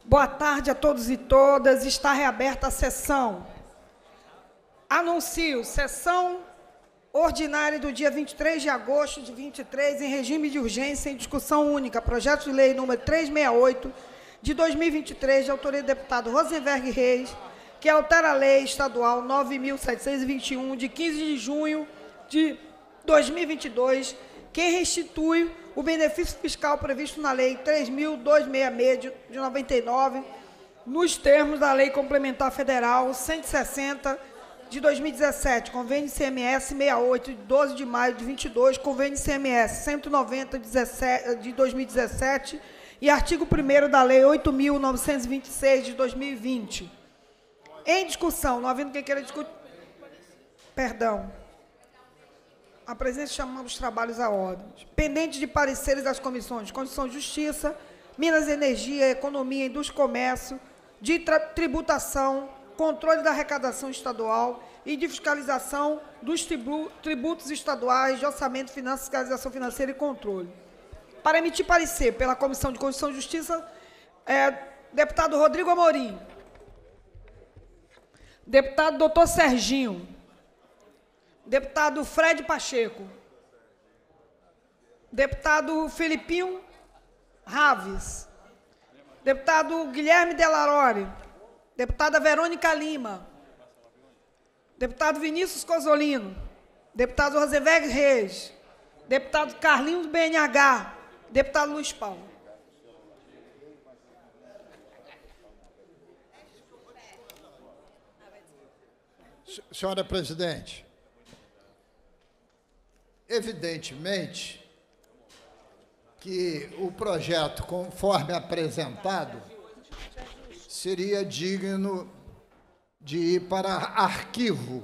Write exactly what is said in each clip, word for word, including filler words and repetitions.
Boa tarde a todos e todas. Está reaberta a sessão. Anuncio sessão ordinária do dia vinte e três de agosto de vinte e três, em regime de urgência, em discussão única, projeto de lei número trezentos e sessenta e oito, de dois mil e vinte e três, de autoria do deputado Rosenberg Reis, que altera a lei estadual nove mil setecentos e vinte e um, de quinze de junho de dois mil e vinte e dois, que restitui o benefício fiscal previsto na Lei três mil duzentos e sessenta e seis, de noventa e nove, nos termos da Lei Complementar Federal cento e sessenta, de dois mil e dezessete, Convênio I C M S sessenta e oito, de doze de maio de vinte e dois, Convênio I C M S cento e noventa, de dois mil e dezessete, e artigo primeiro da Lei oito mil novecentos e vinte e seis, de dois mil e vinte. Em discussão, não havendo quem queira discutir... Perdão. A presença chama os trabalhos à ordem. Pendente de pareceres das comissões de Constituição e Justiça, Minas e Energia, Economia, Indústria e Comércio, de tributação, controle da arrecadação estadual e de fiscalização dos tributos estaduais, de orçamento, finanças, fiscalização financeira e controle. Para emitir parecer pela Comissão de Constituição e Justiça, é, deputado Rodrigo Amorim, deputado doutor Serginho, deputado Fred Pacheco, deputado Felipinho Raves, deputado Guilherme Delarore, deputada Verônica Lima, deputado Vinícius Cosolino, deputado Rosenberg Reis, deputado Carlinhos do B N H, deputado Luiz Paulo. Senhora presidente, evidentemente que o projeto, conforme apresentado, seria digno de ir para arquivo.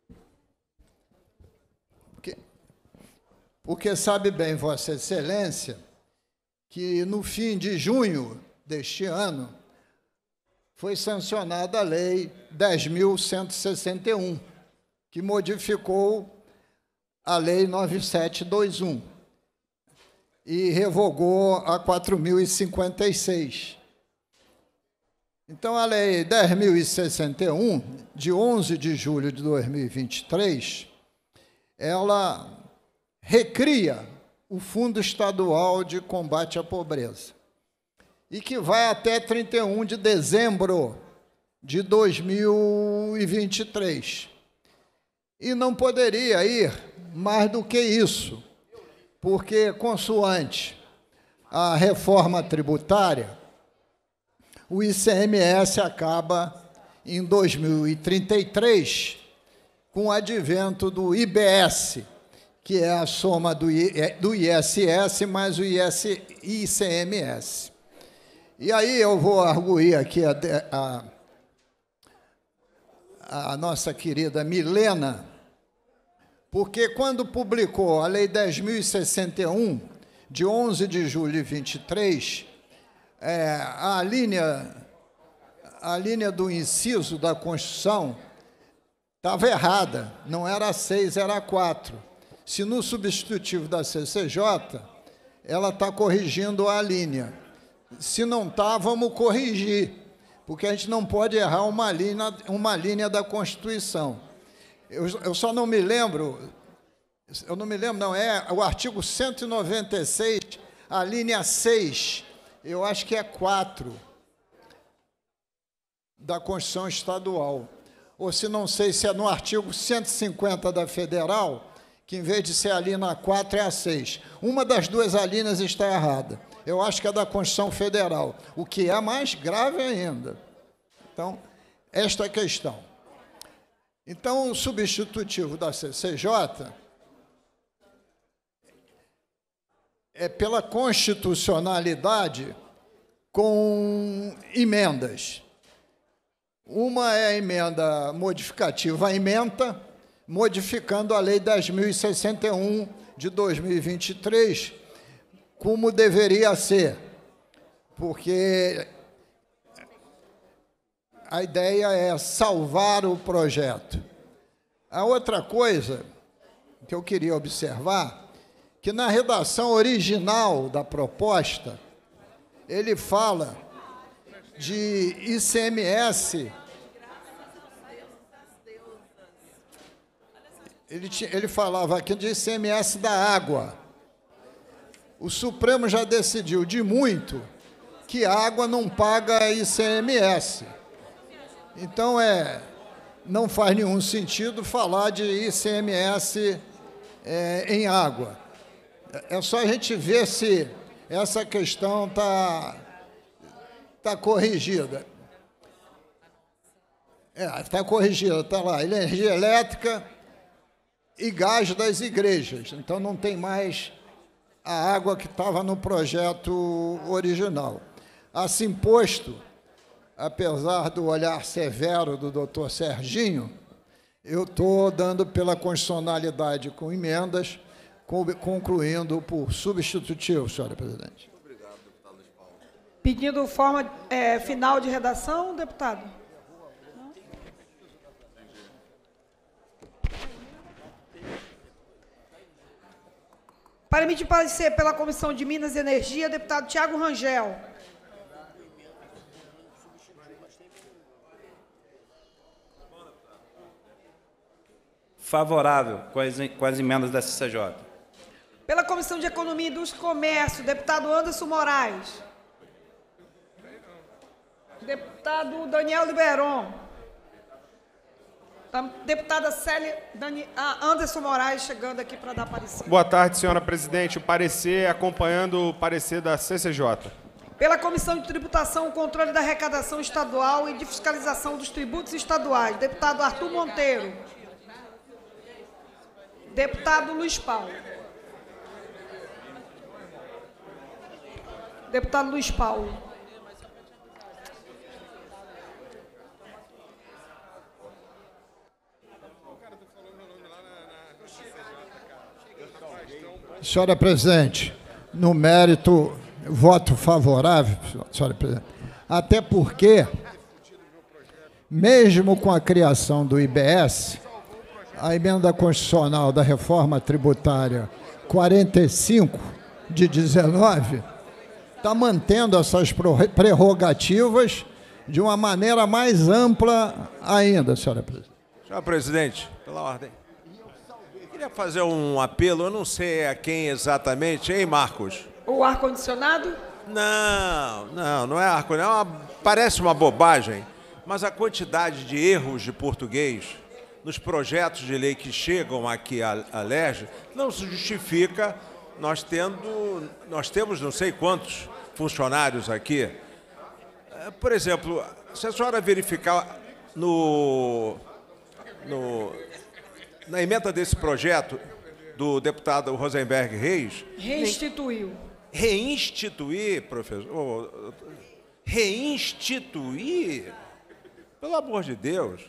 Porque, porque sabe bem, Vossa Excelência, que no fim de junho deste ano foi sancionada a Lei dez mil cento e sessenta e um, que modificou a Lei nove mil setecentos e vinte e um e revogou a quatro mil e cinquenta e seis. Então, a Lei dez mil e sessenta e um, de onze de julho de dois mil e vinte e três, ela recria o Fundo Estadual de Combate à Pobreza, e que vai até trinta e um de dezembro de dois mil e vinte e três. E não poderia ir mais do que isso, porque, consoante a reforma tributária, o I C M S acaba em dois mil e trinta e três, com o advento do I B S, que é a soma do I S S mais o I C M S. E aí eu vou arguir aqui a, a, a nossa querida Milena, porque quando publicou a Lei dez mil e sessenta e um, de onze de julho de vinte e três, é, a, linha, a linha do inciso da Constituição estava errada, não era seis, era quatro. Se no substitutivo da C C J, ela está corrigindo a linha. Se não está, vamos corrigir, porque a gente não pode errar uma linha, uma linha da Constituição. Eu, eu só não me lembro, eu não me lembro, não, é o artigo cento e noventa e seis, a linha seis, eu acho que é quatro, da Constituição Estadual. Ou se não sei se é no artigo cento e cinquenta da Federal, que em vez de ser a linha quatro é a seis. Uma das duas alíneas está errada. Eu acho que é da Constituição Federal, o que é mais grave ainda. Então, esta é a questão. Então, o substitutivo da C C J é pela constitucionalidade com emendas. Uma é a emenda modificativa à ementa, modificando a Lei dez mil e sessenta e um, de dois mil e vinte e três, como deveria ser, porque a ideia é salvar o projeto. A outra coisa que eu queria observar, que na redação original da proposta, ele fala de I C M S. Ele, tinha, ele falava aqui de I C M S da água. O Supremo já decidiu de muito que a água não paga I C M S. Então, é, não faz nenhum sentido falar de I C M S é, em água. É só a gente ver se essa questão está tá corrigida. Está é, corrigida, está lá. Energia elétrica e gás das igrejas. Então, não tem mais a água que estava no projeto original. Assim posto, apesar do olhar severo do doutor Serginho, eu estou dando pela constitucionalidade com emendas, concluindo por substitutivo, senhora presidente. Obrigado, deputado Luiz Paulo. Pedindo forma é, final de redação, deputado. Não? Para emitir parecer pela Comissão de Minas e Energia, deputado Tiago Rangel. Favorável com as, com as emendas da C C J. Pela Comissão de Economia, Indústria e Comércio, deputado Anderson Moraes. Deputado Daniel Liberon. Deputada Célia Dani, ah, Anderson Moraes chegando aqui para dar parecer. Boa tarde, senhora presidente. O parecer acompanhando o parecer da C C J. Pela Comissão de Tributação, Controle da Arrecadação Estadual e de Fiscalização dos Tributos Estaduais, deputado Arthur Monteiro. Deputado Luiz Paulo. Deputado Luiz Paulo. Senhora presidente, no mérito, voto favorável, senhora presidente, até porque, mesmo com a criação do I B S, a emenda constitucional da reforma tributária quarenta e cinco de dezenove está mantendo essas prerrogativas de uma maneira mais ampla ainda, senhora presidente. Senhora presidente, pela ordem. Queria fazer um apelo, eu não sei a quem exatamente, hein, Marcos? O ar-condicionado? Não, não, não é ar-condicionado, parece uma bobagem, mas a quantidade de erros de português nos projetos de lei que chegam aqui à, à L E R J não se justifica nós, tendo, nós temos não sei quantos funcionários aqui. Por exemplo, se a senhora verificar no, no, na emenda desse projeto do deputado Rosenberg Reis... Reinstituiu. Reinstituir, professor? Reinstituir? Pelo amor de Deus.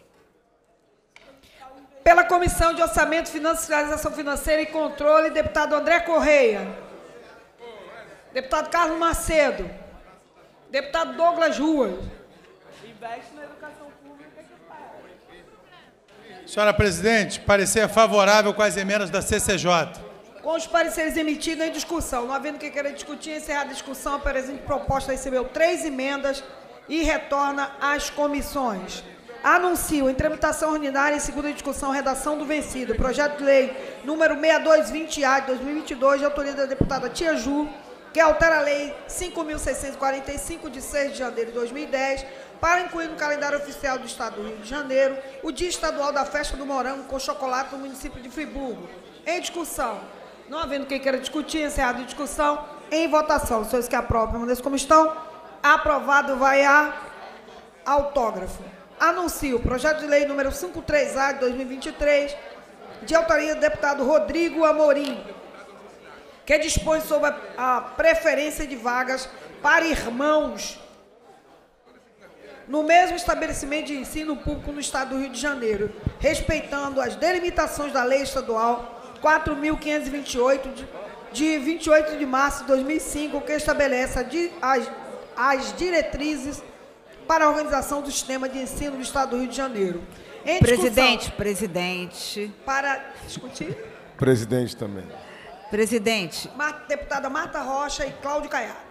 Pela Comissão de Orçamento, Fiscalização Financeira e Controle, deputado André Correia. Deputado Carlos Macedo. Deputado Douglas Ruas. Investe na educação pública que faz. Senhora presidente, parecer favorável com as emendas da C C J. Com os pareceres emitidos em discussão, não havendo quem queira discutir, encerrar a discussão, a presente proposta recebeu três emendas e retorna às comissões. Anuncio em tramitação ordinária em segunda discussão, redação do vencido, projeto de lei número seis dois vinte A de dois mil e vinte e dois, de autoria da deputada Tia Ju, que altera a lei cinco mil seiscentos e quarenta e cinco, de seis de janeiro de dois mil e dez, para incluir no calendário oficial do Estado do Rio de Janeiro o Dia Estadual da Festa do Morango com Chocolate no município de Friburgo. Em discussão, não havendo quem queira discutir, encerrado a discussão, em votação. Os senhores que aprovam, permaneçam como estão. Aprovado, vai a autógrafo. Anuncio o projeto de lei número cinquenta e três A de dois mil e vinte e três, de autoria do deputado Rodrigo Amorim, que dispõe sobre a, a preferência de vagas para irmãos no mesmo estabelecimento de ensino público no Estado do Rio de Janeiro, respeitando as delimitações da Lei Estadual quatro mil quinhentos e vinte e oito, de, de vinte e oito de março de dois mil e cinco, que estabelece a di, as, as diretrizes para a organização do sistema de ensino do Estado do Rio de Janeiro. Em presidente, presidente. Para discutir? Presidente também. Presidente. Mar, deputada Marta Rocha e Cláudio Caiado.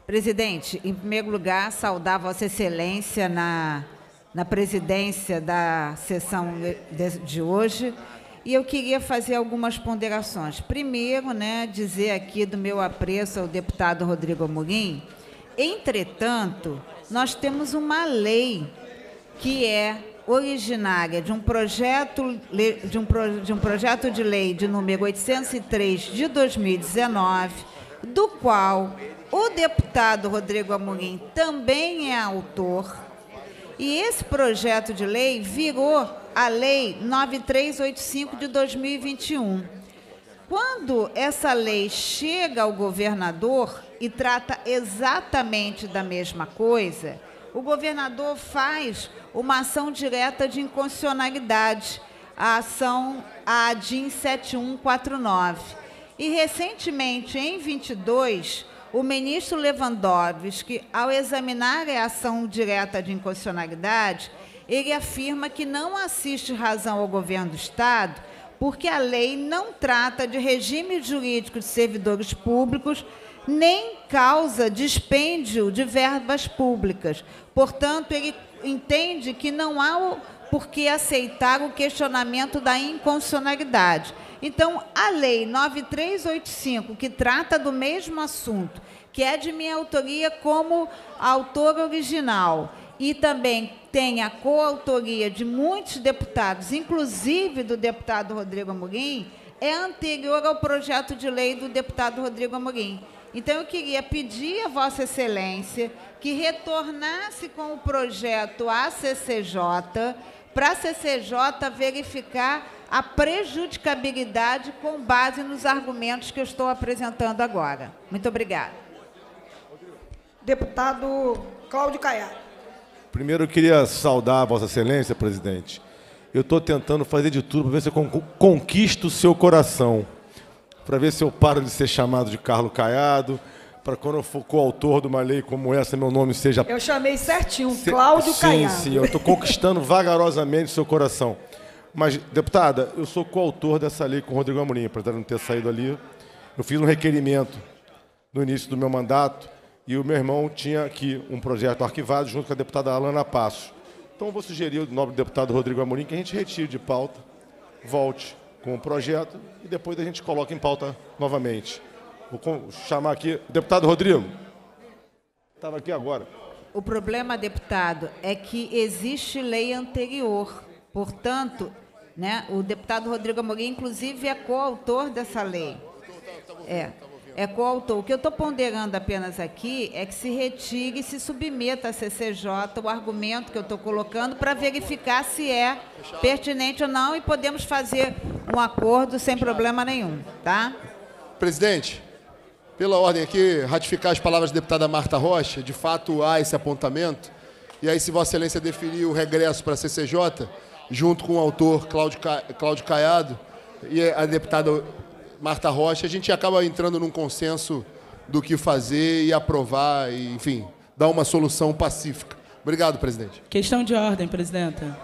Presidente, em primeiro lugar, saudar Vossa Excelência na, na presidência da sessão de, de hoje. E eu queria fazer algumas ponderações. Primeiro, né, dizer aqui do meu apreço ao deputado Rodrigo Amorim. Entretanto, nós temos uma lei que é originária de um projeto de um, de um projeto de lei de número oitocentos e três de dois mil e dezenove, do qual o deputado Rodrigo Amorim também é autor, e esse projeto de lei virou a Lei nove três oito cinco de dois mil e vinte e um. Quando essa lei chega ao governador e trata exatamente da mesma coisa, o governador faz uma ação direta de inconstitucionalidade, a ação a ADIM sete um quatro nove. E, recentemente, em vinte e dois, o ministro Lewandowski, ao examinar a ação direta de inconstitucionalidade, ele afirma que não assiste razão ao governo do Estado, porque a lei não trata de regime jurídico de servidores públicos, nem causa dispêndio de verbas públicas. Portanto, ele entende que não há por que aceitar o questionamento da inconstitucionalidade. Então, a Lei nove três oito cinco, que trata do mesmo assunto, que é de minha autoria como autor original, e também tem a coautoria de muitos deputados, inclusive do deputado Rodrigo Amorim, é anterior ao projeto de lei do deputado Rodrigo Amorim. Então, eu queria pedir a Vossa Excelência que retornasse com o projeto à C C J, para a C C J verificar a prejudicabilidade com base nos argumentos que eu estou apresentando agora. Muito obrigada. Deputado Cláudio Caiado. Primeiro, eu queria saudar a Vossa Excelência, presidente. Eu estou tentando fazer de tudo para ver se eu conquisto o seu coração, para ver se eu paro de ser chamado de Carlos Caiado, para quando eu for coautor de uma lei como essa, meu nome seja... Eu chamei certinho, se... Cláudio sim, Caiado. Sim, sim, eu estou conquistando vagarosamente o seu coração. Mas, deputada, eu sou coautor dessa lei com o Rodrigo Amorim, apesar de não ter saído ali. Eu fiz um requerimento no início do meu mandato, e o meu irmão tinha aqui um projeto arquivado junto com a deputada Alana Passo. Então, eu vou sugerir ao nobre deputado Rodrigo Amorim que a gente retire de pauta, volte com o projeto e depois a gente coloca em pauta novamente. Vou chamar aqui o deputado Rodrigo. Estava aqui agora. O problema, deputado, é que existe lei anterior. Portanto, né, o deputado Rodrigo Amorim, inclusive, é coautor dessa lei. É. É coautor. O que eu estou ponderando apenas aqui é que se retire e se submeta à C C J o argumento que eu estou colocando para verificar se é pertinente ou não e podemos fazer um acordo sem problema nenhum, tá? Presidente, pela ordem aqui, ratificar as palavras da deputada Marta Rocha, de fato há esse apontamento, e aí se Vossa Excelência deferir o regresso para a C C J, junto com o autor Cláudio, Ca... Cláudio Caiado e a deputada Marta Rocha, a gente acaba entrando num consenso do que fazer e aprovar, e, enfim, dar uma solução pacífica. Obrigado, presidente. Questão de ordem, presidenta.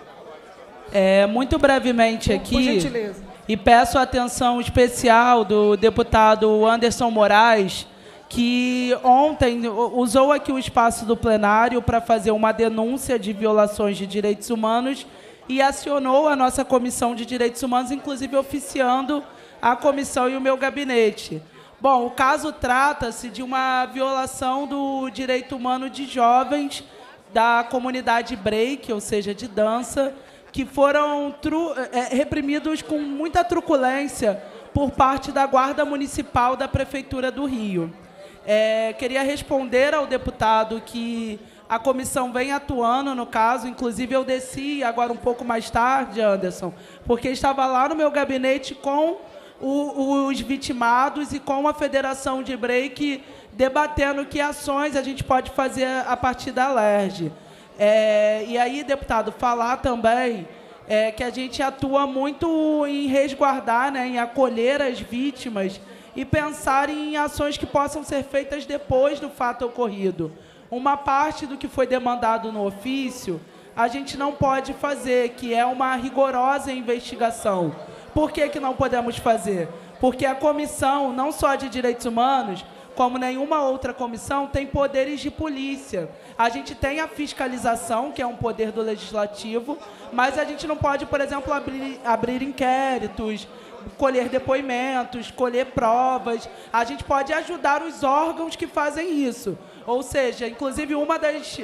É, muito brevemente aqui, por gentileza, e peço a atenção especial do deputado Anderson Moraes, que ontem usou aqui o espaço do plenário para fazer uma denúncia de violações de direitos humanos e acionou a nossa Comissão de Direitos Humanos, inclusive oficiando a comissão e o meu gabinete. Bom, o caso trata-se de uma violação do direito humano de jovens da comunidade break, ou seja, de dança, que foram tru, é, reprimidos com muita truculência por parte da Guarda Municipal da Prefeitura do Rio. É, queria responder ao deputado que a comissão vem atuando no caso, inclusive eu desci agora um pouco mais tarde, Anderson, porque estava lá no meu gabinete com o, os vitimados e com a Federação de Break debatendo que ações a gente pode fazer a partir da LERJ. É, e aí, deputado, falar também é, que a gente atua muito em resguardar, né, em acolher as vítimas e pensar em ações que possam ser feitas depois do fato ocorrido. Uma parte do que foi demandado no ofício, a gente não pode fazer, que é uma rigorosa investigação. Por que que não podemos fazer? Porque a Comissão, não só de Direitos Humanos, como nenhuma outra comissão, tem poderes de polícia. A gente tem a fiscalização, que é um poder do legislativo, mas a gente não pode, por exemplo, abrir, abrir inquéritos, colher depoimentos, colher provas. A gente pode ajudar os órgãos que fazem isso. Ou seja, inclusive, uma das,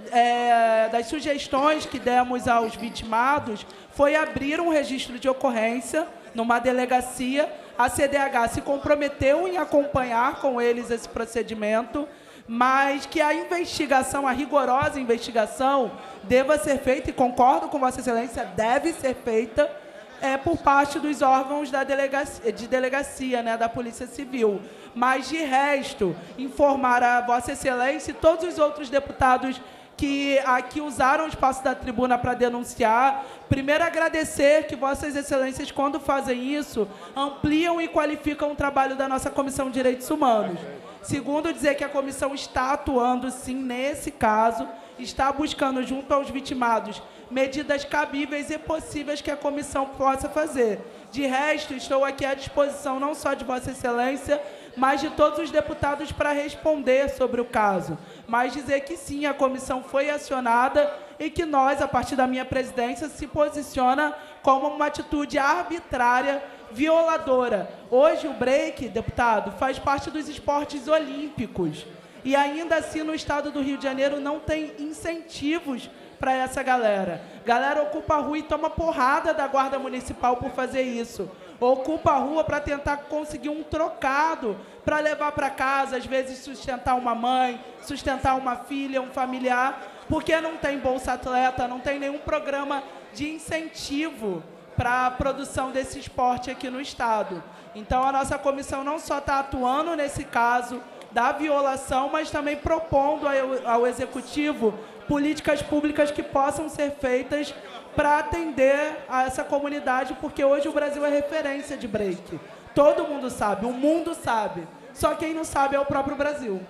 é, das sugestões que demos aos vitimados foi abrir um registro de ocorrência numa delegacia. A C D H se comprometeu em acompanhar com eles esse procedimento, mas que a investigação, a rigorosa investigação, deva ser feita, e concordo com Vossa Excelência, deve ser feita é, por parte dos órgãos da delegacia, de delegacia, né, da Polícia Civil. Mas, de resto, informar a Vossa Excelência e todos os outros deputados que aqui usaram o espaço da tribuna para denunciar. Primeiro, agradecer que Vossas Excelências, quando fazem isso, ampliam e qualificam o trabalho da nossa Comissão de Direitos Humanos. Segundo, dizer que a comissão está atuando, sim, nesse caso, está buscando, junto aos vitimados, medidas cabíveis e possíveis que a comissão possa fazer. De resto, estou aqui à disposição não só de Vossa Excelência, mas de todos os deputados para responder sobre o caso. Mas dizer que sim, a comissão foi acionada e que nós, a partir da minha presidência, se posiciona como uma atitude arbitrária, violadora. Hoje o break, deputado, faz parte dos esportes olímpicos. E ainda assim, no estado do Rio de Janeiro, não tem incentivos para essa galera. Galera ocupa a rua e toma porrada da Guarda Municipal por fazer isso. Ocupa a rua para tentar conseguir um trocado para levar para casa, às vezes sustentar uma mãe, sustentar uma filha, um familiar, porque não tem Bolsa Atleta, não tem nenhum programa de incentivo para a produção desse esporte aqui no estado. Então, a nossa comissão não só está atuando nesse caso da violação, mas também propondo ao, ao Executivo políticas públicas que possam ser feitas para atender a essa comunidade, porque hoje o Brasil é referência de break. Todo mundo sabe, o mundo sabe. Só quem não sabe é o próprio Brasil.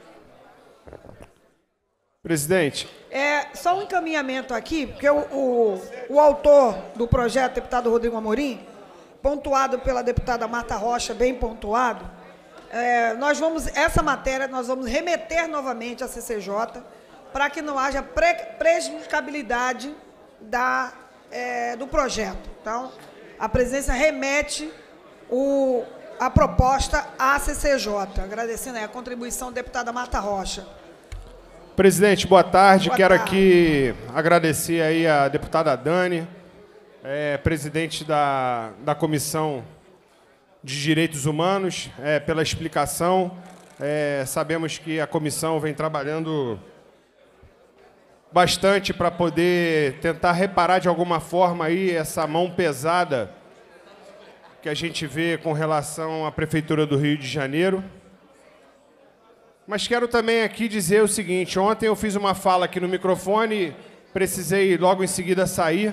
Presidente. É, só um encaminhamento aqui, porque o, o, o autor do projeto, deputado Rodrigo Amorim, pontuado pela deputada Marta Rocha, bem pontuado, é, nós vamos, essa matéria nós vamos remeter novamente à C C J para que não haja pre, prejudicabilidade da, é, do projeto. Então, a presidência remete o, a proposta à C C J. Agradecendo aí a contribuição da deputada Marta Rocha. Presidente, boa tarde. Boa Quero tarde. aqui agradecer aí a deputada Dani, é, presidente da, da Comissão de Direitos Humanos, é, pela explicação. É, sabemos que a comissão vem trabalhando bastante para poder tentar reparar de alguma forma aí essa mão pesada que a gente vê com relação à Prefeitura do Rio de Janeiro. Mas quero também aqui dizer o seguinte: ontem eu fiz uma fala aqui no microfone, precisei logo em seguida sair,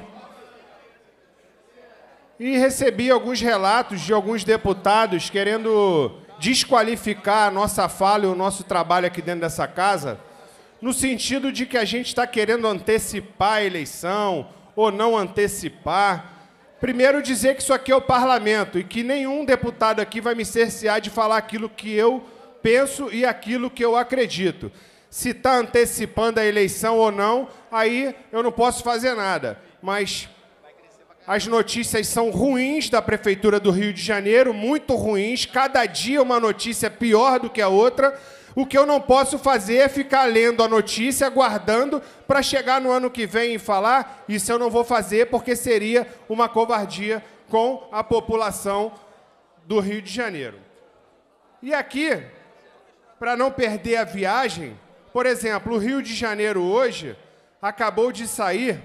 e recebi alguns relatos de alguns deputados querendo desqualificar a nossa fala e o nosso trabalho aqui dentro dessa casa, no sentido de que a gente está querendo antecipar a eleição ou não antecipar. Primeiro, dizer que isso aqui é o parlamento e que nenhum deputado aqui vai me cercear de falar aquilo que eu penso e aquilo que eu acredito. Se está antecipando a eleição ou não, aí eu não posso fazer nada. Mas as notícias são ruins da Prefeitura do Rio de Janeiro, muito ruins, cada dia uma notícia pior do que a outra. O que eu não posso fazer é ficar lendo a notícia, aguardando para chegar no ano que vem e falar. Isso eu não vou fazer porque seria uma covardia com a população do Rio de Janeiro. E aqui, para não perder a viagem, por exemplo, o Rio de Janeiro hoje acabou de sair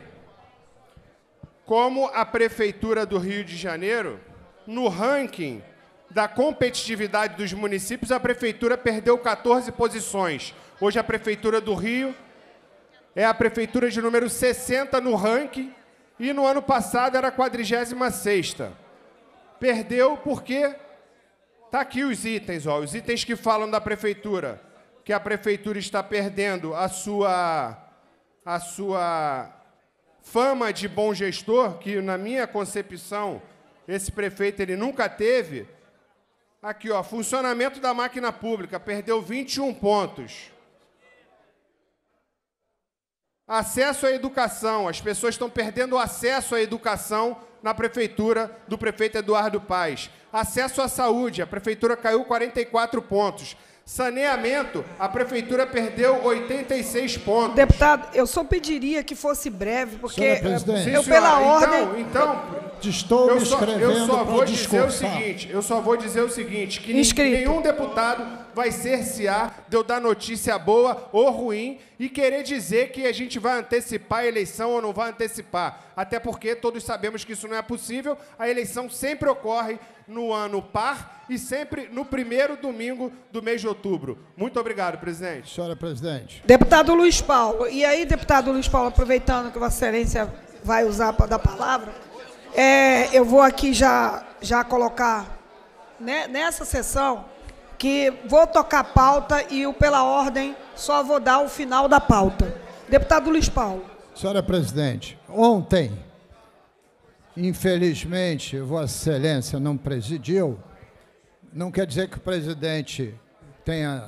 como a Prefeitura do Rio de Janeiro, no ranking da competitividade dos municípios, a Prefeitura perdeu quatorze posições. Hoje a Prefeitura do Rio é a Prefeitura de número sessenta no ranking e no ano passado era a quadrigésima sexta. Perdeu porque está aqui os itens, ó, os itens que falam da Prefeitura, que a Prefeitura está perdendo a sua, a sua fama de bom gestor, que na minha concepção esse prefeito ele nunca teve. Aqui, ó, funcionamento da máquina pública, perdeu vinte e um pontos. Acesso à educação, as pessoas estão perdendo o acesso à educação na prefeitura do prefeito Eduardo Paes. Acesso à saúde, a prefeitura caiu quarenta e quatro pontos. Saneamento, a prefeitura perdeu oitenta e seis pontos. Deputado, eu só pediria que fosse breve, porque Senhora presidente. eu, Sim, pela senhora. ordem... Então, Estou eu me só, inscrevendo eu só vou para dizer o discursar. seguinte, eu só vou dizer o seguinte, que Inscrito. nenhum deputado vai cercear de eu dar notícia boa ou ruim e querer dizer que a gente vai antecipar a eleição ou não vai antecipar. Até porque todos sabemos que isso não é possível. A eleição sempre ocorre no ano par e sempre no primeiro domingo do mês de outubro. Muito obrigado, presidente. Senhora presidente. Deputado Luiz Paulo. E aí, deputado Luiz Paulo, aproveitando que Vossa Excelência vai usar para dar palavra, é, eu vou aqui já, já colocar né, nessa sessão que vou tocar a pauta e eu, pela ordem, só vou dar o final da pauta. Deputado Luiz Paulo. Senhora presidente, ontem, infelizmente, Vossa Excelência não presidiu. Não quer dizer que o presidente tenha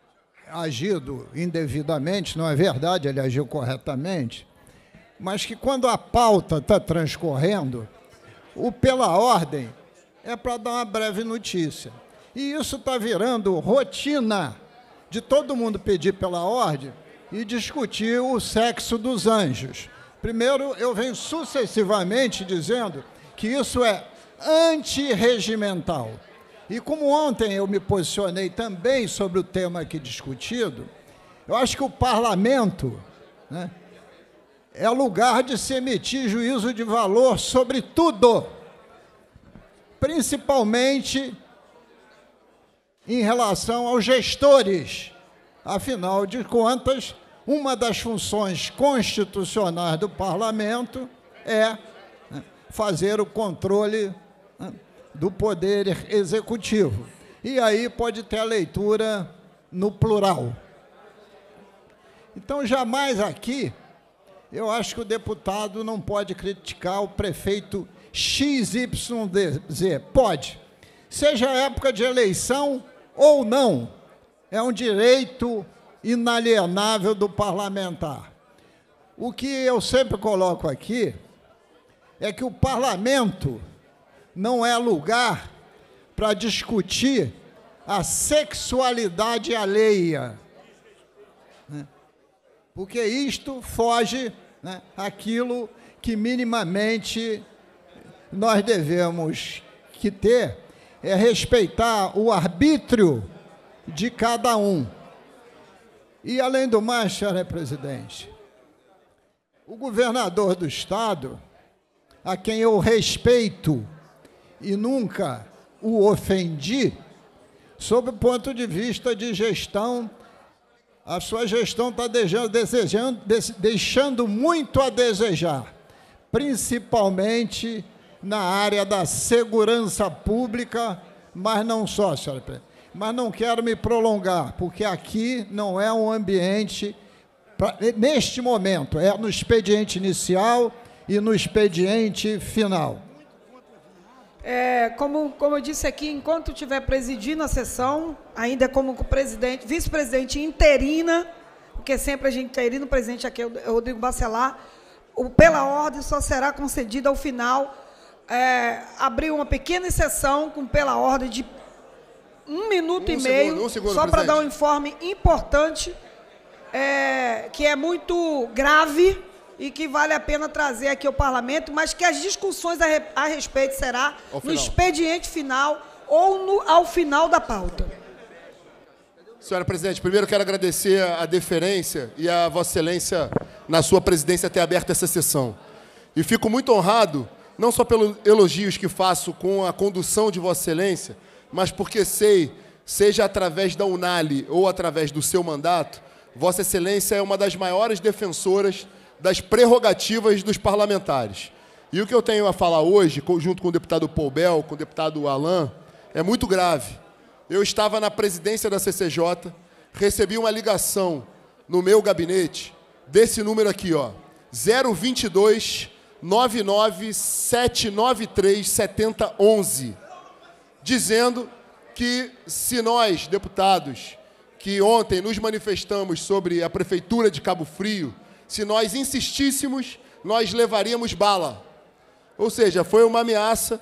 agido indevidamente, não é verdade, ele agiu corretamente, mas que quando a pauta está transcorrendo, o pela ordem é para dar uma breve notícia. E isso está virando rotina de todo mundo pedir pela ordem e discutir o sexo dos anjos. Primeiro, eu venho sucessivamente dizendo que isso é antirregimental. E como ontem eu me posicionei também sobre o tema aqui discutido, eu acho que o parlamento, né, é lugar de se emitir juízo de valor sobre tudo, principalmente em relação aos gestores. Afinal de contas, uma das funções constitucionais do parlamento é, né, fazer o controle, né, do poder executivo. E aí pode ter a leitura no plural. Então, jamais aqui, eu acho que o deputado não pode criticar o prefeito X Y Z. Pode. Seja época de eleição ou não, é um direito inalienável do parlamentar. O que eu sempre coloco aqui é que o parlamento não é lugar para discutir a sexualidade alheia, né? Porque isto foge, né, àquilo que minimamente nós devemos que ter, é respeitar o arbítrio de cada um. E, além do mais, senhora presidente, o governador do Estado, a quem eu respeito e nunca o ofendi, sob o ponto de vista de gestão, a sua gestão está desejando, deixando muito a desejar, principalmente na área da segurança pública, mas não só, senhora presidente. Mas não quero me prolongar, porque aqui não é um ambiente, pra, neste momento, é no expediente inicial e no expediente final. É, como, como eu disse aqui, enquanto estiver presidindo a sessão, ainda como presidente, vice-presidente interina, porque sempre a gente interina, o presidente aqui é o Rodrigo Bacelar, o pela ordem só será concedido ao final, é, abrir uma pequena sessão com pela ordem de um minuto Um e segundo, meio, um segundo, só para dar um presidente. informe importante, é, que é muito grave e que vale a pena trazer aqui ao parlamento, mas que as discussões a, re, a respeito será Ao no final. expediente final ou no, ao final da pauta. Senhora presidente, primeiro quero agradecer a deferência e a Vossa Excelência, na sua presidência, ter aberto essa sessão. E fico muito honrado, não só pelos elogios que faço com a condução de Vossa Excelência, mas porque sei, seja através da Unali ou através do seu mandato, Vossa Excelência é uma das maiores defensoras das prerrogativas dos parlamentares. E o que eu tenho a falar hoje, junto com o deputado Paul Bel, com o deputado Alain, é muito grave. Eu estava na presidência da C C J, recebi uma ligação no meu gabinete, desse número aqui, ó, zero vinte e dois, nove nove sete nove três, sete zero um um, dizendo que se nós, deputados, que ontem nos manifestamos sobre a Prefeitura de Cabo Frio, se nós insistíssemos, nós levaríamos bala. Ou seja, foi uma ameaça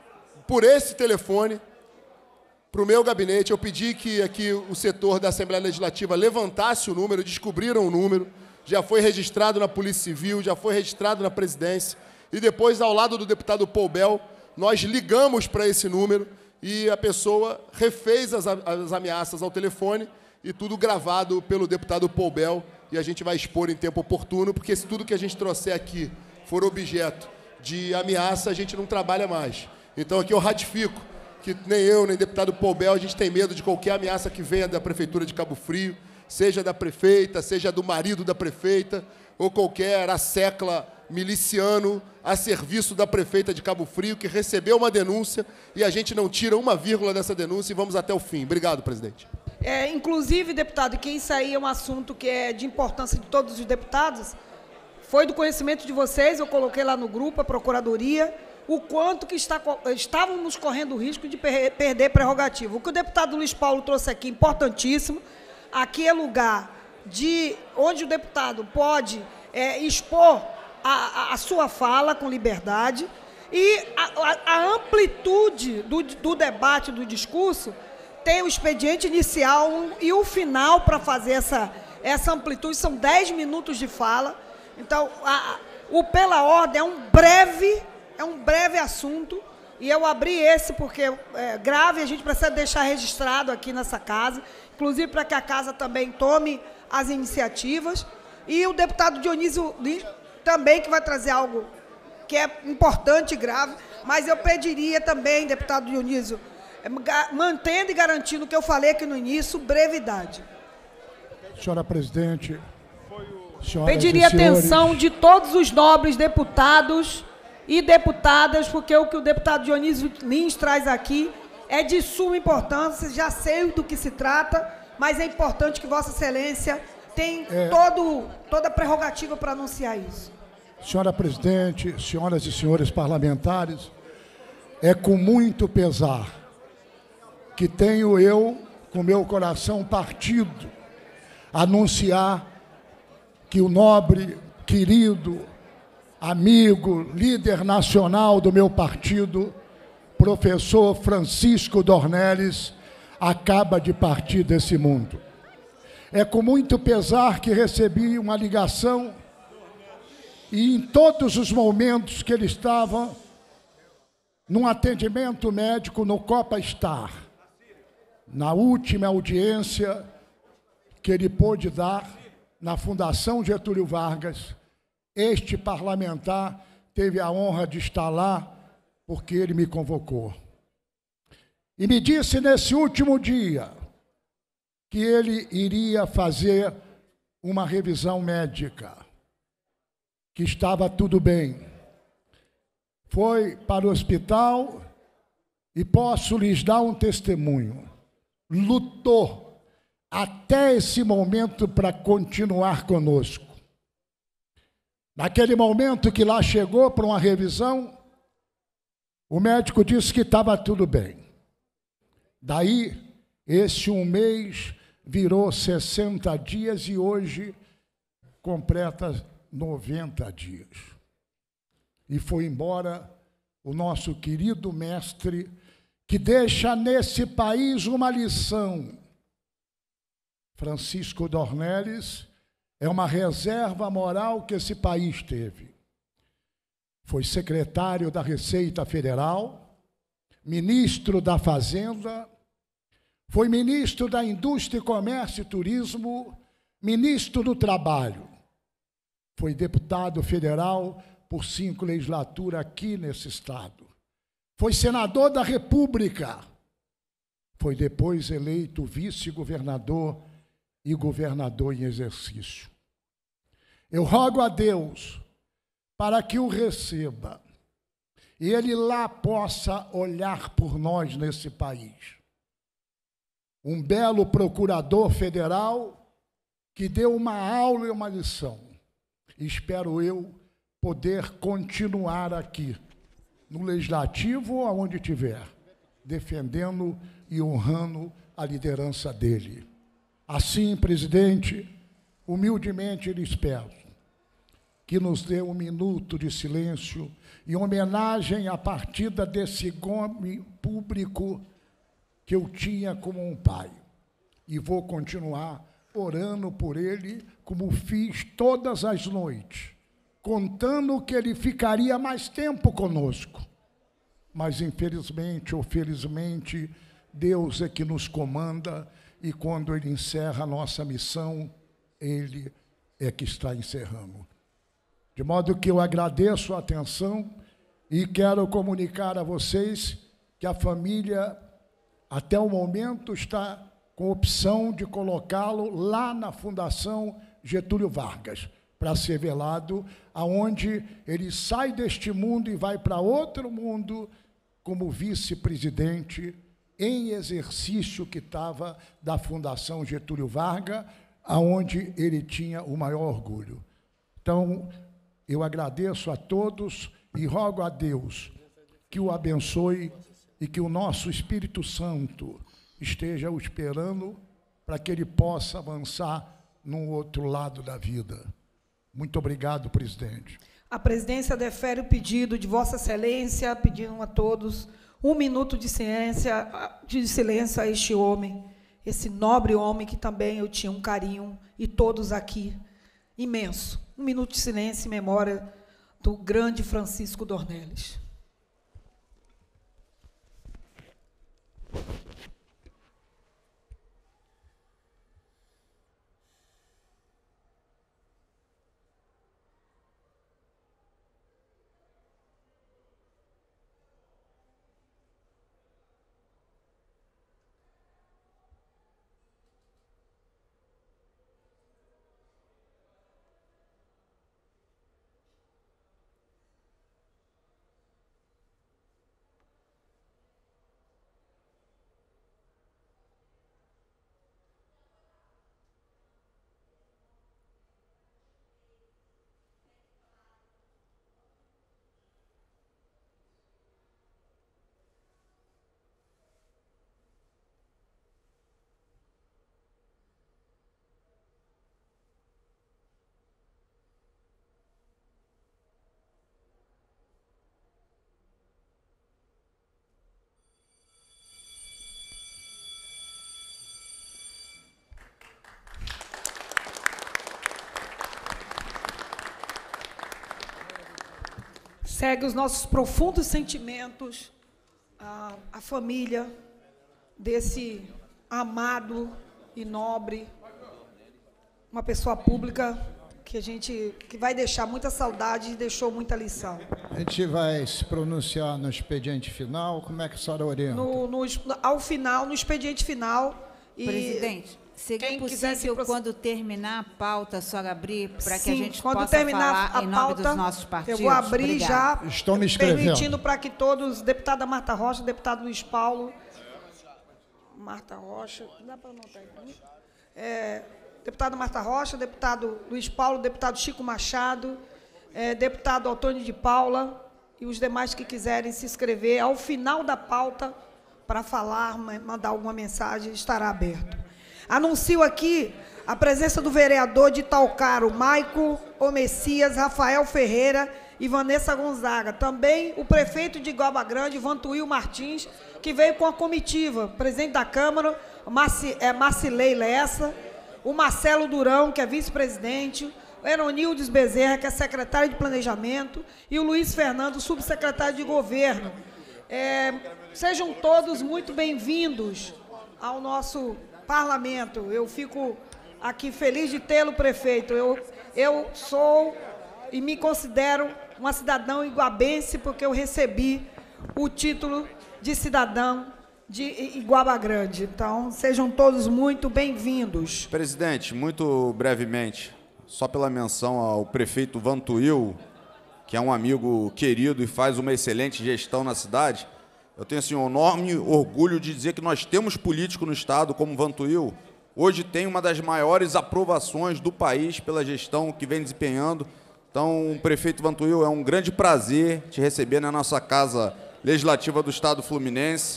por esse telefone para o meu gabinete. Eu pedi que aqui o setor da Assembleia Legislativa levantasse o número, descobriram o número, já foi registrado na Polícia Civil, já foi registrado na presidência, e depois, ao lado do deputado Poubel, nós ligamos para esse número e a pessoa refez as, as ameaças ao telefone, e tudo gravado pelo deputado Poubel, e a gente vai expor em tempo oportuno, porque se tudo que a gente trouxer aqui for objeto de ameaça, a gente não trabalha mais. Então aqui eu ratifico que nem eu, nem deputado Poubel, a gente tem medo de qualquer ameaça que venha da Prefeitura de Cabo Frio, seja da prefeita, seja do marido da prefeita, ou qualquer assecla miliciano a serviço da prefeita de Cabo Frio, que recebeu uma denúncia e a gente não tira uma vírgula dessa denúncia e vamos até o fim. Obrigado, presidente. É, inclusive, deputado, que isso aí é um assunto que é de importância de todos os deputados, foi do conhecimento de vocês, eu coloquei lá no grupo, a Procuradoria, o quanto que está, estávamos correndo o risco de per, perder prerrogativa. O que o deputado Luiz Paulo trouxe aqui, importantíssimo, aqui é lugar de, onde o deputado pode é, expor a, a, a sua fala com liberdade e a, a, a amplitude do, do debate, do discurso, tem o expediente inicial e o final para fazer essa, essa amplitude, são dez minutos de fala. Então, a, o pela ordem é um breve, é um breve assunto, e eu abri esse porque é grave, a gente precisa deixar registrado aqui nessa casa, inclusive para que a casa também tome as iniciativas, e o deputado Dionísio Lins também, que vai trazer algo que é importante e grave, mas eu pediria também, deputado Dionísio, mantendo e garantindo o que eu falei aqui no início, brevidade. Senhora presidente, pediria atenção de todos os nobres deputados e deputadas, porque o que o deputado Dionísio Lins traz aqui é de suma importância, já sei do que se trata, mas é importante que Vossa Excelência tenha é, todo, toda a prerrogativa para anunciar isso. Senhora presidente, senhoras e senhores parlamentares, é com muito pesar que tenho eu, com meu coração partido, anunciar que o nobre, querido, amigo, líder nacional do meu partido, professor Francisco Dornelles, acaba de partir desse mundo. É com muito pesar que recebi uma ligação e em todos os momentos que ele estava num atendimento médico no Copa Star, na última audiência que ele pôde dar na Fundação Getúlio Vargas, este parlamentar teve a honra de estar lá porque ele me convocou. E me disse nesse último dia que ele iria fazer uma revisão médica, que estava tudo bem. Foi para o hospital e posso lhes dar um testemunho. Lutou até esse momento para continuar conosco. Naquele momento que lá chegou para uma revisão, o médico disse que estava tudo bem. Daí, esse um mês virou sessenta dias e hoje completa noventa dias. E foi embora o nosso querido mestre, que deixa nesse país uma lição. Francisco Dornelles é uma reserva moral que esse país teve. Foi secretário da Receita Federal, ministro da Fazenda, foi ministro da Indústria, Comércio e Turismo, ministro do Trabalho. Foi deputado federal por cinco legislaturas aqui nesse estado. Foi senador da República. Foi depois eleito vice-governador e governador em exercício. Eu rogo a Deus para que o receba e ele lá possa olhar por nós nesse país. Um belo procurador federal que deu uma aula e uma lição. Espero eu poder continuar aqui, no Legislativo ou aonde estiver, defendendo e honrando a liderança dele. Assim, presidente, humildemente lhes peço que nos dê um minuto de silêncio em homenagem à partida desse homem público que eu tinha como um pai. E vou continuar orando por ele, como fiz todas as noites, contando que ele ficaria mais tempo conosco. Mas, infelizmente ou felizmente, Deus é que nos comanda, e quando ele encerra a nossa missão, ele é que está encerrando. De modo que eu agradeço a atenção e quero comunicar a vocês que a família, até o momento, está com opção de colocá-lo lá na Fundação Getúlio Vargas, para ser velado, aonde ele sai deste mundo e vai para outro mundo como vice-presidente em exercício que estava da Fundação Getúlio Vargas, aonde ele tinha o maior orgulho. Então, eu agradeço a todos e rogo a Deus que o abençoe e que o nosso Espírito Santo esteja o esperando para que ele possa avançar no outro lado da vida. Muito obrigado, presidente. A presidência defere o pedido de Vossa Excelência, pedindo a todos um minuto de silêncio, de silêncio a este homem, esse nobre homem que também eu tinha um carinho, e todos aqui, imenso. Um minuto de silêncio em memória do grande Francisco Dornelles. Segue os nossos profundos sentimentos à, à família desse amado e nobre, uma pessoa pública que a gente que vai deixar muita saudade e deixou muita lição. A gente vai se pronunciar no expediente final. Como é que a senhora orienta? No, no, ao final, no expediente final. E presidente, seria possível, se... quando terminar a pauta, a senhora abrir para que a gente quando possa terminar falar a em pauta, nome dos nossos partidos? Eu vou abrir. Obrigada. Já. Estou me inscrevendo. Permitindo para que todos, deputada Marta Rocha, deputado Luiz Paulo, Marta Rocha, dá para anotar aí? É, deputada Marta Rocha, deputado Luiz Paulo, deputado Chico Machado, é, deputado Antônio de Paula e os demais que quiserem se inscrever ao final da pauta para falar, mandar alguma mensagem, estará aberto. Anuncio aqui a presença do vereador de Itaocaro, Maico O Messias, Rafael Ferreira e Vanessa Gonzaga. Também o prefeito de Iguaba Grande, Vantuil Martins, que veio com a comitiva, presidente da Câmara, Marci, é, Marcilei Lessa, o Marcelo Durão, que é vice-presidente, o Eronildes Bezerra, que é secretário de Planejamento, e o Luiz Fernando, subsecretário de Governo. É, sejam todos muito bem-vindos ao nosso parlamento. Eu fico aqui feliz de tê-lo, prefeito. Eu, eu sou e me considero uma cidadã iguabense porque eu recebi o título de cidadão de Iguaba Grande. Então, sejam todos muito bem-vindos. Presidente, muito brevemente, só pela menção ao prefeito Vantuil, que é um amigo querido e faz uma excelente gestão na cidade, eu tenho assim, um enorme orgulho de dizer que nós temos político no Estado como Vantuil. Hoje tem uma das maiores aprovações do país pela gestão que vem desempenhando. Então, prefeito Vantuil, é um grande prazer te receber na nossa Casa Legislativa do Estado Fluminense.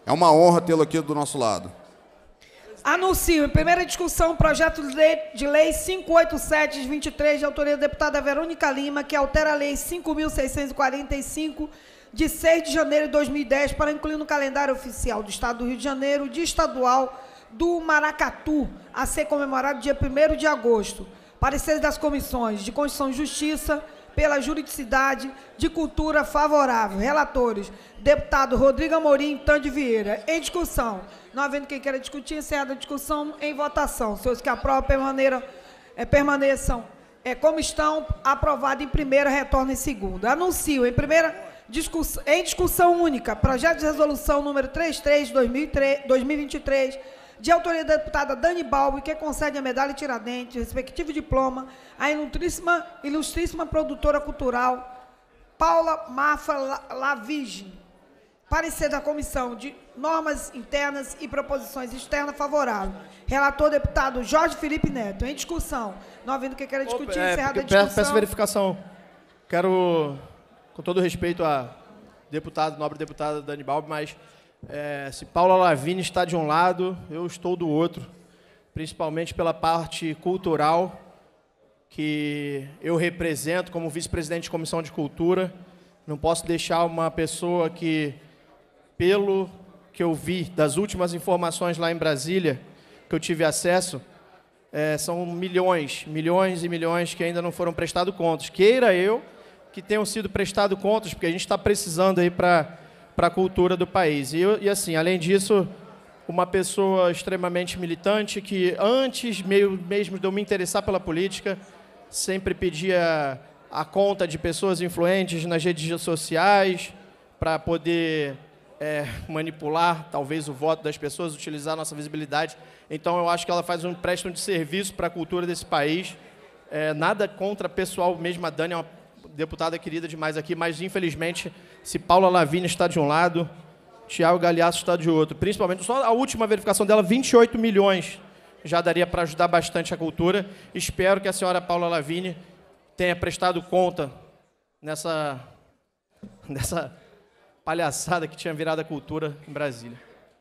É uma honra tê-lo aqui do nosso lado. Anuncio, em primeira discussão, projeto de lei, de lei quinhentos e oitenta e sete de vinte e três, de autoria da deputada Verônica Lima, que altera a lei cinco mil seiscentos e quarenta e cinco, de seis de janeiro de dois mil e dez, para incluir no calendário oficial do Estado do Rio de Janeiro o Dia Estadual do Maracatu, a ser comemorado dia primeiro de agosto. Pareceres das comissões de Constituição e Justiça, pela juridicidade, de cultura favorável. Relatores, deputado Rodrigo Amorim, Tande Vieira. Em discussão. Não havendo quem queira discutir, encerrada a discussão, em votação. Senhores que aprovam, permaneçam, é, permaneçam é, como estão, aprovado em primeira, retorna em segunda. Anuncio, em primeira discussão, em discussão única, projeto de resolução número trinta e três de dois mil e vinte e três, de autoria da deputada Dani Balbi, que concede a medalha Tiradentes, respectivo diploma, à ilustríssima, ilustríssima produtora cultural Paula Marfa Lavige. Parecer da Comissão de Normas Internas e Proposições Externas favorável. Relator, deputado Jorge Felipe Neto. Em discussão. Não havendo quem queira discutir, é, encerrada a peço, discussão. peço verificação. Quero, com todo respeito a deputado, nobre deputada Dani Balbi, mas é, se Paula Lavini está de um lado, eu estou do outro, principalmente pela parte cultural que eu represento como vice-presidente de Comissão de Cultura. Não posso deixar uma pessoa que, pelo que eu vi das últimas informações lá em Brasília, que eu tive acesso, é, são milhões, milhões e milhões que ainda não foram prestados contas. Queira eu que tenham sido prestados contas, porque a gente está precisando aí para para a cultura do país. E, eu, e, assim, além disso, uma pessoa extremamente militante que, antes meio, mesmo de eu me interessar pela política, sempre pedia a conta de pessoas influentes nas redes sociais para poder é, manipular, talvez, o voto das pessoas, utilizar a nossa visibilidade. Então, eu acho que ela faz um empréstimo de serviço para a cultura desse país. É, nada contra pessoal, mesmo a Dani é uma deputada querida demais aqui, mas, infelizmente, se Paula Lavini está de um lado, Tiago Galhaço está de outro. Principalmente, só a última verificação dela, vinte e oito milhões, já daria para ajudar bastante a cultura. Espero que a senhora Paula Lavini tenha prestado conta nessa, nessa palhaçada que tinha virado a cultura em Brasília.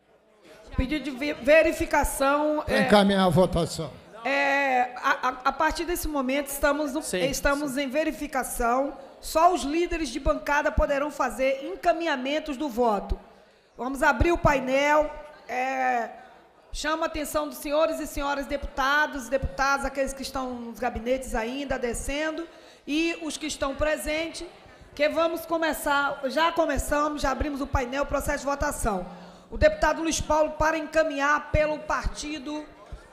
Pedido de verificação. Para encaminhar a votação. É, a, a, a partir desse momento, estamos, no, sim, estamos sim. em verificação. Só os líderes de bancada poderão fazer encaminhamentos do voto. Vamos abrir o painel. É, chama a atenção dos senhores e senhoras deputados, deputados, aqueles que estão nos gabinetes ainda, descendo, e os que estão presentes, que vamos começar, já começamos, já abrimos o painel, processo de votação. O deputado Luiz Paulo, para encaminhar pelo partido...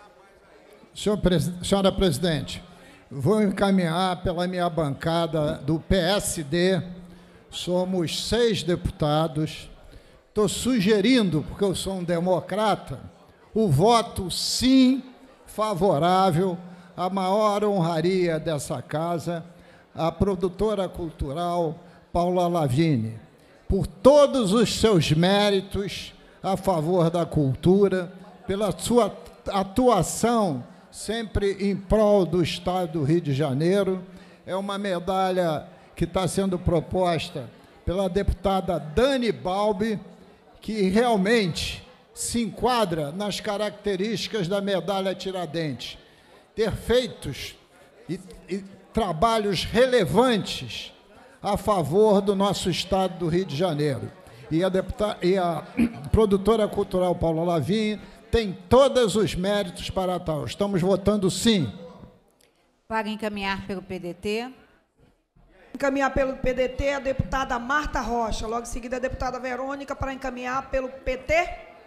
Senhor pres... Senhora Presidente, vou encaminhar pela minha bancada do P S D, somos seis deputados, estou sugerindo, porque eu sou um democrata, o voto sim favorável à maior honraria dessa casa, a produtora cultural Paula Lavini, por todos os seus méritos a favor da cultura, pela sua atuação sempre em prol do Estado do Rio de Janeiro. É uma medalha que está sendo proposta pela deputada Dani Balbi, que realmente se enquadra nas características da medalha Tiradentes. Ter feitos e, e trabalhos relevantes a favor do nosso Estado do Rio de Janeiro. E a, deputada, e a produtora cultural Paula Lavini tem todos os méritos para tal. Estamos votando sim. Para encaminhar pelo P D T. Encaminhar pelo P D T a deputada Marta Rocha. Logo em seguida, a deputada Verônica, para encaminhar pelo P T.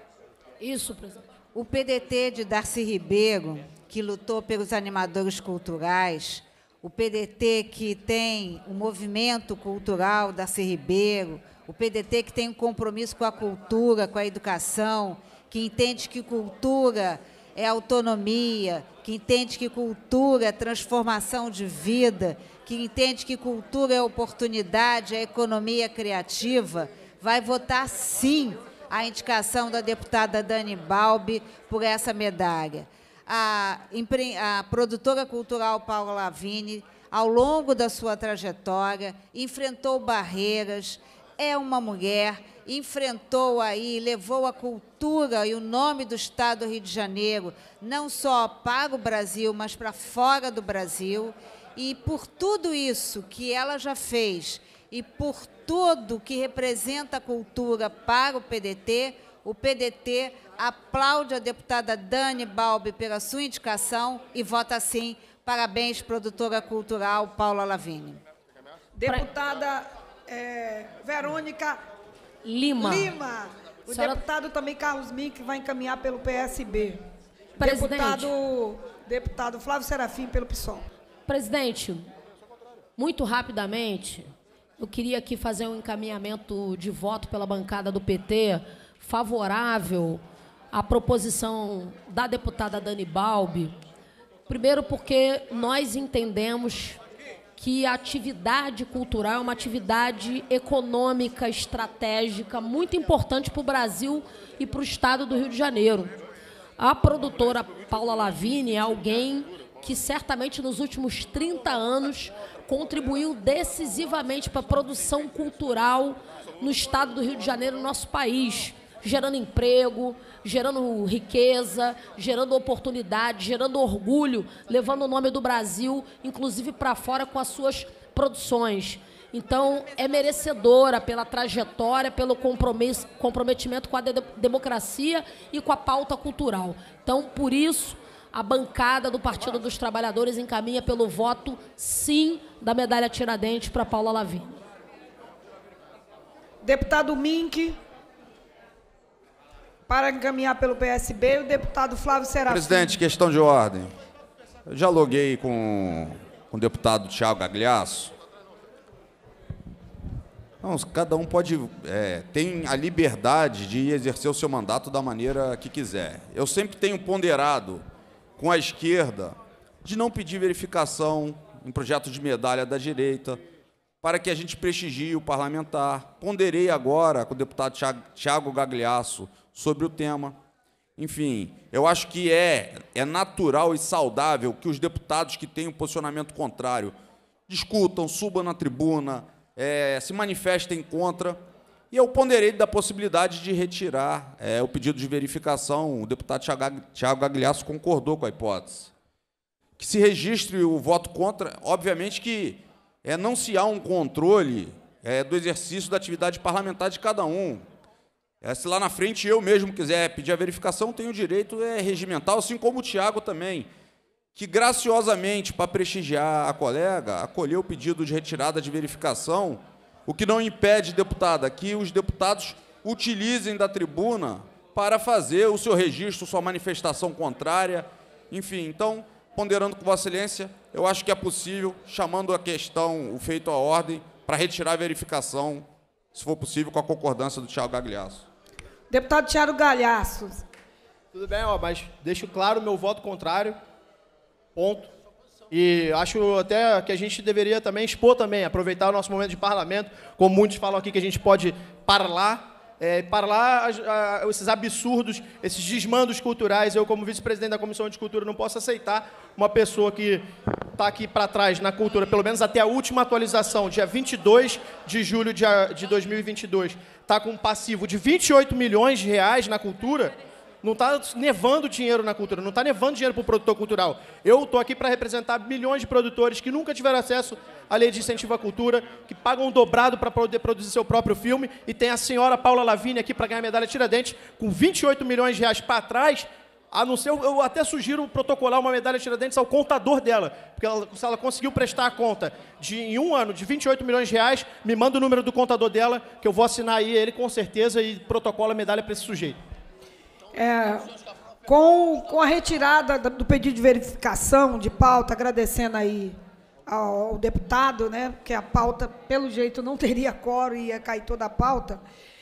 Isso, presidente. O P D T de Darcy Ribeiro, que lutou pelos animadores culturais, o P D T que tem o movimento cultural Darcy Ribeiro, o P D T que tem um compromisso com a cultura, com a educação, que entende que cultura é autonomia, que entende que cultura é transformação de vida, que entende que cultura é oportunidade, é economia criativa, vai votar sim a indicação da deputada Dani Balbi por essa medalha. A, a produtora cultural Paula Lavini, ao longo da sua trajetória, enfrentou barreiras, é uma mulher, enfrentou aí, levou a cultura e o nome do Estado do Rio de Janeiro, não só para o Brasil, mas para fora do Brasil. E por tudo isso que ela já fez e por tudo que representa a cultura para o P D T, o P D T aplaude a deputada Dani Balbi pela sua indicação e vota sim. Parabéns, produtora cultural Paula Lavigne. Deputada é, Verônica Lima. Lima. O Senhora... deputado também Carlos Mink vai encaminhar pelo P S B. Presidente. Deputado, deputado Flávio Serafim pelo PSOL. Presidente, muito rapidamente, eu queria aqui fazer um encaminhamento de voto pela bancada do P T favorável à proposição da deputada Dani Balbi. Primeiro porque nós entendemos que a atividade cultural é uma atividade econômica, estratégica, muito importante para o Brasil e para o Estado do Rio de Janeiro. A produtora Paula Lavigne é alguém que certamente nos últimos trinta anos contribuiu decisivamente para a produção cultural no Estado do Rio de Janeiro, no nosso país, gerando emprego, gerando riqueza, gerando oportunidade, gerando orgulho, levando o nome do Brasil, inclusive para fora, com as suas produções. Então, é merecedora pela trajetória, pelo compromisso, comprometimento com a de democracia e com a pauta cultural. Então, por isso, a bancada do Partido dos Trabalhadores encaminha pelo voto sim da medalha Tiradentes para Paula Lavigne. Deputado Mink, para encaminhar pelo P S B, o deputado Flávio Serafim. Presidente, questão de ordem. Eu já loguei com, com o deputado Thiago Gagliasso. Não, cada um pode, é, tem a liberdade de exercer o seu mandato da maneira que quiser. Eu sempre tenho ponderado com a esquerda de não pedir verificação em projeto de medalha da direita, para que a gente prestigie o parlamentar. Ponderei agora com o deputado Thiago Gagliasso sobre o tema. Enfim, eu acho que é, é natural e saudável que os deputados que têm um posicionamento contrário discutam, subam na tribuna, é, se manifestem contra. E eu ponderei da possibilidade de retirar é, o pedido de verificação. O deputado Thiago Gagliasso concordou com a hipótese. Que se registre o voto contra, obviamente que é, não se há um controle é, do exercício da atividade parlamentar de cada um. É, se lá na frente eu mesmo quiser pedir a verificação, tenho o direito é, regimental, assim como o Thiago também, que graciosamente, para prestigiar a colega, acolheu o pedido de retirada de verificação, o que não impede, deputada, que os deputados utilizem da tribuna para fazer o seu registro, sua manifestação contrária. Enfim, então, ponderando com Vossa Excelência, eu acho que é possível, chamando a questão, o feito à ordem, para retirar a verificação, se for possível, com a concordância do Thiago Gagliasso. Deputado Thiago Gagliasso. Tudo bem, ó, mas deixo claro o meu voto contrário. Ponto. E acho até que a gente deveria também expor também, aproveitar o nosso momento de parlamento, como muitos falam aqui que a gente pode parlar, é, parlar a, a, esses absurdos, esses desmandos culturais. Eu, como vice-presidente da Comissão de Cultura, não posso aceitar uma pessoa que está aqui para trás na cultura, pelo menos até a última atualização, dia vinte e dois de julho de, de dois mil e vinte e dois, está com um passivo de vinte e oito milhões de reais na cultura. Não está nevando dinheiro na cultura, não está nevando dinheiro para o produtor cultural. Eu estou aqui para representar milhões de produtores que nunca tiveram acesso à lei de incentivo à cultura, que pagam dobrado para poder produzir seu próprio filme, e tem a senhora Paula Lavigne aqui para ganhar a medalha Tiradentes, com vinte e oito milhões de reais para trás, a não ser, eu até sugiro protocolar uma medalha Tiradentes ao contador dela, porque ela, se ela conseguiu prestar a conta de, em um ano de vinte e oito milhões de reais, me manda o número do contador dela, que eu vou assinar aí ele com certeza e protocola a medalha para esse sujeito. É, com, com a retirada do pedido de verificação de pauta, agradecendo aí ao, ao deputado, né, porque a pauta, pelo jeito, não teria quórum e ia cair toda a pauta,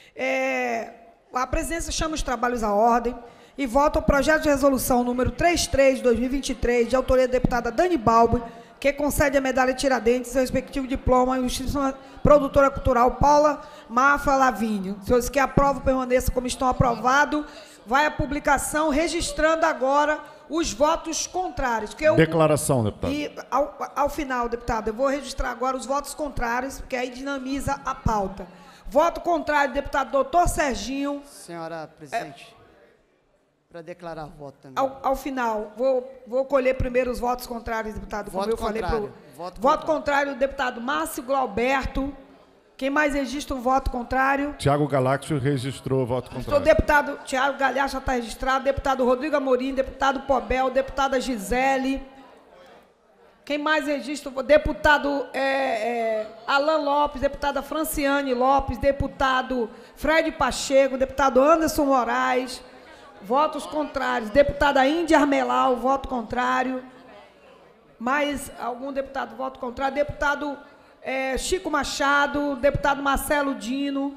é, a presidência chama os trabalhos à ordem e vota o projeto de resolução número trinta e três de dois mil e vinte e três, de autoria da deputada Dani Balbi, que concede a medalha Tiradentes, seu respectivo diploma em Justiça Produtora Cultural Paula Mafra Lavigne. Os senhores que aprovam, permaneçam como estão aprovados. Vai a publicação, registrando agora os votos contrários. Que eu, Declaração, deputado. E ao, ao final, deputado, eu vou registrar agora os votos contrários, porque aí dinamiza a pauta. Voto contrário, deputado doutor Serginho. Senhora presidente, é, para declarar voto também. Ao, ao final, vou, vou colher primeiro os votos contrários, deputado, como Voto eu falei. contrário. Pro, Voto voto contrário. contrário, deputado Márcio Glauberto. Quem mais registra o voto contrário? Tiago Galáxio registrou o voto Estou contrário. deputado Tiago Galhaço, já está registrado. Deputado Rodrigo Amorim, deputado Pobel, deputada Gisele. Quem mais registra? Deputado é, é, Alan Lopes, deputada Franciane Lopes, deputado Fred Pacheco, deputado Anderson Moraes. Votos contrários. Deputada Índia Armelau, voto contrário. Mais algum deputado, voto contrário. Deputado é, Chico Machado, deputado Marcelo Dino.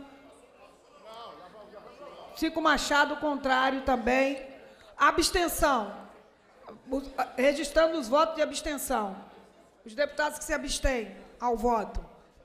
Chico Machado, contrário também. Abstenção. Registrando os votos de abstenção. Os deputados que se abstêm ao voto.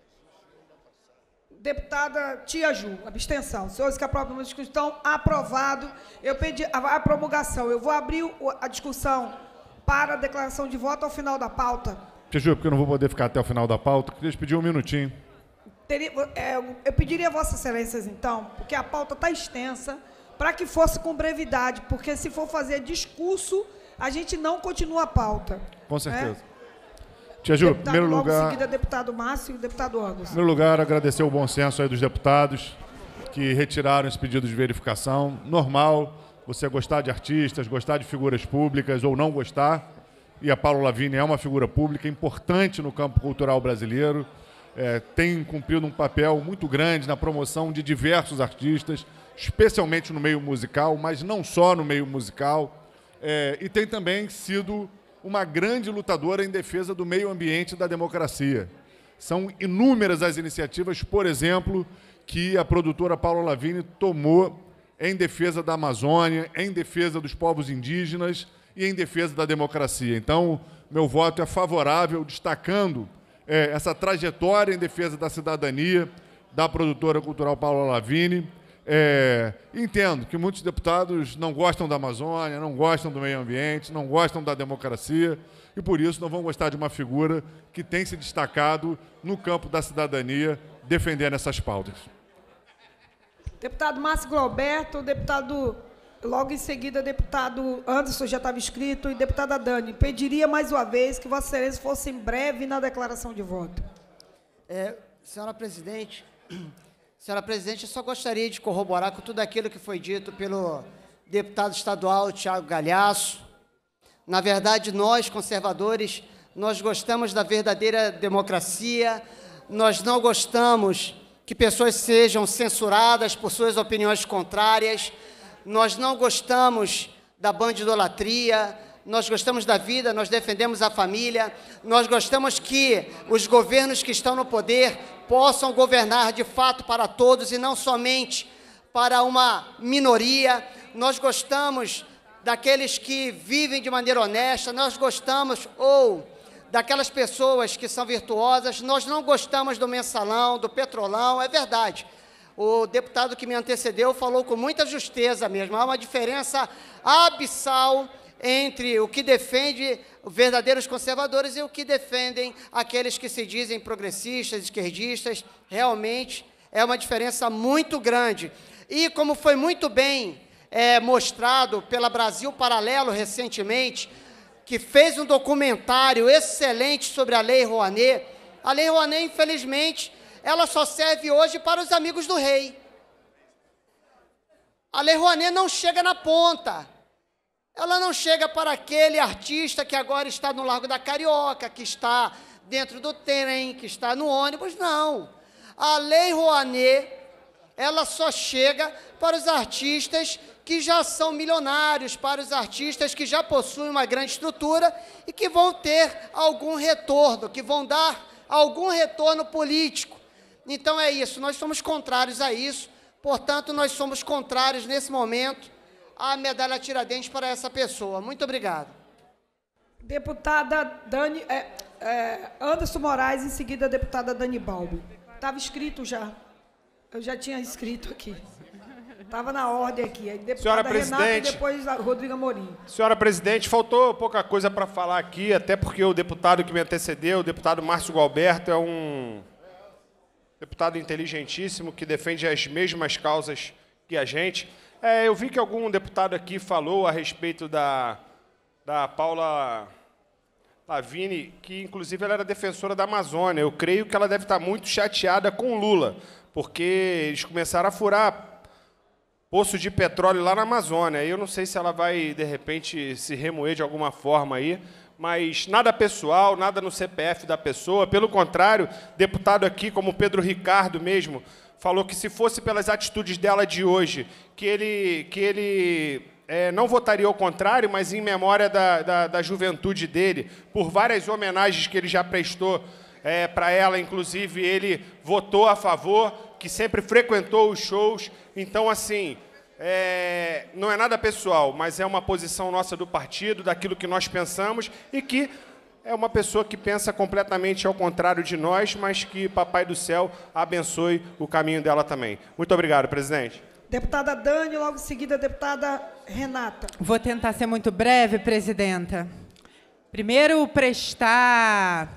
Deputada Tia Ju, abstenção. Senhores que aprovam a discussão, aprovado. Eu pedi a, a promulgação. Eu vou abrir o, a discussão para a declaração de voto ao final da pauta. Tia Ju, porque eu não vou poder ficar até o final da pauta, queria te pedir um minutinho. Teria, é, eu pediria a Vossas Excelências, então, porque a pauta está extensa, para que fosse com brevidade, porque se for fazer discurso, a gente não continua a pauta. Com certeza. Né? Tia Ju, em Deputado, primeiro logo lugar... em seguida, deputado Márcio e deputado Anderson. Em primeiro lugar, agradecer o bom senso aí dos deputados que retiraram esse pedido de verificação. Normal você gostar de artistas, gostar de figuras públicas ou não gostar. E a Paula Lavigne é uma figura pública importante no campo cultural brasileiro. É, tem cumprido um papel muito grande na promoção de diversos artistas, especialmente no meio musical, mas não só no meio musical. É, e tem também sido uma grande lutadora em defesa do meio ambiente e da democracia. São inúmeras as iniciativas, por exemplo, que a produtora Paula Lavigne tomou em defesa da Amazônia, em defesa dos povos indígenas e em defesa da democracia. Então, meu voto é favorável, destacando é, essa trajetória em defesa da cidadania da produtora cultural Paula Lavigne. É, entendo que muitos deputados não gostam da Amazônia, não gostam do meio ambiente, não gostam da democracia e, por isso, não vão gostar de uma figura que tem se destacado no campo da cidadania, defendendo essas pautas. Deputado Márcio Glauberto, deputado, logo em seguida, deputado Anderson, já estava inscrito, e deputada Dani. Pediria mais uma vez que Vossa Excelência fosse breve na declaração de voto. É, senhora presidente... Senhora presidente, eu só gostaria de corroborar com tudo aquilo que foi dito pelo deputado estadual Tiago Galhaço. Na verdade, nós, conservadores, nós gostamos da verdadeira democracia, nós não gostamos que pessoas sejam censuradas por suas opiniões contrárias, nós não gostamos da bandidolatria, nós gostamos da vida, nós defendemos a família, nós gostamos que os governos que estão no poder possam governar de fato para todos e não somente para uma minoria. Nós gostamos daqueles que vivem de maneira honesta, nós gostamos ou daquelas pessoas que são virtuosas, nós não gostamos do mensalão, do petrolão, é verdade. O deputado que me antecedeu falou com muita justeza mesmo, há uma diferença abissal entre o que defende os verdadeiros conservadores e o que defendem aqueles que se dizem progressistas, esquerdistas. Realmente é uma diferença muito grande. E como foi muito bem é, mostrado pela Brasil Paralelo recentemente, que fez um documentário excelente sobre a Lei Rouanet, a Lei Rouanet, infelizmente, ela só serve hoje para os amigos do rei. A Lei Rouanet não chega na ponta. Ela não chega para aquele artista que agora está no Largo da Carioca, que está dentro do trem, que está no ônibus, não. A Lei Rouanet, ela só chega para os artistas que já são milionários, para os artistas que já possuem uma grande estrutura e que vão ter algum retorno, que vão dar algum retorno político. Então é isso, nós somos contrários a isso, portanto, nós somos contrários nesse momento a medalha Tiradentes para essa pessoa. Muito obrigado. Deputada Dani, é, é, Anderson Moraes, em seguida a deputada Dani Balbi. Estava escrito já. Eu já tinha escrito aqui. Estava na ordem aqui. Aí, deputada Senhora Renata presidente, e depois a Rodrigo Amorim. Senhora presidente, faltou pouca coisa para falar aqui, até porque o deputado que me antecedeu, o deputado Márcio Glauberto, é um... deputado inteligentíssimo, que defende as mesmas causas que a gente. É, eu vi que algum deputado aqui falou a respeito da, da Paula Lavigne, que inclusive ela era defensora da Amazônia. Eu creio que ela deve estar muito chateada com o Lula, porque eles começaram a furar poço de petróleo lá na Amazônia. Eu não sei se ela vai, de repente, se remoer de alguma forma aí, mas nada pessoal, nada no C P F da pessoa. Pelo contrário, deputado aqui, como o Pedro Ricardo mesmo, falou que se fosse pelas atitudes dela de hoje, que ele, que ele é, não votaria ao contrário, mas em memória da, da, da juventude dele, por várias homenagens que ele já prestou é, para ela, inclusive ele votou a favor, que sempre frequentou os shows. Então, assim, é, não é nada pessoal, mas é uma posição nossa do partido, daquilo que nós pensamos, e que é uma pessoa que pensa completamente ao contrário de nós, mas que Papai do Céu abençoe o caminho dela também. Muito obrigado, presidente. Deputada Dani, logo em seguida, a deputada Renata. Vou tentar ser muito breve, presidenta. Primeiro, prestar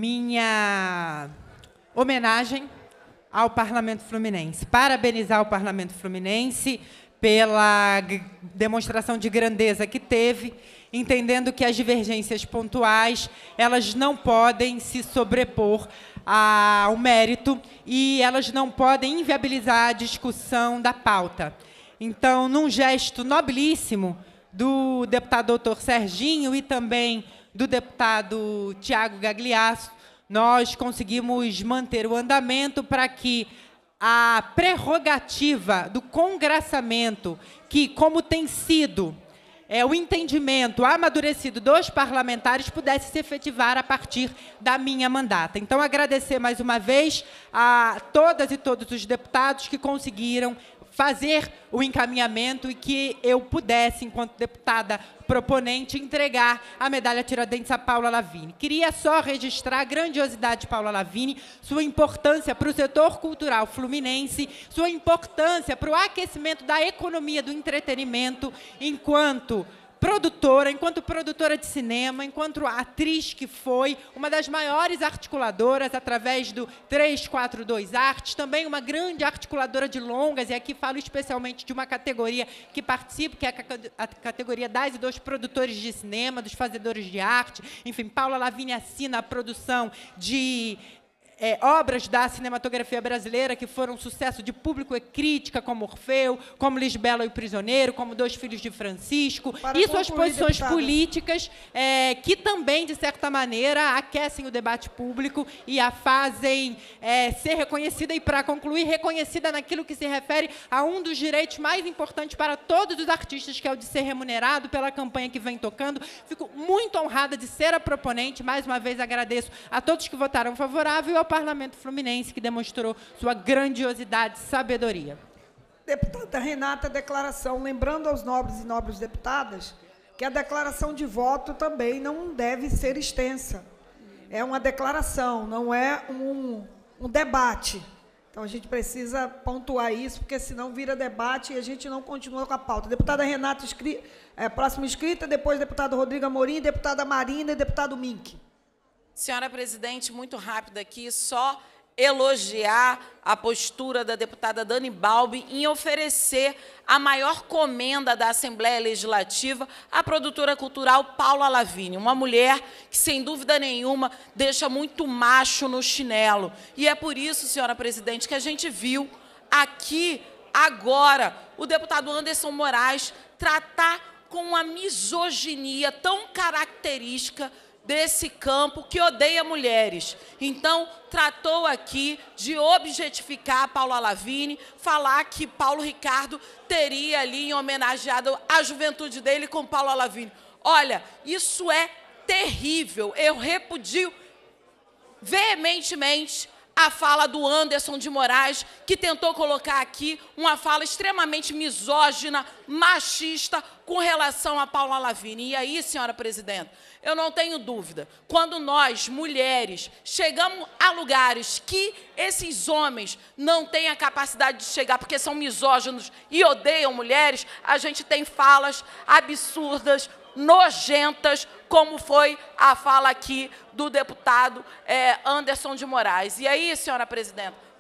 minha homenagem ao Parlamento Fluminense. Parabenizar o Parlamento Fluminense pela demonstração de grandeza que teve, entendendo que as divergências pontuais, elas não podem se sobrepor ao mérito e elas não podem inviabilizar a discussão da pauta. Então, num gesto nobilíssimo do deputado doutor Serginho e também do deputado Tiago Gagliasso, nós conseguimos manter o andamento para que a prerrogativa do congraçamento, que, como tem sido é, o entendimento amadurecido dos parlamentares, pudesse se efetivar a partir da minha mandata. Então, agradecer mais uma vez a todas e todos os deputados que conseguiram fazer o encaminhamento e que eu pudesse, enquanto deputada proponente, entregar a medalha Tiradentes a Paula Lavigne. Queria só registrar a grandiosidade de Paula Lavigne, sua importância para o setor cultural fluminense, sua importância para o aquecimento da economia do entretenimento, enquanto produtora, enquanto produtora de cinema, enquanto atriz que foi uma das maiores articuladoras através do trezentos e quarenta e dois Artes, também uma grande articuladora de longas, e aqui falo especialmente de uma categoria que participo, que é a categoria das e dos produtores de cinema, dos fazedores de arte. Enfim, Paula Lavigne assina a produção de É, obras da cinematografia brasileira que foram um sucesso de público e crítica, como Orfeu, como Lisbela e o Prisioneiro, como Dois Filhos de Francisco, Para e suas concluir, posições deputada. políticas é, que também, de certa maneira, aquecem o debate público e a fazem é, ser reconhecida e, para concluir, reconhecida naquilo que se refere a um dos direitos mais importantes para todos os artistas, que é o de ser remunerado pela campanha que vem tocando. Fico muito honrada de ser a proponente. Mais uma vez, agradeço a todos que votaram favorável e ao Parlamento Fluminense, que demonstrou sua grandiosidade e sabedoria. Deputada Renata, declaração. Lembrando aos nobres e nobres deputadas que a declaração de voto também não deve ser extensa. É uma declaração, não é um, um debate. Então, a gente precisa pontuar isso, porque senão vira debate e a gente não continua com a pauta. Deputada Renata, inscri... é, próxima inscrita, depois deputado Rodrigo Amorim, deputada Marina e deputado Mink. Senhora presidente, muito rápido aqui, só elogiar a postura da deputada Dani Balbi em oferecer a maior comenda da Assembleia Legislativa à produtora cultural Paula Lavigne, uma mulher que, sem dúvida nenhuma, deixa muito macho no chinelo. E é por isso, senhora presidente, que a gente viu aqui, agora, o deputado Anderson Moraes tratar com uma misoginia tão característica desse campo que odeia mulheres. Então, tratou aqui de objetificar a Paula Lavigne, falar que Paulo Ricardo teria ali homenageado a juventude dele com Paula Lavigne. Olha, isso é terrível. Eu repudio veementemente a fala do Anderson de Moraes, que tentou colocar aqui uma fala extremamente misógina, machista, com relação a Paula Lavigne. E aí, senhora presidenta, eu não tenho dúvida, quando nós, mulheres, chegamos a lugares que esses homens não têm a capacidade de chegar, porque são misóginos e odeiam mulheres, a gente tem falas absurdas, nojentas, como foi a fala aqui do deputado é, Anderson de Moraes. E aí, senhora presidenta,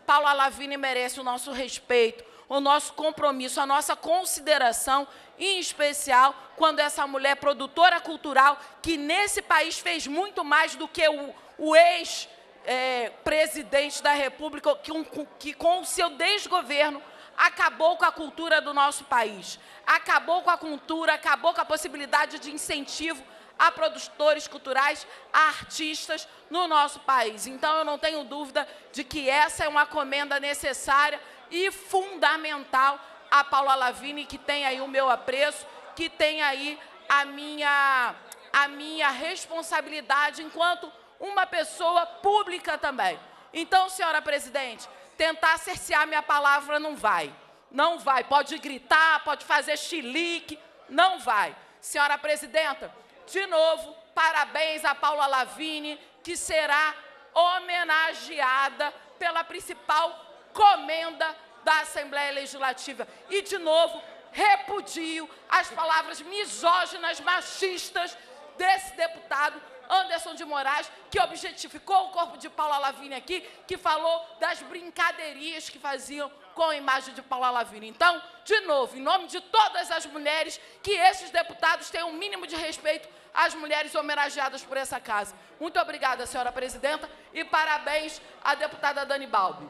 Paula Lavigne merece o nosso respeito, o nosso compromisso, a nossa consideração, em especial quando essa mulher produtora cultural, que nesse país fez muito mais do que o, o ex-presidente é, da República, que, um, que com o seu desgoverno acabou com a cultura do nosso país, acabou com a cultura, acabou com a possibilidade de incentivo a produtores culturais, a artistas no nosso país. Então, eu não tenho dúvida de que essa é uma comenda necessária e fundamental a Paula Lavigne, que tem aí o meu apreço, que tem aí a minha, a minha responsabilidade enquanto uma pessoa pública também. Então, senhora presidente, tentar cercear minha palavra não vai. Não vai. Pode gritar, pode fazer chilique, não vai. Senhora presidenta, de novo, parabéns a Paula Lavigne, que será homenageada pela principal comenda da Assembleia Legislativa. E, de novo, repudio as palavras misóginas, machistas desse deputado Anderson de Moraes, que objetificou o corpo de Paula Lavigne aqui, que falou das brincadeirinhas que faziam com a imagem de Paula Lavigne. Então, de novo, em nome de todas as mulheres, que esses deputados tenham um mínimo de respeito às mulheres homenageadas por essa casa. Muito obrigada, senhora presidenta, e parabéns à deputada Dani Balbi.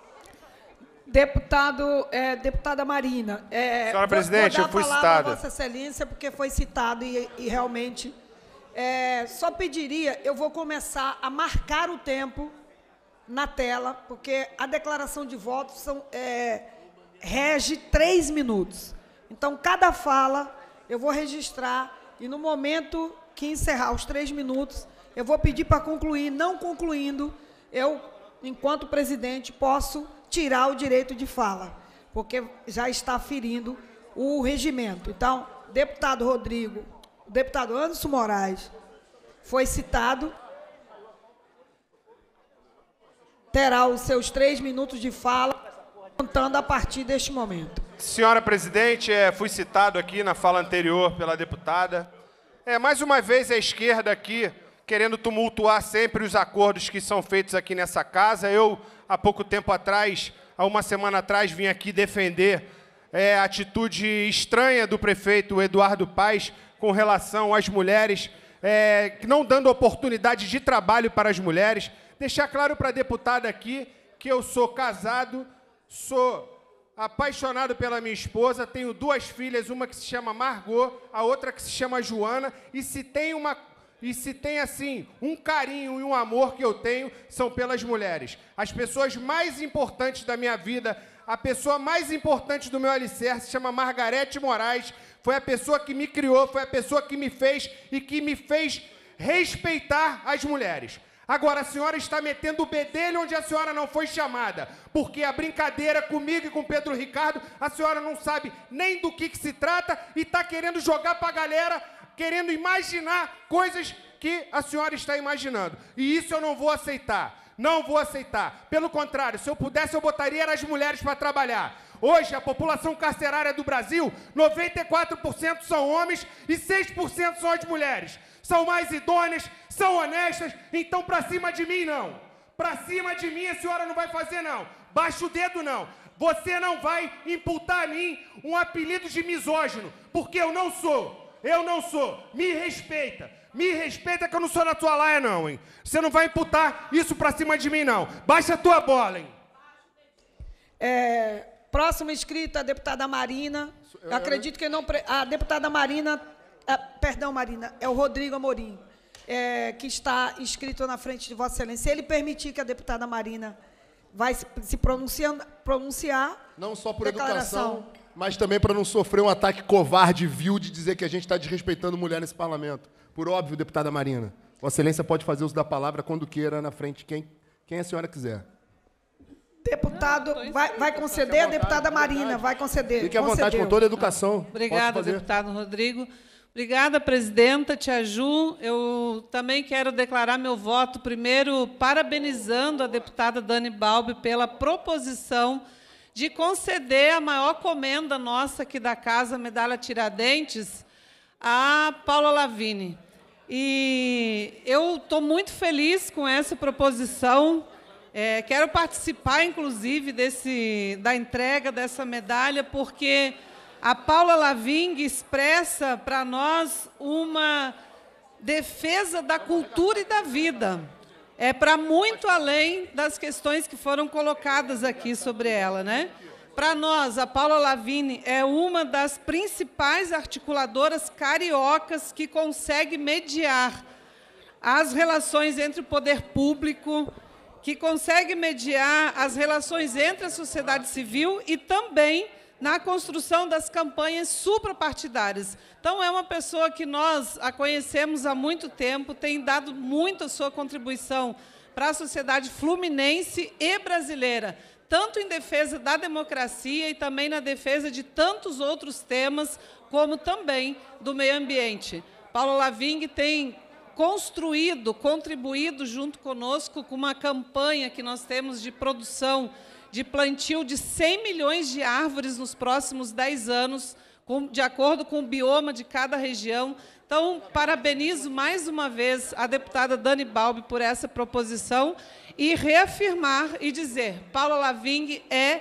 Deputado, é, deputada Marina. É, Senhora vou, presidente, vou dar eu fui a palavra citada. a Vossa Excelência, porque foi citado e, e realmente... É, só pediria, eu vou começar a marcar o tempo na tela, porque a declaração de votos são, é, rege três minutos. Então, cada fala eu vou registrar e, no momento que encerrar os três minutos, eu vou pedir para concluir. Não concluindo, eu, enquanto presidente, posso tirar o direito de fala, porque já está ferindo o regimento. Então, deputado Rodrigo, o deputado Anderson Moraes foi citado, terá os seus três minutos de fala, contando a partir deste momento. Senhora presidente, é, fui citado aqui na fala anterior pela deputada. É, mais uma vez a esquerda aqui, querendo tumultuar sempre os acordos que são feitos aqui nessa casa. Eu, há pouco tempo atrás, há uma semana atrás, vim aqui defender é, a atitude estranha do prefeito Eduardo Paes com relação às mulheres, é, não dando oportunidade de trabalho para as mulheres. Deixar claro para a deputada aqui que eu sou casado, sou apaixonado pela minha esposa, tenho duas filhas, uma que se chama Margot, a outra que se chama Joana, e se tem uma... E se tem, assim, um carinho e um amor que eu tenho, são pelas mulheres. As pessoas mais importantes da minha vida, a pessoa mais importante do meu alicerce, se chama Margarete Moraes, foi a pessoa que me criou, foi a pessoa que me fez e que me fez respeitar as mulheres. Agora, a senhora está metendo o bedelho onde a senhora não foi chamada, porque a brincadeira comigo e com Pedro Ricardo, a senhora não sabe nem do que, que se trata e está querendo jogar para a galera, querendo imaginar coisas que a senhora está imaginando. E isso eu não vou aceitar. Não vou aceitar. Pelo contrário, se eu pudesse, eu botaria as mulheres para trabalhar. Hoje, a população carcerária do Brasil, noventa e quatro por cento são homens e seis por cento são as mulheres. São mais idôneas, são honestas, então para cima de mim não. Para cima de mim a senhora não vai fazer não. Baixa o dedo não. Você não vai imputar a mim um apelido de misógino, porque eu não sou. Eu não sou. Me respeita. Me respeita que eu não sou da tua laia não, hein. Você não vai imputar isso para cima de mim não. Baixa a tua bola, hein. É, próximo inscrito, a deputada Marina. Eu acredito que não... Pre... A deputada Marina... É, perdão, Marina, é o Rodrigo Amorim, é, que está inscrito na frente de Vossa Excelência. Se ele permitir que a deputada Marina vai se, se pronunciar, pronunciar... Não só por educação, mas também para não sofrer um ataque covarde, vil, de dizer que a gente está desrespeitando mulher nesse parlamento. Por óbvio, deputada Marina, Vossa Excelência pode fazer uso da palavra quando queira, na frente, quem, quem a senhora quiser. Deputado, vai, vai conceder, a deputada Marina, vai conceder. Fique à vontade, com toda a educação. Obrigada, deputado Rodrigo. Obrigada, presidenta Tia Ju. Eu também quero declarar meu voto, primeiro, parabenizando a deputada Dani Balbi pela proposição de conceder a maior comenda nossa aqui da Casa, a Medalha Tiradentes, a Paula Lavigne. E eu estou muito feliz com essa proposição. É, quero participar, inclusive, desse, da entrega dessa medalha, porque a Paula Lavigne expressa para nós uma defesa da cultura e da vida. É para muito além das questões que foram colocadas aqui sobre ela, né? Para nós, a Paula Lavigne é uma das principais articuladoras cariocas que consegue mediar as relações entre o poder público, que consegue mediar as relações entre a sociedade civil e também na construção das campanhas suprapartidárias. Então, é uma pessoa que nós a conhecemos há muito tempo, tem dado muito a sua contribuição para a sociedade fluminense e brasileira, tanto em defesa da democracia e também na defesa de tantos outros temas, como também do meio ambiente. Paula Lavigne tem construído, contribuído junto conosco com uma campanha que nós temos de produção de plantio de cem milhões de árvores nos próximos dez anos, com, de acordo com o bioma de cada região. Então, parabenizo mais uma vez a deputada Dani Balbi por essa proposição e reafirmar e dizer, Paula Lavigne é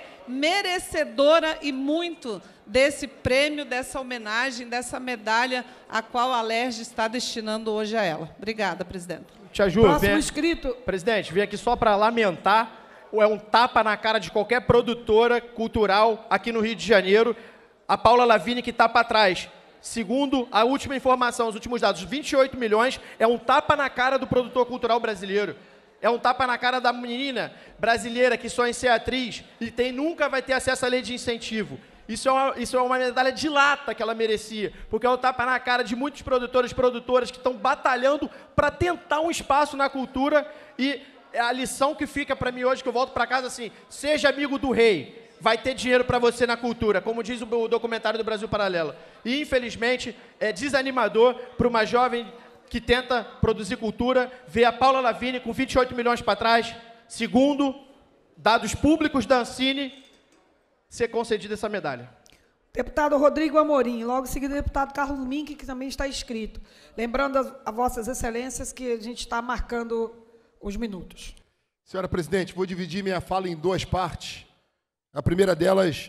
merecedora e muito desse prêmio, dessa homenagem, dessa medalha a qual a Alerj está destinando hoje a ela. Obrigada, presidente. Tia Ju, Próximo vem, inscrito. Presidente, vim aqui só para lamentar, é um tapa na cara de qualquer produtora cultural aqui no Rio de Janeiro, a Paula Lavigne que está para trás. Segundo a última informação, os últimos dados, vinte e oito milhões, é um tapa na cara do produtor cultural brasileiro. É um tapa na cara da menina brasileira que sonha em ser atriz e tem, nunca vai ter acesso à lei de incentivo. Isso é, uma, isso é uma medalha de lata que ela merecia, porque é um tapa na cara de muitos produtores e produtoras que estão batalhando para tentar um espaço na cultura. E a lição que fica para mim hoje, que eu volto para casa assim, seja amigo do rei, vai ter dinheiro para você na cultura, como diz o documentário do Brasil Paralelo. E, infelizmente, é desanimador para uma jovem que tenta produzir cultura ver a Paula Lavigne com vinte e oito milhões para trás, segundo dados públicos da Ancine, ser concedida essa medalha. Deputado Rodrigo Amorim, logo em seguida o deputado Carlos Mink, que também está inscrito. Lembrando a, a vossas excelências que a gente está marcando os minutos. Senhora presidente, vou dividir minha fala em duas partes. A primeira delas,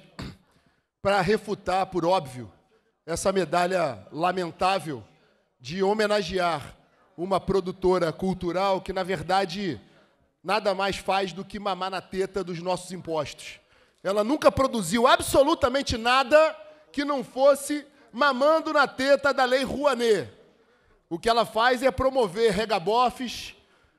para refutar, por óbvio, essa medalha lamentável de homenagear uma produtora cultural que, na verdade, nada mais faz do que mamar na teta dos nossos impostos. Ela nunca produziu absolutamente nada que não fosse mamando na teta da Lei Rouanet. O que ela faz é promover regabofes,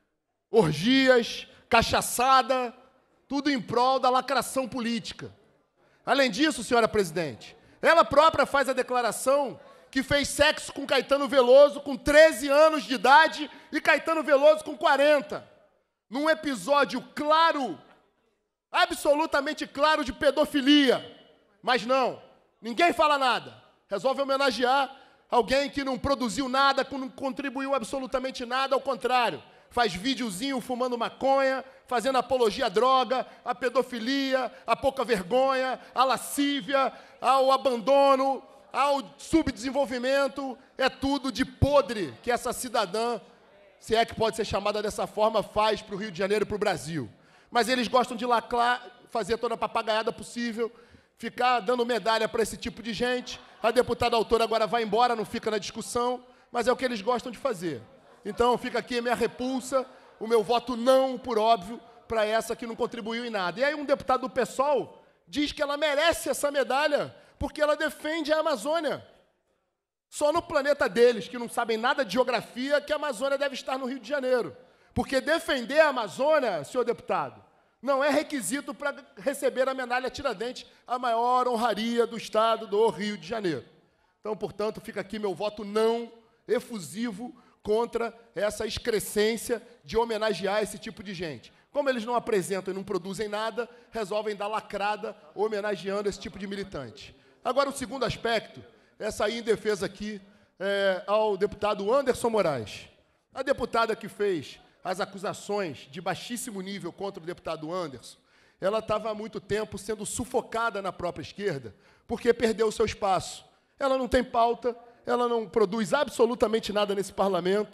orgias, cachaçada, tudo em prol da lacração política. Além disso, senhora presidente, ela própria faz a declaração que fez sexo com Caetano Veloso com treze anos de idade e Caetano Veloso com quarenta. Num episódio claro, absolutamente claro de pedofilia. Mas não, ninguém fala nada. Resolve homenagear alguém que não produziu nada, que não contribuiu absolutamente nada, ao contrário. Faz videozinho fumando maconha, fazendo apologia à droga, à pedofilia, à pouca vergonha, à lascívia, ao abandono, ao subdesenvolvimento. É tudo de podre que essa cidadã, se é que pode ser chamada dessa forma, faz para o Rio de Janeiro e para o Brasil. Mas eles gostam de lacrar, fazer toda a papagaiada possível, ficar dando medalha para esse tipo de gente. A deputada autora agora vai embora, não fica na discussão, mas é o que eles gostam de fazer. Então, fica aqui a minha repulsa, o meu voto não, por óbvio, para essa que não contribuiu em nada. E aí um deputado do PSOL diz que ela merece essa medalha porque ela defende a Amazônia. Só no planeta deles, que não sabem nada de geografia, que a Amazônia deve estar no Rio de Janeiro. Porque defender a Amazônia, senhor deputado, não é requisito para receber a medalha Tiradentes, a maior honraria do Estado do Rio de Janeiro. Então, portanto, fica aqui meu voto não efusivo contra essa excrescência de homenagear esse tipo de gente. Como eles não apresentam e não produzem nada, resolvem dar lacrada homenageando esse tipo de militante. Agora, o segundo aspecto, essa aí em defesa aqui é, ao deputado Anderson Moraes. A deputada que fez as acusações de baixíssimo nível contra o deputado Anderson, ela estava há muito tempo sendo sufocada na própria esquerda, porque perdeu o seu espaço. Ela não tem pauta, ela não produz absolutamente nada nesse parlamento.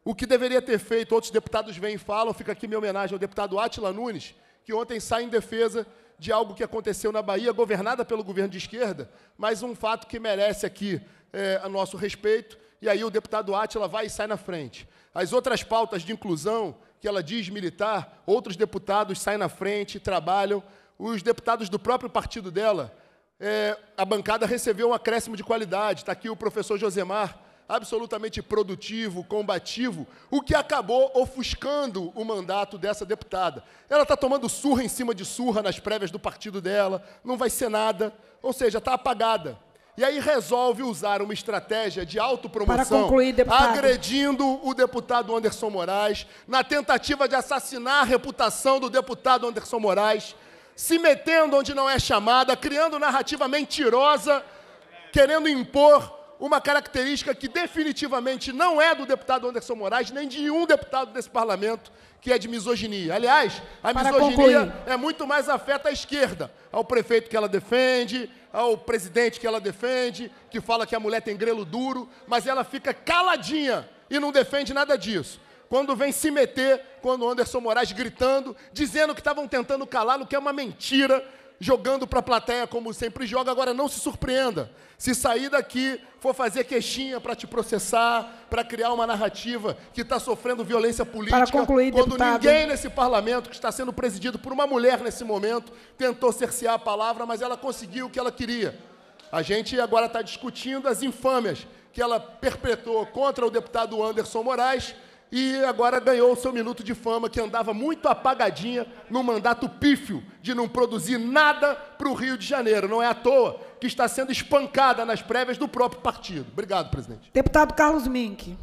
O que deveria ter feito, outros deputados vêm e falam, fica aqui minha homenagem ao deputado Átila Nunes, que ontem sai em defesa de algo que aconteceu na Bahia, governada pelo governo de esquerda, mas um fato que merece aqui é, a nosso respeito, e aí o deputado Átila vai e sai na frente. As outras pautas de inclusão, que ela diz militar, outros deputados saem na frente, trabalham. Os deputados do próprio partido dela, é, a bancada recebeu um acréscimo de qualidade. Está aqui o professor Josemar, absolutamente produtivo, combativo, o que acabou ofuscando o mandato dessa deputada. Ela está tomando surra em cima de surra nas prévias do partido dela, não vai ser nada, ou seja, está apagada. E aí resolve usar uma estratégia de autopromoção, Para concluir, deputado. agredindo o deputado Anderson Moraes, na tentativa de assassinar a reputação do deputado Anderson Moraes, se metendo onde não é chamada, criando narrativa mentirosa, querendo impor uma característica que definitivamente não é do deputado Anderson Moraes, nem de um deputado desse parlamento, que é de misoginia. Aliás, a Para misoginia concluir. é muito mais afeta à esquerda, ao prefeito que ela defende, ao presidente que ela defende, que fala que a mulher tem grelo duro, mas ela fica caladinha e não defende nada disso. Quando vem se meter, quando o Anderson Moraes gritando, dizendo que estavam tentando calá-lo, que é uma mentira, jogando para a plateia como sempre joga. Agora, não se surpreenda. Se sair daqui, for fazer queixinha para te processar, para criar uma narrativa que está sofrendo violência política, Para concluir, quando deputado. ninguém nesse parlamento, que está sendo presidido por uma mulher nesse momento, tentou cercear a palavra, mas ela conseguiu o que ela queria. A gente agora está discutindo as infâmias que ela perpetrou contra o deputado Anderson Moraes, e agora ganhou o seu minuto de fama, que andava muito apagadinha no mandato pífio de não produzir nada para o Rio de Janeiro. Não é à toa que está sendo espancada nas prévias do próprio partido. Obrigado, presidente. Deputado Carlos Mink.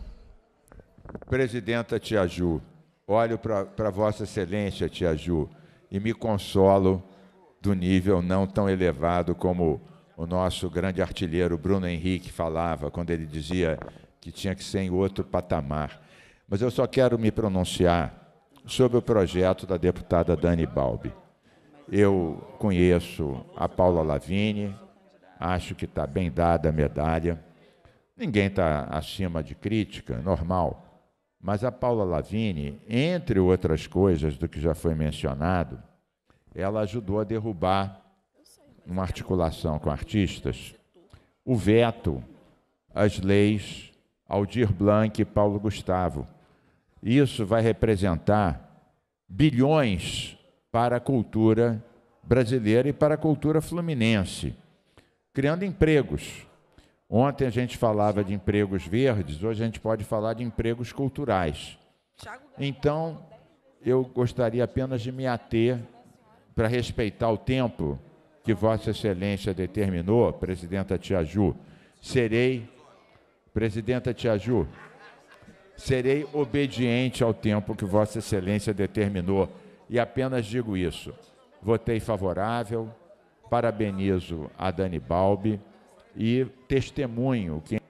Presidenta Tia Ju, olho para Vossa Excelência, Tia Ju, e me consolo do nível não tão elevado como o nosso grande artilheiro Bruno Henrique falava, quando ele dizia que tinha que ser em outro patamar. Mas eu só quero me pronunciar sobre o projeto da deputada Dani Balbi. Eu conheço a Paula Lavigne, acho que está bem dada a medalha. Ninguém está acima de crítica, normal. Mas a Paula Lavigne, entre outras coisas do que já foi mencionado, ela ajudou a derrubar, numa articulação com artistas, o veto às leis Aldir Blanc e Paulo Gustavo. Isso vai representar bilhões para a cultura brasileira e para a cultura fluminense, criando empregos. Ontem a gente falava de empregos verdes, hoje a gente pode falar de empregos culturais. Então, eu gostaria apenas de me ater para respeitar o tempo que Vossa Excelência determinou, Presidenta Tia Ju. Serei, Presidenta Tia Ju, serei obediente ao tempo que Vossa Excelência determinou. E apenas digo isso. Votei favorável, parabenizo a Dani Balbi e testemunho que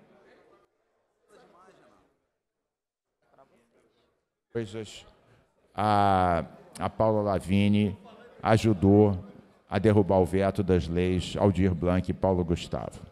coisas a, a Paula Lavigne ajudou a derrubar o veto das leis Aldir Blanc e Paulo Gustavo.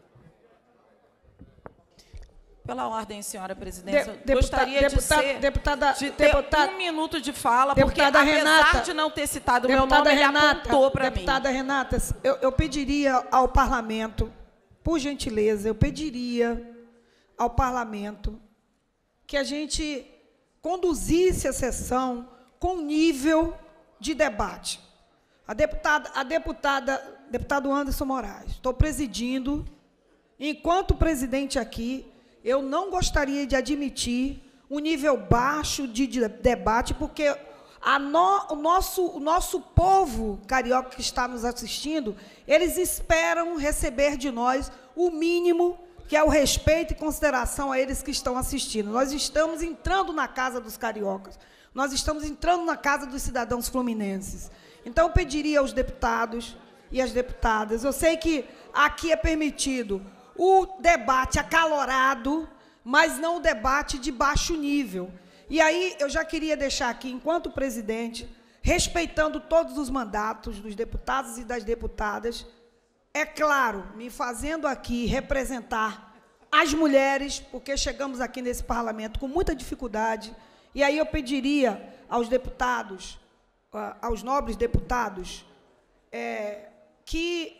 Pela ordem, senhora presidente, De, eu deputa, gostaria deputada, de, ser, deputada, de ter deputada, um minuto de fala, porque deputada apesar Renata, de não ter citado o meu deputada nome, Renata, ele apontou para mim. Deputada Renata, eu, eu pediria ao parlamento, por gentileza, eu pediria ao parlamento que a gente conduzisse a sessão com nível de debate. A deputada, a deputada, deputado Anderson Moraes, estou presidindo, enquanto presidente aqui, eu não gostaria de admitir um nível baixo de debate, porque a no, o, nosso, o nosso povo carioca que está nos assistindo, eles esperam receber de nós o mínimo, que é o respeito e consideração a eles que estão assistindo. Nós estamos entrando na casa dos cariocas, nós estamos entrando na casa dos cidadãos fluminenses. Então, eu pediria aos deputados e às deputadas, eu sei que aqui é permitido o debate acalorado, mas não o debate de baixo nível. E aí, eu já queria deixar aqui, enquanto presidente, respeitando todos os mandatos dos deputados e das deputadas, é claro, me fazendo aqui representar as mulheres, porque chegamos aqui nesse parlamento com muita dificuldade, e aí eu pediria aos deputados, aos nobres deputados, é, que,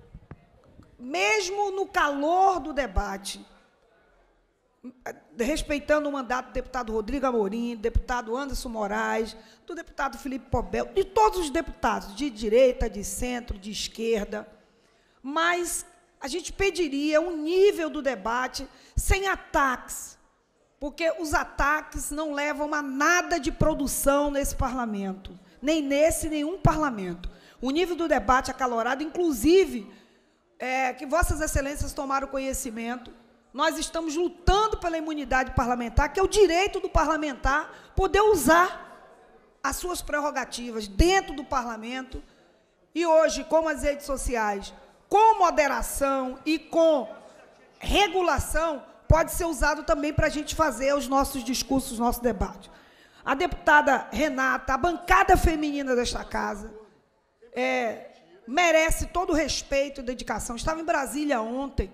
mesmo no calor do debate, respeitando o mandato do deputado Rodrigo Amorim, do deputado Anderson Moraes, do deputado Felipe Pobel, de todos os deputados, de direita, de centro, de esquerda, mas a gente pediria um nível do debate sem ataques, porque os ataques não levam a nada de produção nesse parlamento, nem nesse, nenhum parlamento. O nível do debate acalorado, inclusive, é, que Vossas Excelências tomaram conhecimento, nós estamos lutando pela imunidade parlamentar, que é o direito do parlamentar poder usar as suas prerrogativas dentro do parlamento. E hoje, com as redes sociais, com moderação e com regulação, pode ser usado também para a gente fazer os nossos discursos, os nossos debates. A deputada Renata, a bancada feminina desta casa, é, merece todo o respeito e dedicação. Estava em Brasília ontem,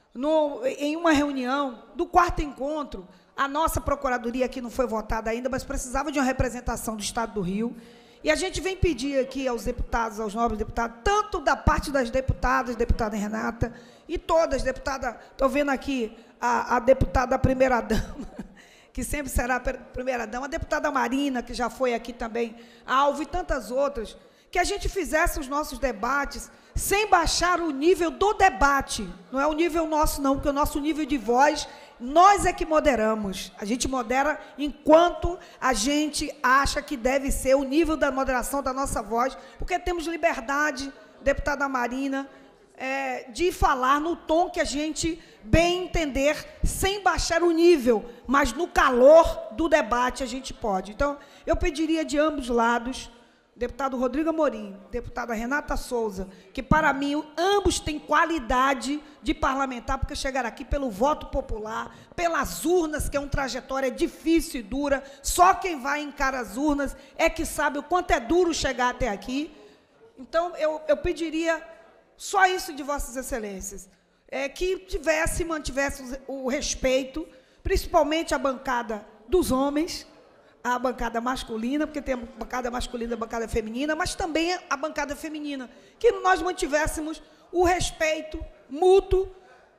no, em uma reunião do quarto encontro. A nossa procuradoria aqui não foi votada ainda, mas precisava de uma representação do Estado do Rio. E a gente vem pedir aqui aos deputados, aos nobres deputados, tanto da parte das deputadas, deputada Renata, e todas, deputada, estou vendo aqui a, a deputada primeira-dama, que sempre será a primeira-dama, a deputada Marina, que já foi aqui também, a Alvo e tantas outras, que a gente fizesse os nossos debates sem baixar o nível do debate. Não é o nível nosso, não, porque o nosso nível de voz, nós é que moderamos. A gente modera enquanto a gente acha que deve ser o nível da moderação da nossa voz, porque temos liberdade, deputada Marina, é, de falar no tom que a gente bem entender, sem baixar o nível, mas no calor do debate a gente pode. Então, eu pediria de ambos lados, deputado Rodrigo Amorim, deputada Renata Souza, que, para mim, ambos têm qualidade de parlamentar, porque chegaram aqui pelo voto popular, pelas urnas, que é uma trajetória difícil e dura. Só quem vai encarar as urnas é que sabe o quanto é duro chegar até aqui. Então, eu, eu pediria só isso de Vossas Excelências, é, que tivesse, mantivesse o respeito, principalmente a bancada dos homens, a bancada masculina, porque tem a bancada masculina e a bancada feminina, mas também a bancada feminina, que nós mantivéssemos o respeito mútuo.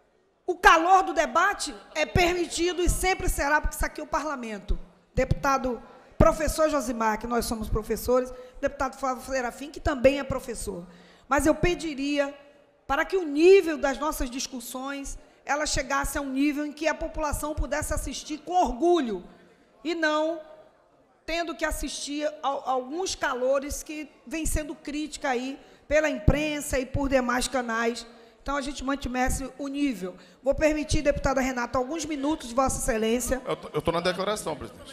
O calor do debate é permitido e sempre será, porque isso aqui é o parlamento. Deputado professor Josimar, que nós somos professores, deputado Flávio Serafim, que também é professor. Mas eu pediria para que o nível das nossas discussões ela chegasse a um nível em que a população pudesse assistir com orgulho e não tendo que assistir a, a alguns calores que vêm sendo crítica aí pela imprensa e por demais canais. Então, a gente mantivesse o nível. Vou permitir, deputada Renata, alguns minutos de Vossa Excelência. Eu estou na declaração, presidente.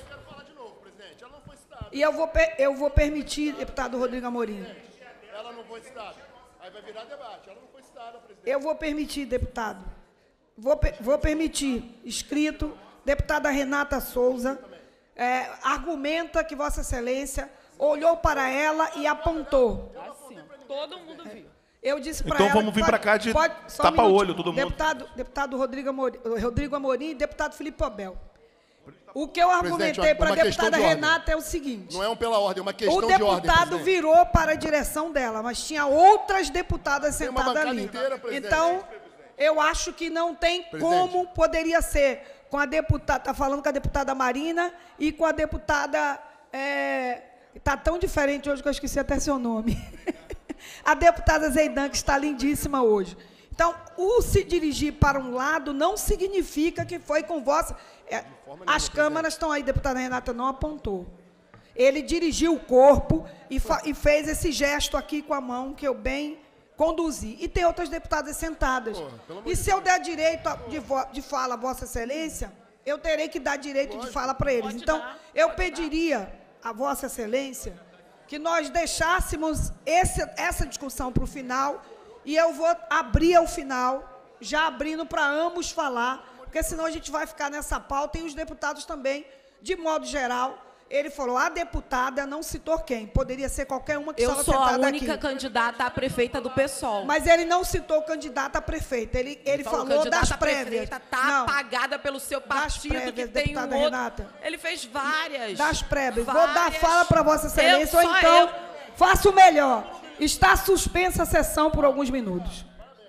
E eu vou, eu vou permitir, deputado Rodrigo Amorim. Ela não foi citada. Aí vai virar debate. Ela não foi citada, presidente. Eu vou permitir, deputado. Vou, vou permitir, escrito, deputada Renata Souza, É, argumenta que Vossa Excelência olhou para ela e apontou. Assim, todo mundo viu. Eu disse para então ela... Então vamos vir para cá de tapa-olho, todo mundo. Deputado, deputado Rodrigo Amorim, Rodrigo Amorim e deputado Felipe Pobel. O que eu argumentei para a deputada Renata é o seguinte... Não é um pela ordem, é uma questão de ordem, O deputado virou para a direção dela, mas tinha outras deputadas sentadas ali. Inteira, então, eu acho que não tem presidente. Como poderia ser... com a deputada, está falando com a deputada Marina e com a deputada... Está é, tão diferente hoje que eu esqueci até seu nome. A deputada Zeidan, que está lindíssima hoje. Então, o se dirigir para um lado não significa que foi com vossa... É, as câmaras estão aí, deputada Renata não apontou. Ele dirigiu o corpo e, fa, e fez esse gesto aqui com a mão, que eu bem conduzi. E tem outras deputadas sentadas. Porra, e se eu der direito de, de fala a Vossa Excelência, eu terei que dar direito pode, de fala para eles. Então, dar, eu pediria dar. a Vossa Excelência que nós deixássemos esse, essa discussão para o final, e eu vou abrir ao final, já abrindo para ambos falar, porque senão a gente vai ficar nessa pauta, e os deputados também, de modo geral, Ele falou, a deputada não citou quem. Poderia ser qualquer uma que Eu estava sou a sentada única aqui. candidata a prefeita do PSOL. Mas ele não citou candidata a prefeita. Ele, ele falou, candidata das a prévias. prefeita tá Não. apagada pelo seu partido, prévias, que tem um deputada outro. Renata. Ele fez várias. Das prévias. Vou várias. dar fala para Vossa Excelência, Eu, ou só então eu. faça o melhor. Está suspensa a sessão por alguns minutos.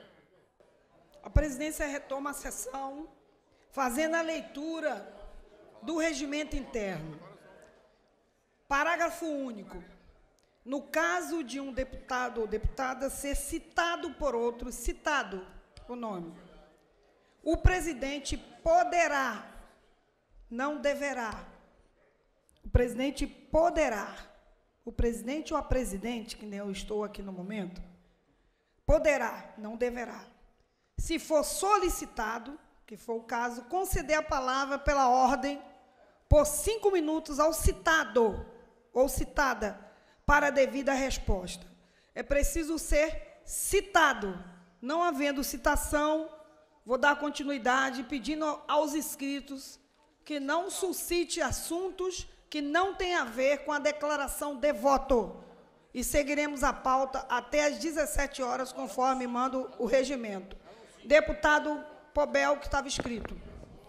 A presidência retoma a sessão, fazendo a leitura do regimento interno. Parágrafo único. No caso de um deputado ou deputada ser citado por outro, citado o nome, o presidente poderá, não deverá, o presidente poderá, o presidente ou a presidente, que nem eu estou aqui no momento, poderá, não deverá, se for solicitado, que for o caso, conceder a palavra pela ordem por cinco minutos ao citado ou citada para a devida resposta. É preciso ser citado. Não havendo citação, vou dar continuidade pedindo aos inscritos que não suscite assuntos que não têm a ver com a declaração de voto. E seguiremos a pauta até às dezessete horas, conforme manda o regimento. Deputado Pobel, que estava escrito.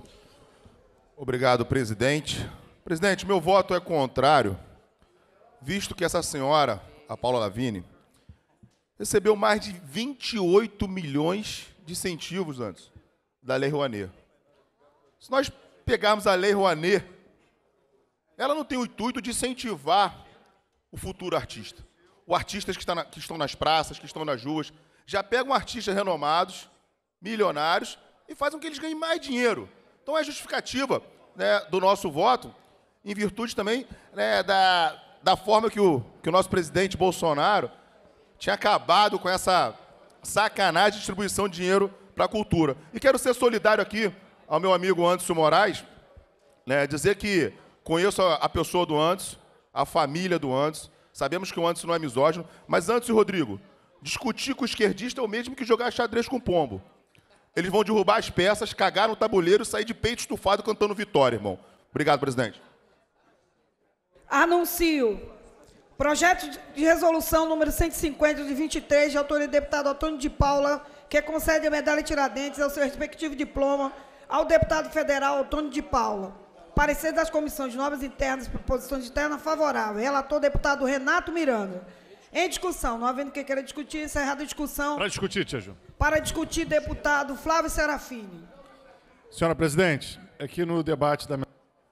Obrigado, presidente. Presidente, meu voto é contrário, visto que essa senhora, a Paula Lavigne, recebeu mais de vinte e oito milhões de incentivos antes da Lei Rouanet. Se nós pegarmos a Lei Rouanet, ela não tem o intuito de incentivar o futuro artista. Os artistas que, está na, que estão nas praças, que estão nas ruas, já pegam artistas renomados, milionários, e fazem com que eles ganhem mais dinheiro. Então é justificativa, né, do nosso voto, em virtude também, né, da, da forma que o, que o nosso presidente Bolsonaro tinha acabado com essa sacanagem de distribuição de dinheiro para a cultura. E quero ser solidário aqui ao meu amigo Anderson Moraes, né, dizer que conheço a, a pessoa do Anderson, a família do Anderson, sabemos que o Anderson não é misógino, mas Anderson e Rodrigo, discutir com o esquerdista é o mesmo que jogar xadrez com pombo. Eles vão derrubar as peças, cagar no tabuleiro e sair de peito estufado cantando vitória, irmão. Obrigado, presidente. Anuncio projeto de resolução número cento e cinquenta, de vinte e três, de autoria do deputado Antônio de Paula, que concede a medalha Tiradentes ao seu respectivo diploma ao deputado federal Antônio de Paula. Parecer das comissões de normas internas e proposições internas favorável. Relator, deputado Renato Miranda. Em discussão, não havendo quem queira discutir, encerrada a discussão. Para discutir, tia Ju. Para discutir, deputado Flávio Serafini. Senhora presidente, aqui no debate da...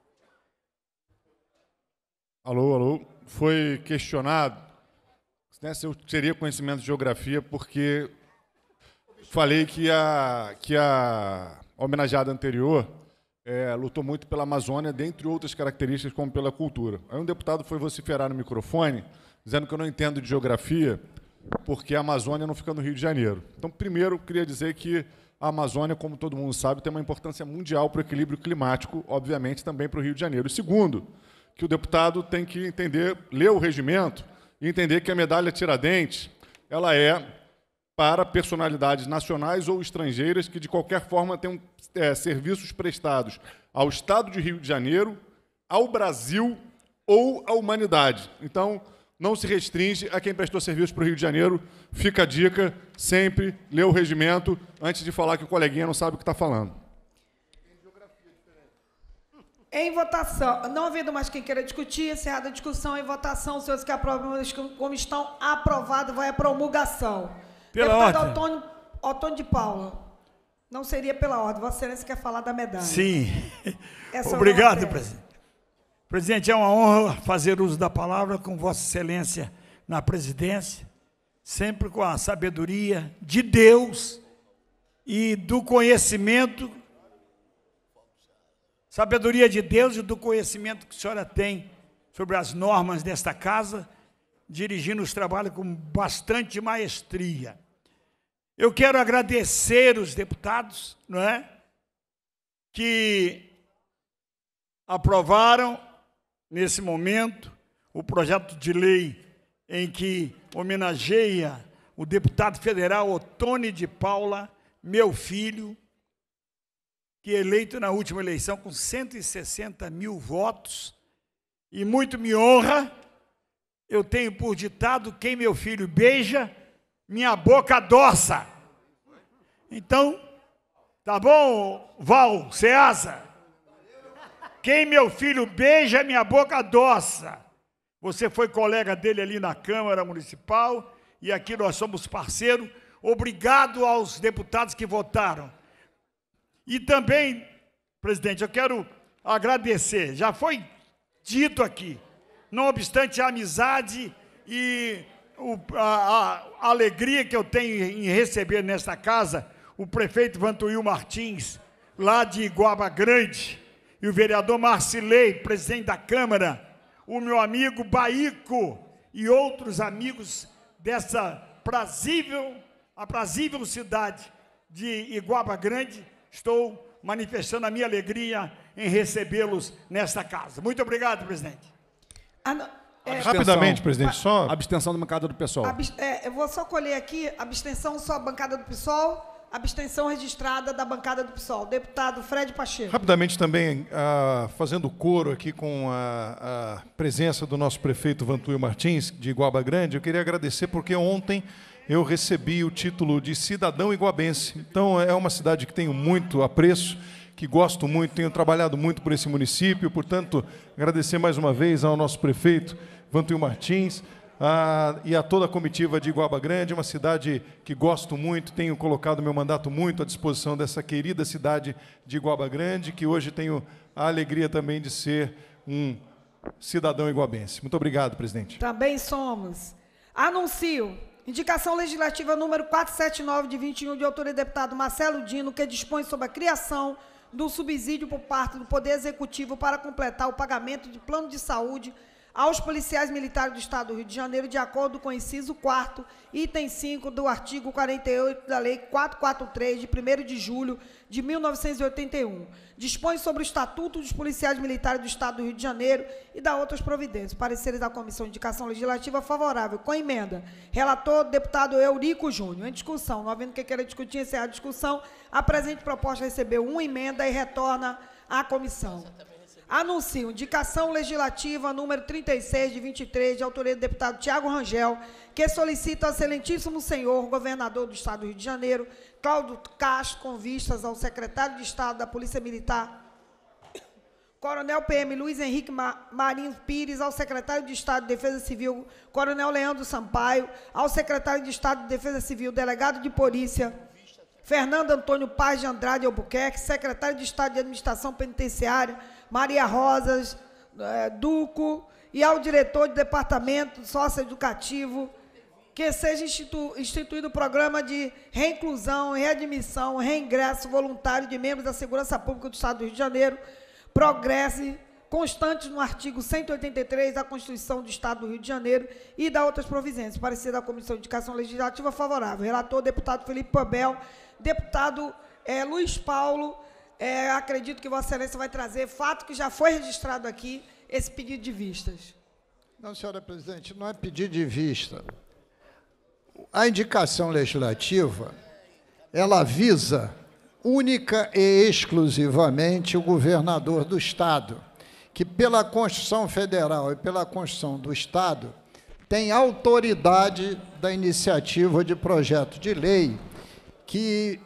Alô, alô. Foi questionado, né, se eu teria conhecimento de geografia, porque falei que a, que a homenageada anterior é, lutou muito pela Amazônia, dentre outras características, como pela cultura. Aí um deputado foi vociferar no microfone, dizendo que eu não entendo de geografia, porque a Amazônia não fica no Rio de Janeiro. Então, primeiro, eu queria dizer que a Amazônia, como todo mundo sabe, tem uma importância mundial para o equilíbrio climático, obviamente, também para o Rio de Janeiro. E segundo, que o deputado tem que entender, ler o regimento e entender que a medalha Tiradentes ela é para personalidades nacionais ou estrangeiras que, de qualquer forma, tenham é, serviços prestados ao Estado de Rio de Janeiro, ao Brasil ou à humanidade. Então, não se restringe a quem prestou serviço para o Rio de Janeiro. Fica a dica, sempre lê o regimento antes de falar que o coleguinha não sabe o que está falando. Em votação, não havendo mais quem queira discutir, encerrada a discussão, em votação, os senhores que aprovam, como estão aprovados, vai à promulgação. Pela Deputado ordem. Antônio, Antônio de Paula. Não seria pela ordem. Vossa Excelência quer falar da medalha. Sim. Essa Obrigado, não é presidente. Presidente, é uma honra fazer uso da palavra com Vossa Excelência na presidência, sempre com a sabedoria de Deus e do conhecimento, sabedoria de Deus e do conhecimento que a senhora tem sobre as normas desta casa, dirigindo os trabalhos com bastante maestria. Eu quero agradecer os deputados, não é, que aprovaram, nesse momento, o projeto de lei em que homenageia o deputado federal Otônio de Paula, meu filho, que eleito na última eleição com cento e sessenta mil votos, e muito me honra, eu tenho por ditado: quem meu filho beija, minha boca adoça. Então, tá bom, Val, Ceasa? Quem meu filho beija, minha boca adoça. Você foi colega dele ali na Câmara Municipal e aqui nós somos parceiros. Obrigado aos deputados que votaram. E também, presidente, eu quero agradecer. Já foi dito aqui, não obstante a amizade e o, a, a alegria que eu tenho em receber nesta casa o prefeito Vantuil Martins, lá de Iguaba Grande, e o vereador Marcilei, presidente da Câmara, o meu amigo Baico e outros amigos dessa prazível, aprazível cidade de Iguaba Grande. Estou manifestando a minha alegria em recebê-los nesta casa. Muito obrigado, presidente. Ah, não, é, Rapidamente, presidente, só... Abstenção da bancada do pessoal. Abs- é, eu vou só colher aqui, abstenção só bancada do PSOL, abstenção registrada da bancada do PSOL. Deputado Fred Pacheco. Rapidamente também, ah, fazendo coro aqui com a, a presença do nosso prefeito Vantuil Martins, de Iguaba Grande, eu queria agradecer porque ontem eu recebi o título de cidadão iguabense. Então, é uma cidade que tenho muito apreço, que gosto muito, tenho trabalhado muito por esse município, portanto, agradecer mais uma vez ao nosso prefeito Vantuil Martins, Ah, e a toda a comitiva de Iguaba Grande, uma cidade que gosto muito, tenho colocado meu mandato muito à disposição dessa querida cidade de Iguaba Grande, que hoje tenho a alegria também de ser um cidadão iguabense. Muito obrigado, presidente. Também somos. Anuncio indicação legislativa número quatrocentos e setenta e nove, de vinte e um, de autoria do deputado Marcelo Dino, que dispõe sobre a criação do subsídio por parte do Poder Executivo para completar o pagamento de plano de saúde aos policiais militares do Estado do Rio de Janeiro, de acordo com o inciso quarto, item cinco do artigo quarenta e oito da Lei quatrocentos e quarenta e três, de primeiro de julho de mil novecentos e oitenta e um. Dispõe sobre o Estatuto dos Policiais Militares do Estado do Rio de Janeiro e dá outras providências. Pareceres da Comissão de Indicação Legislativa favorável, com emenda. Relator, deputado Eurico Júnior. Em discussão, não havendo que queira discutir, encerrar a discussão, a presente proposta recebeu uma emenda e retorna à comissão. Anuncio indicação legislativa número trinta e seis, de vinte e três, de autoria do deputado Tiago Rangel, que solicita ao excelentíssimo senhor, governador do Estado do Rio de Janeiro, Cláudio Castro, com vistas ao secretário de Estado da Polícia Militar, Coronel P M Luiz Henrique Marinho Pires, ao secretário de Estado de Defesa Civil, Coronel Leandro Sampaio, ao secretário de Estado de Defesa Civil, delegado de Polícia, Fernando Antônio Paz de Andrade Albuquerque, secretário de Estado de Administração Penitenciária, Maria Rosas eh, Duco, e ao diretor de Departamento Socioeducativo, que seja institu instituído o programa de reinclusão, readmissão, reingresso voluntário de membros da Segurança Pública do Estado do Rio de Janeiro, progresse constante no artigo cento e oitenta e três da Constituição do Estado do Rio de Janeiro e da outras providências. Parecer da Comissão de Indicação Legislativa favorável. Relator, deputado Felipe Pabel. Deputado eh, Luiz Paulo, eh, acredito que Vossa Excelência vai trazer fato que já foi registrado aqui, esse pedido de vistas. Não, senhora presidente, não é pedido de vista. A indicação legislativa, ela visa única e exclusivamente o governador do Estado, que pela Constituição Federal e pela Constituição do Estado tem autoridade da iniciativa de projeto de lei que,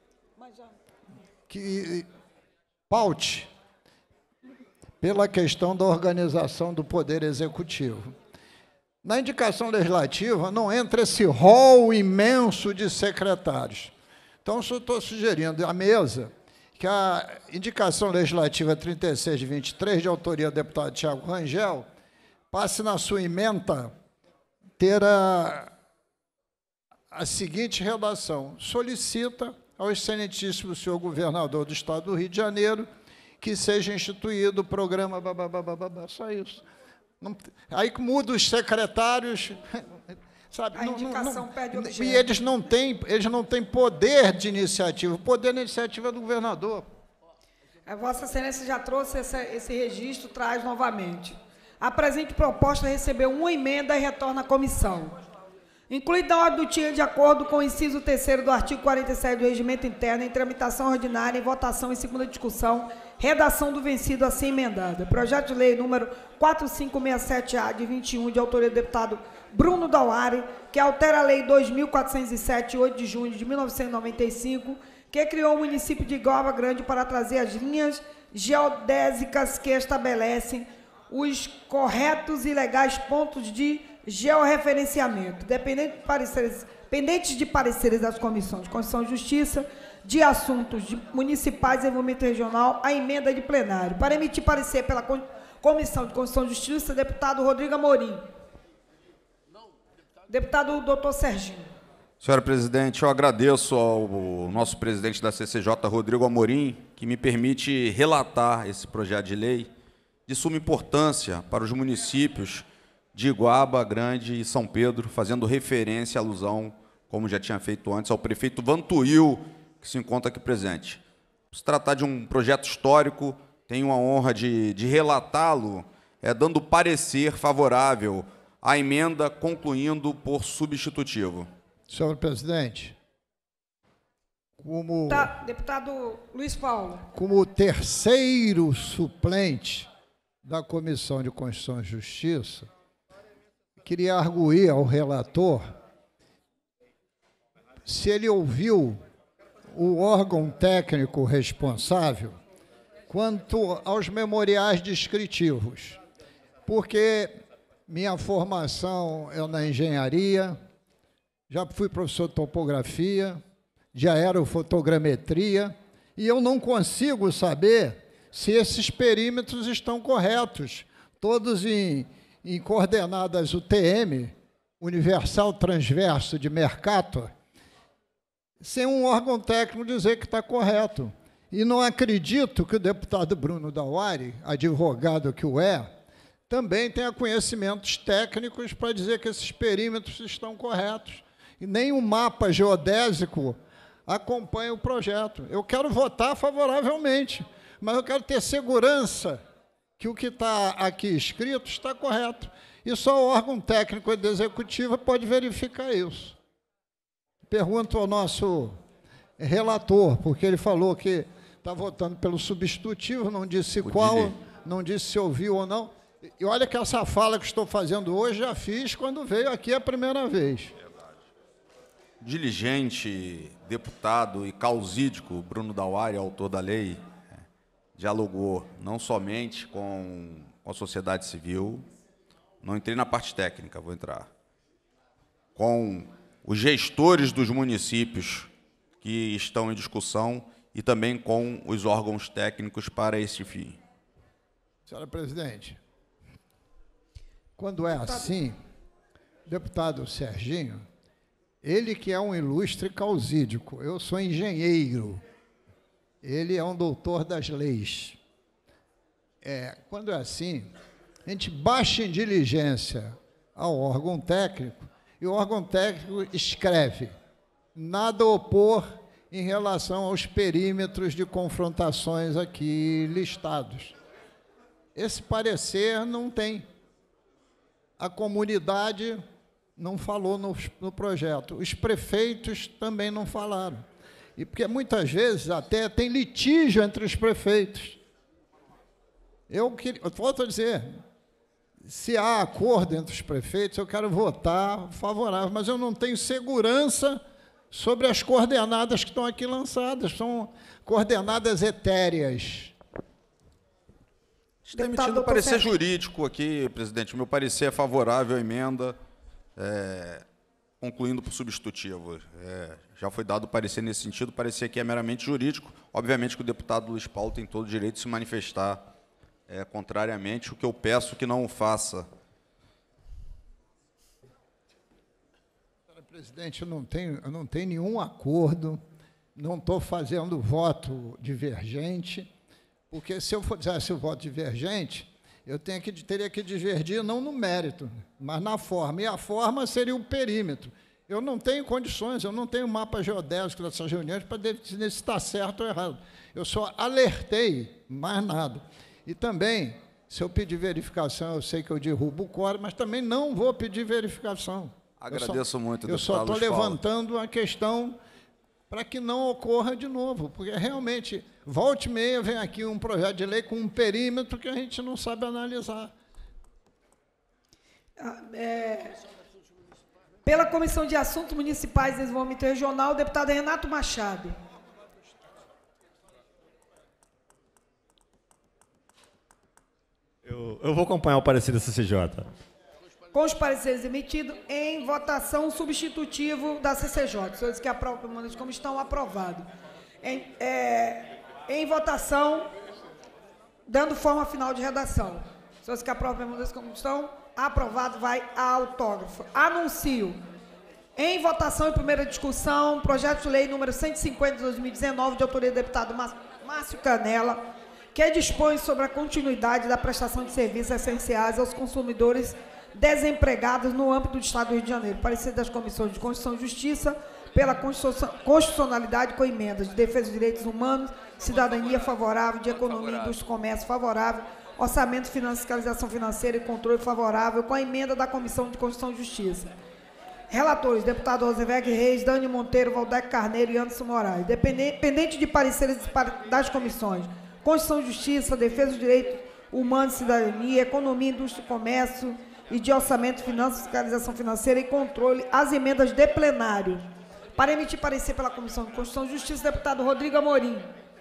que paute pela questão da organização do Poder Executivo. Na indicação legislativa não entra esse rol imenso de secretários. Então, eu estou sugerindo à mesa que a indicação legislativa trinta e seis de vinte e três, de autoria do deputado Tiago Rangel, passe na sua ementa ter a, a seguinte redação: solicita ao excelentíssimo senhor governador do Estado do Rio de Janeiro que seja instituído o programa... Babá, só isso. Não, aí muda os secretários... Sabe, a não, indicação não, pede objeto. E eles não têm, eles não têm poder de iniciativa. O poder de iniciativa é do governador. A Vossa Excelência já trouxe esse, esse registro, traz novamente. A presente proposta recebeu uma emenda e retorna à comissão. Incluído na ordem do dia, de acordo com o inciso terceiro do artigo quarenta e sete do Regimento Interno, em tramitação ordinária, em votação em segunda discussão, redação do vencido assim emendada. Projeto de lei número quatro cinco seis sete A, de vinte e um, de autoria do deputado Bruno Dauari, que altera a lei dois mil quatrocentos e sete, de oito de junho de mil novecentos e noventa e cinco, que criou o município de Iguaba Grande para trazer as linhas geodésicas que estabelecem os corretos e legais pontos de georreferenciamento, dependente de pareceres, pendentes de pareceres das comissões de Constituição e Justiça, de assuntos de municipais e desenvolvimento regional, a emenda de plenário. Para emitir parecer pela Comissão de Constituição e Justiça, deputado Rodrigo Amorim. Deputado doutor Serginho. Senhora presidente, eu agradeço ao nosso presidente da C C J, Rodrigo Amorim, que me permite relatar esse projeto de lei de suma importância para os municípios de Iguaba Grande e São Pedro, fazendo referência, alusão, como já tinha feito antes, ao prefeito Vantuil, que se encontra aqui presente. Se tratar de um projeto histórico, tenho a honra de, de relatá-lo, é, dando parecer favorável à emenda, concluindo por substitutivo. Senhor presidente, como, Tá, deputado Luiz Paulo. como terceiro suplente da Comissão de Constituição e Justiça, queria arguir ao relator se ele ouviu o órgão técnico responsável quanto aos memoriais descritivos, porque minha formação é na engenharia, já fui professor de topografia, de aerofotogrametria, e eu não consigo saber se esses perímetros estão corretos, todos em, em coordenadas U T M, Universal Transverso de Mercator, sem um órgão técnico dizer que está correto. E não acredito que o deputado Bruno Dauari, advogado que o é, também tenha conhecimentos técnicos para dizer que esses perímetros estão corretos. E nem o mapa geodésico acompanha o projeto. Eu quero votar favoravelmente, mas eu quero ter segurança que o que está aqui escrito está correto. E só o órgão técnico da executiva pode verificar isso. Pergunto ao nosso relator, porque ele falou que está votando pelo substitutivo, não disse qual, não disse se ouviu ou não. E olha que essa fala que estou fazendo hoje já fiz quando veio aqui a primeira vez. Diligente, deputado e causídico Bruno Dauari, autor da lei, dialogou não somente com a sociedade civil, não entrei na parte técnica, vou entrar, com os gestores dos municípios que estão em discussão e também com os órgãos técnicos para esse fim. Senhora presidente, quando é assim, deputado Serginho, ele que é um ilustre causídico, eu sou engenheiro, ele é um doutor das leis. É, quando é assim, a gente baixa em diligência ao órgão técnico e o órgão técnico escreve nada a opor em relação aos perímetros de confrontações aqui listados. Esse parecer não tem. A comunidade não falou no, no projeto. Os prefeitos também não falaram. E porque muitas vezes até tem litígio entre os prefeitos. Eu queria, eu volto a dizer, se há acordo entre os prefeitos, eu quero votar favorável, mas eu não tenho segurança sobre as coordenadas que estão aqui lançadas. São coordenadas etéreas. Estou emitindo parecer jurídico aqui, presidente. O meu parecer é favorável à emenda, é, concluindo por substitutivo. É, já foi dado parecer nesse sentido, parecer aqui é meramente jurídico. Obviamente que o deputado Luiz Paulo tem todo o direito de se manifestar é, contrariamente, o que eu peço que não o faça. Senhora presidente, eu não tenho, eu não tenho nenhum acordo, não estou fazendo voto divergente, porque se eu fizesse o voto divergente, eu tenho que, teria que divergir não no mérito, mas na forma. E a forma seria o perímetro. Eu não tenho condições, eu não tenho mapa geodésico dessas reuniões para decidir se está certo ou errado. Eu só alertei, mais nada. E também, se eu pedir verificação, eu sei que eu derrubo o quórum, mas também não vou pedir verificação. Agradeço muito, Eu só deputado estou Luiz Paulo. levantando a questão para que não ocorra de novo, porque realmente, volte e meia, vem aqui um projeto de lei com um perímetro que a gente não sabe analisar. É, pela Comissão de Assuntos Municipais e Desenvolvimento Regional, o deputado Renato Machado. Eu, eu vou acompanhar o parecer da C C J. Com os pareceres emitidos, em votação, substitutivo da C C J. Senhores que aprovam pelo mandato de comissão, aprovado. Em, é, em votação, dando forma final de redação. Senhores que aprovam pelo mandato de comissão, aprovado, vai a autógrafo. Anuncio. Em votação, em primeira discussão, projeto de lei número cento e cinquenta de dois mil e dezenove, de autoria do deputado Márcio Canela, que dispõe sobre a continuidade da prestação de serviços essenciais aos consumidores desempregados no âmbito do Estado do Rio de Janeiro. Parecer das comissões de Constituição e Justiça pela constitucionalidade com emendas de defesa dos direitos humanos, cidadania favorável, de economia, indústria e comércio favorável, orçamento, fiscalização financeira e controle favorável, com a emenda da Comissão de Constituição e Justiça. Relatores, deputado Rosenberg Reis, Dani Monteiro, Valdec Carneiro e Anderson Moraes. Dependente de pareceres das comissões Constituição e Justiça, Defesa dos Direitos Humanos e Cidadania, Economia, Indústria e Comércio e de Orçamento, Finanças, Fiscalização Financeira e Controle, as emendas de plenário. Para emitir parecer pela Comissão de Constituição e Justiça, deputado Rodrigo Amorim.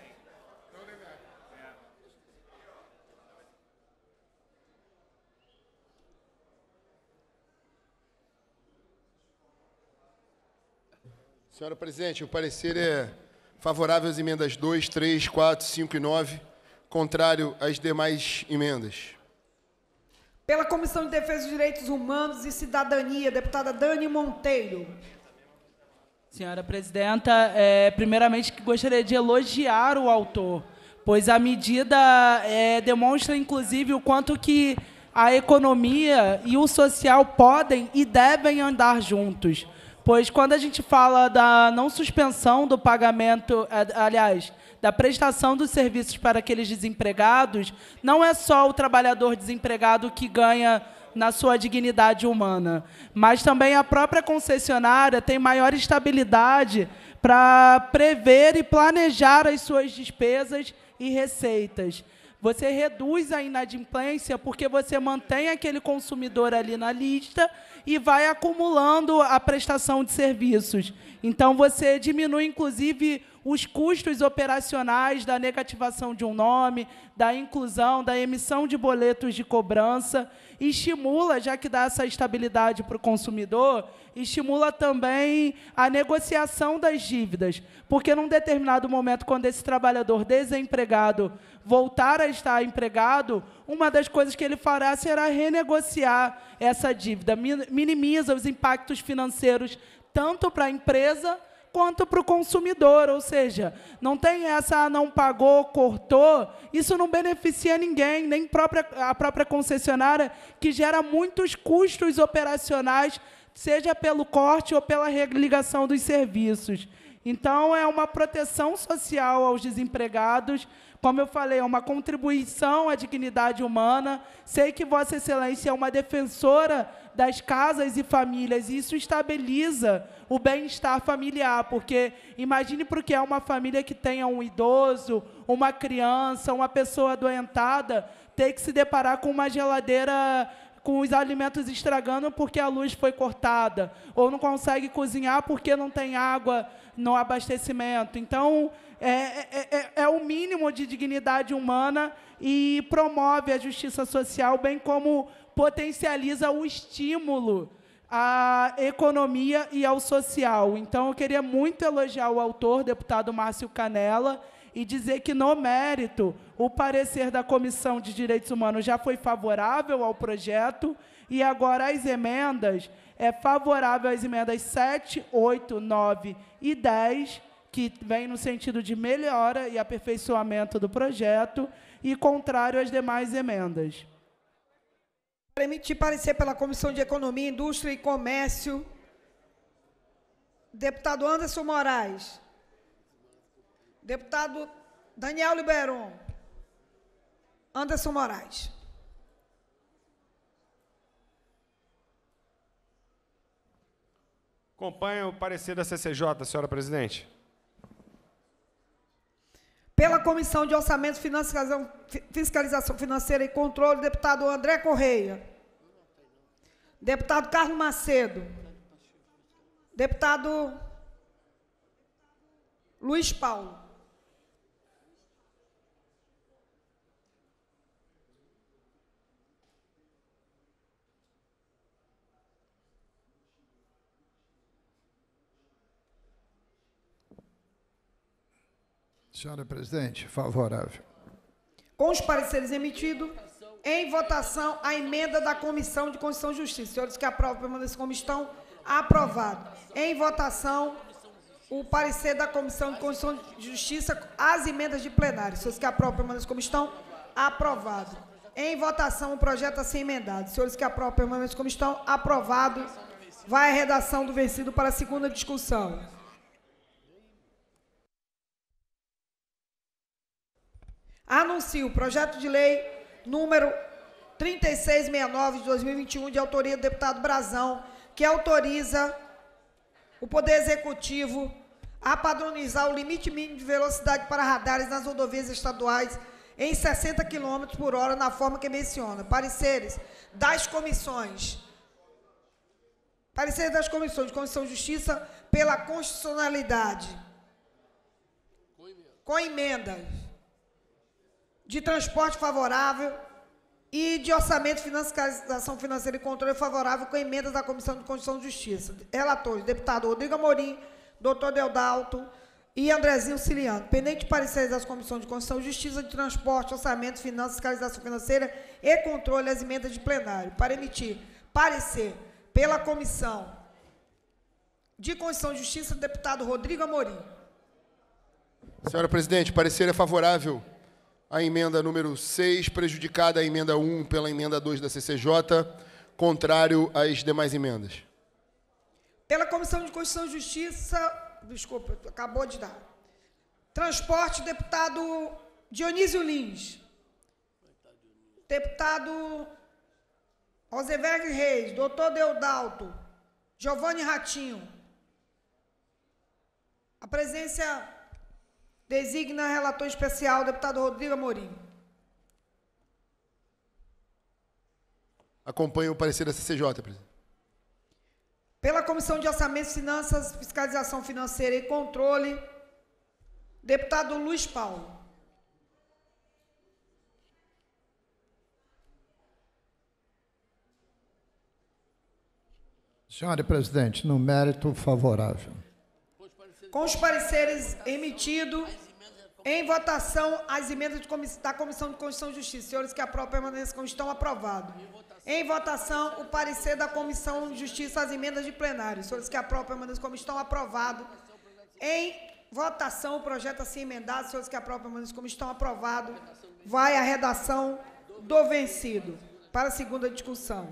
Senhora presidente, o parecer é favorável às emendas dois, três, quatro, cinco e nove, contrário às demais emendas. Pela Comissão de Defesa dos Direitos Humanos e Cidadania, deputada Dani Monteiro. Senhora presidenta, é, primeiramente gostaria de elogiar o autor, pois a medida é, demonstra, inclusive, o quanto que a economia e o social podem e devem andar juntos. Pois quando a gente fala da não suspensão do pagamento, aliás, da prestação dos serviços para aqueles desempregados, não é só o trabalhador desempregado que ganha na sua dignidade humana, mas também a própria concessionária tem maior estabilidade para prever e planejar as suas despesas e receitas. Você reduz a inadimplência porque você mantém aquele consumidor ali na lista e vai acumulando a prestação de serviços. Então, você diminui, inclusive, os custos operacionais da negativação de um nome, da inclusão, da emissão de boletos de cobrança, e estimula, já que dá essa estabilidade para o consumidor, estimula também a negociação das dívidas, porque num determinado momento, quando esse trabalhador desempregado voltar a estar empregado, uma das coisas que ele fará será renegociar essa dívida, minimiza os impactos financeiros tanto para a empresa quanto para o consumidor, ou seja, não tem essa, ah, não pagou, cortou, isso não beneficia ninguém, nem própria, a própria concessionária, que gera muitos custos operacionais, seja pelo corte ou pela religação dos serviços. Então, é uma proteção social aos desempregados, como eu falei, é uma contribuição à dignidade humana. Sei que Vossa Excelência é uma defensora das casas e famílias, e isso estabiliza o bem-estar familiar, porque imagine para o que é uma família que tenha um idoso, uma criança, uma pessoa adoentada, ter que se deparar com uma geladeira com os alimentos estragando porque a luz foi cortada, ou não consegue cozinhar porque não tem água no abastecimento. Então, é, é, é, é o mínimo de dignidade humana e promove a justiça social, bem como potencializa o estímulo à economia e ao social. Então, eu queria muito elogiar o autor, deputado Márcio Canela, e dizer que, no mérito, o parecer da Comissão de Direitos Humanos já foi favorável ao projeto, e agora as emendas, é favorável às emendas sete, oito, nove e dez, que vem no sentido de melhora e aperfeiçoamento do projeto, e contrário às demais emendas. Para emitir parecer pela Comissão de Economia, Indústria e Comércio, deputado Anderson Moraes. Deputado Daniel Liberon. Anderson Moraes. Acompanho o parecer da C C J, senhora presidente. Pela Comissão de Orçamento, Fiscalização, Fiscalização Financeira e Controle, deputado André Correia. Deputado Carlos Macedo. Deputado Luiz Paulo. Senhora presidente, favorável. Com os pareceres emitidos, em votação, a emenda da Comissão de Constituição e Justiça. Senhores que aprovam, permaneçam como estão, aprovado. Em votação, o parecer da Comissão de Constituição e Justiça, as emendas de plenário. Senhores que aprovam, permaneçam como estão, aprovado. Em votação, o projeto assim emendado. Senhores que aprovam, permaneçam como estão, aprovado. Vai a redação do vencido para a segunda discussão. Anuncio o projeto de lei número trinta e seis sessenta e nove de dois mil e vinte e um, de autoria do deputado Brazão, que autoriza o Poder Executivo a padronizar o limite mínimo de velocidade para radares nas rodovias estaduais em sessenta quilômetros por hora, na forma que menciona. Pareceres das comissões. Pareceres das comissões de Constituição e Justiça pela constitucionalidade. Com emendas. De transporte favorável e de orçamento, fiscalização financeira e controle favorável com emendas da Comissão de Constituição e Justiça. Relatores, deputado Rodrigo Amorim, doutor Deodalto e Andrezinho Ciliano. Pendente de pareceres das Comissões de Constituição e Justiça, de Transporte, Orçamento, Finanças, Fiscalização Financeira e Controle, as emendas de plenário. Para emitir parecer pela Comissão de Constituição e Justiça, deputado Rodrigo Amorim. Senhora presidente, parecer é favorável a emenda número seis, prejudicada a emenda um pela emenda dois da C C J, contrário às demais emendas. Pela Comissão de Constituição e Justiça, desculpa, acabou de dar. Transporte, deputado Dionísio Lins. Deputado Rosenberg Reis, doutor Deodalto, Giovanni Ratinho. A presença designa relator especial, deputado Rodrigo Amorim. Acompanho o parecer da C C J, presidente. Pela Comissão de Orçamento, Finanças, Fiscalização Financeira e Controle, deputado Luiz Paulo. Senhora presidente, no mérito favorável. Com os pareceres emitidos, em votação, as emendas de comiss da Comissão de Constituição e Justiça. Senhores que aprovam, permaneçam como estão, aprovado. Em votação, o parecer da Comissão de Justiça, as emendas de plenário. Senhores que aprovam, permaneçam como estão, aprovado. Em votação, o projeto assim emendado. Senhores que aprovam, permaneçam como estão, aprovado. Vai a redação do vencido. Para a segunda discussão.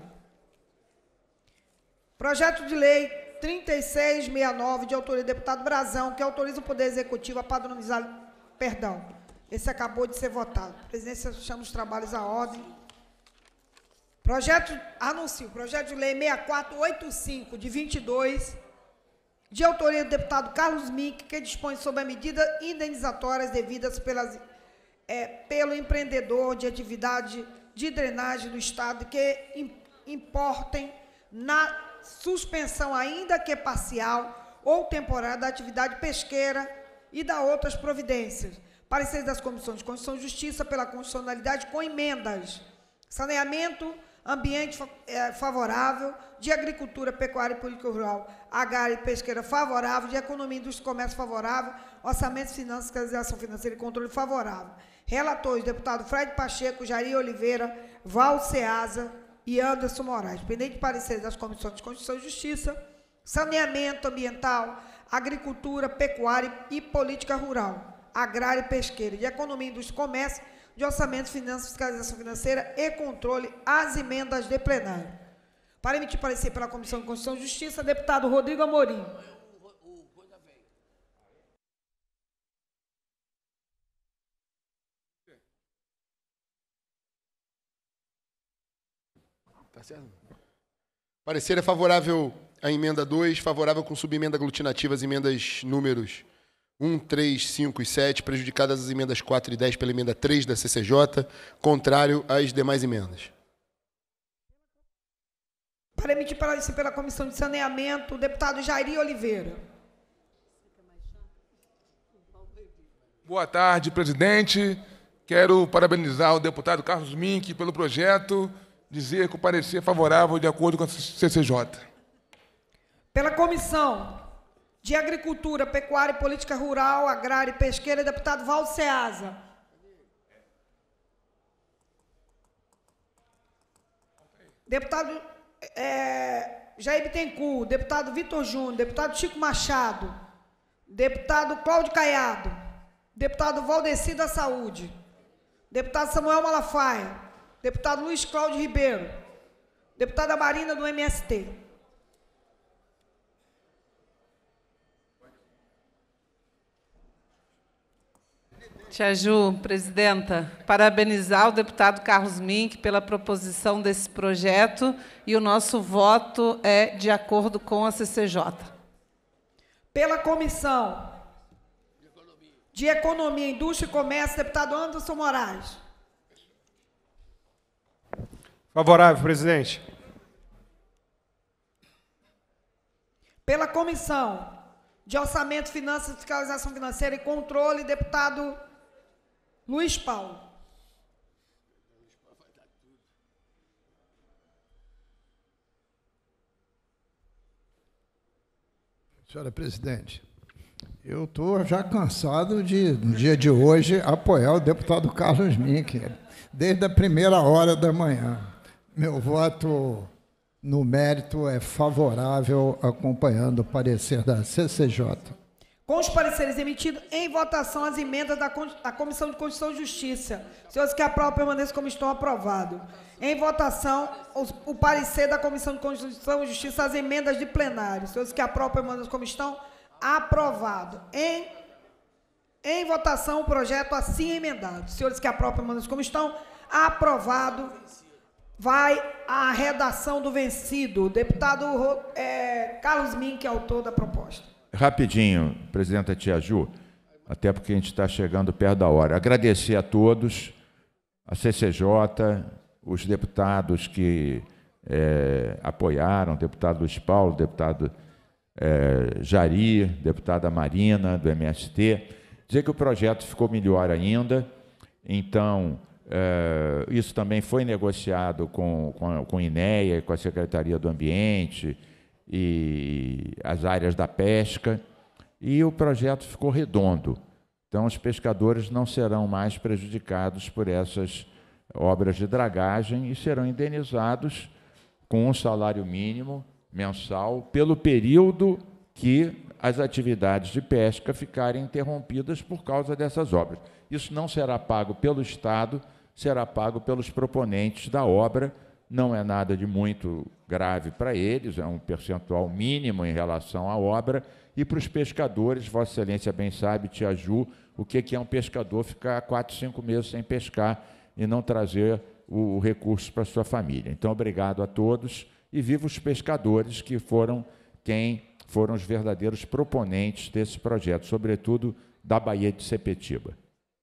Projeto de lei trinta e seis sessenta e nove, de autoria do deputado Brazão, que autoriza o Poder Executivo a padronizar... Perdão, esse acabou de ser votado. A presidência chama os trabalhos à ordem. Projeto, anuncio, projeto de lei sessenta e quatro oitenta e cinco, de vinte e dois, de autoria do deputado Carlos Mink, que dispõe sobre a medida indenizatórias devidas pelas, é, pelo empreendedor de atividade de drenagem do Estado que importem na suspensão, ainda que parcial ou temporária, da atividade pesqueira e da outras providências. Pareceres das Comissões de Constituição e Justiça pela constitucionalidade com emendas. Saneamento, ambiente é, favorável, de agricultura, pecuária e política rural, agrária e pesqueira favorável, de economia, indústria e comércio favorável, orçamento, finanças, fiscalização financeira e controle favorável. Relatores, deputado Fred Pacheco, Jair Oliveira, Val Ceasa e Anderson Moraes. Pendente de pareceres das Comissões de Constituição e Justiça, saneamento ambiental, agricultura, pecuária e política rural, agrária e pesqueira, de economia, indústria e comércio, de orçamento, finanças, fiscalização financeira e controle, as emendas de plenário. Para emitir parecer pela Comissão de Constituição e Justiça, deputado Rodrigo Amorim. Tá certo? Parecer é favorável a emenda dois, favorável com subemenda aglutinativa às emendas números um, três, cinco e sete, prejudicadas as emendas quatro e dez pela emenda três da C C J, contrário às demais emendas. Para emitir parecer pela Comissão de Saneamento, o deputado Jairi Oliveira. Boa tarde, presidente. Quero parabenizar o deputado Carlos Mink pelo projeto, dizer que o parecer é favorável de acordo com a C C J. Pela Comissão de Agricultura, Pecuária e Política Rural, Agrária e Pesqueira, deputado Valdo Ceasa. Deputado é, Jair Bittencourt, deputado Vitor Júnior, deputado Chico Machado, deputado Cláudio Caiado, deputado Valdeci da Saúde, deputado Samuel Malafaia, deputado Luiz Cláudio Ribeiro, deputada Marina do M S T. Tia Ju, presidenta, parabenizar o deputado Carlos Mink pela proposição desse projeto e o nosso voto é de acordo com a C C J. Pela Comissão de Economia, Indústria e Comércio, deputado Anderson Moraes. Favorável, presidente. Pela Comissão de Orçamento, Finanças, Fiscalização Financeira e Controle, deputado Luiz Paulo. Senhora presidente, eu estou já cansado de, no dia de hoje, apoiar o deputado Carlos Mink, desde a primeira hora da manhã. Meu voto, no mérito, é favorável, acompanhando o parecer da C C J. Com os pareceres emitidos, em votação as emendas da, da Comissão de Constituição e Justiça. Senhores que aprovam, permaneçam como estão aprovados. Em votação, os, o parecer da Comissão de Constituição e Justiça, as emendas de plenário. Senhores que aprovam, permaneçam como estão aprovados. Em, em votação, o projeto assim emendado. Senhores que aprovam, permaneçam como estão aprovado. Vai a redação do vencido. O deputado é, Carlos Mink, autor da proposta. Rapidinho, presidenta Tia Ju, até porque a gente está chegando perto da hora. Agradecer a todos, a C C J, os deputados que é, apoiaram, deputado Luiz Paulo, deputado é, Jari, deputada Marina, do M S T. Dizer que o projeto ficou melhor ainda, então, é, isso também foi negociado com, com, com o I N E A, com a Secretaria do Ambiente, e as áreas da pesca, e o projeto ficou redondo. Então, os pescadores não serão mais prejudicados por essas obras de dragagem e serão indenizados com um salário mínimo mensal pelo período que as atividades de pesca ficarem interrompidas por causa dessas obras. Isso não será pago pelo Estado, será pago pelos proponentes da obra. Não é nada de muito grave para eles, é um percentual mínimo em relação à obra. E para os pescadores, Vossa Excelência bem sabe, Tia Ju, o que é um pescador ficar quatro, cinco meses sem pescar e não trazer o recurso para a sua família. Então, obrigado a todos e viva os pescadores que foram quem foram os verdadeiros proponentes desse projeto, sobretudo da Baía de Sepetiba.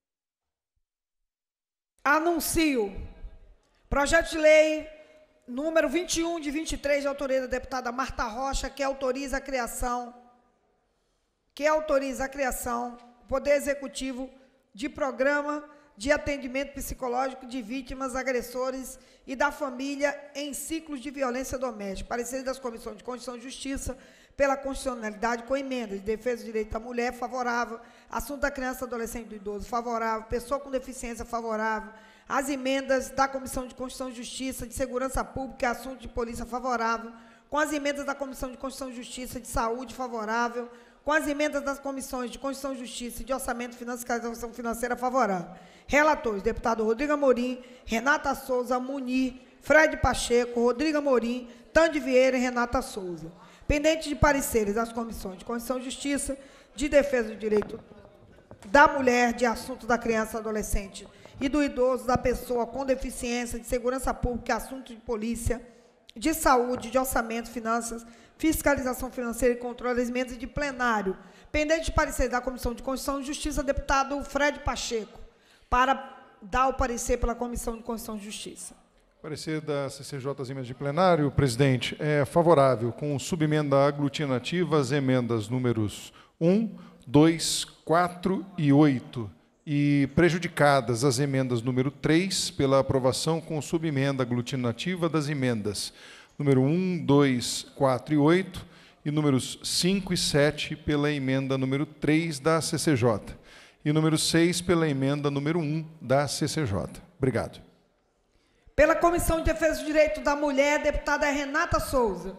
Anuncio projeto de lei número vinte e um de vinte e três, de autoria da deputada Marta Rocha, que autoriza a criação, que autoriza a criação, Poder Executivo, de programa de atendimento psicológico de vítimas, agressores e da família em ciclos de violência doméstica. Parecer das Comissões de Constituição e Justiça pela constitucionalidade com emendas de defesa do direito da mulher, favorável, assunto da criança, adolescente e do idoso, favorável, pessoa com deficiência, favorável, as emendas da Comissão de Constituição e Justiça, de Segurança Pública e Assunto de Polícia, favorável, com as emendas da Comissão de Constituição e Justiça, de Saúde, favorável, com as emendas das Comissões de Constituição e Justiça e de Orçamento, Finanças e Fiscalização Financeira, favorável. Relatores, deputado Rodrigo Amorim, Renata Souza, Munir, Fred Pacheco, Rodrigo Amorim, Tande Vieira e Renata Souza. Pendente de pareceres das Comissões de Constituição e Justiça, de Defesa do Direito da Mulher, de Assunto da Criança e Adolescente e do Idoso, da Pessoa com Deficiência, de Segurança Pública, Assunto de Polícia, de Saúde, de Orçamento, Finanças, Fiscalização Financeira e Controle das Emendas de plenário. Pendente de parecer da Comissão de Constituição e Justiça, deputado Fred Pacheco, para dar o parecer pela Comissão de Constituição e Justiça. Parecer da C C J, as emendas de plenário, presidente, é favorável, com subemenda aglutinativa, as emendas números um, dois, quatro e oito, e prejudicadas as emendas número três, pela aprovação com subemenda aglutinativa das emendas número um, dois, quatro e oito, e números cinco e sete pela emenda número três da C C J, e número seis pela emenda número um da C C J. Obrigado. Pela Comissão de Defesa do Direito da Mulher, deputada Renata Souza.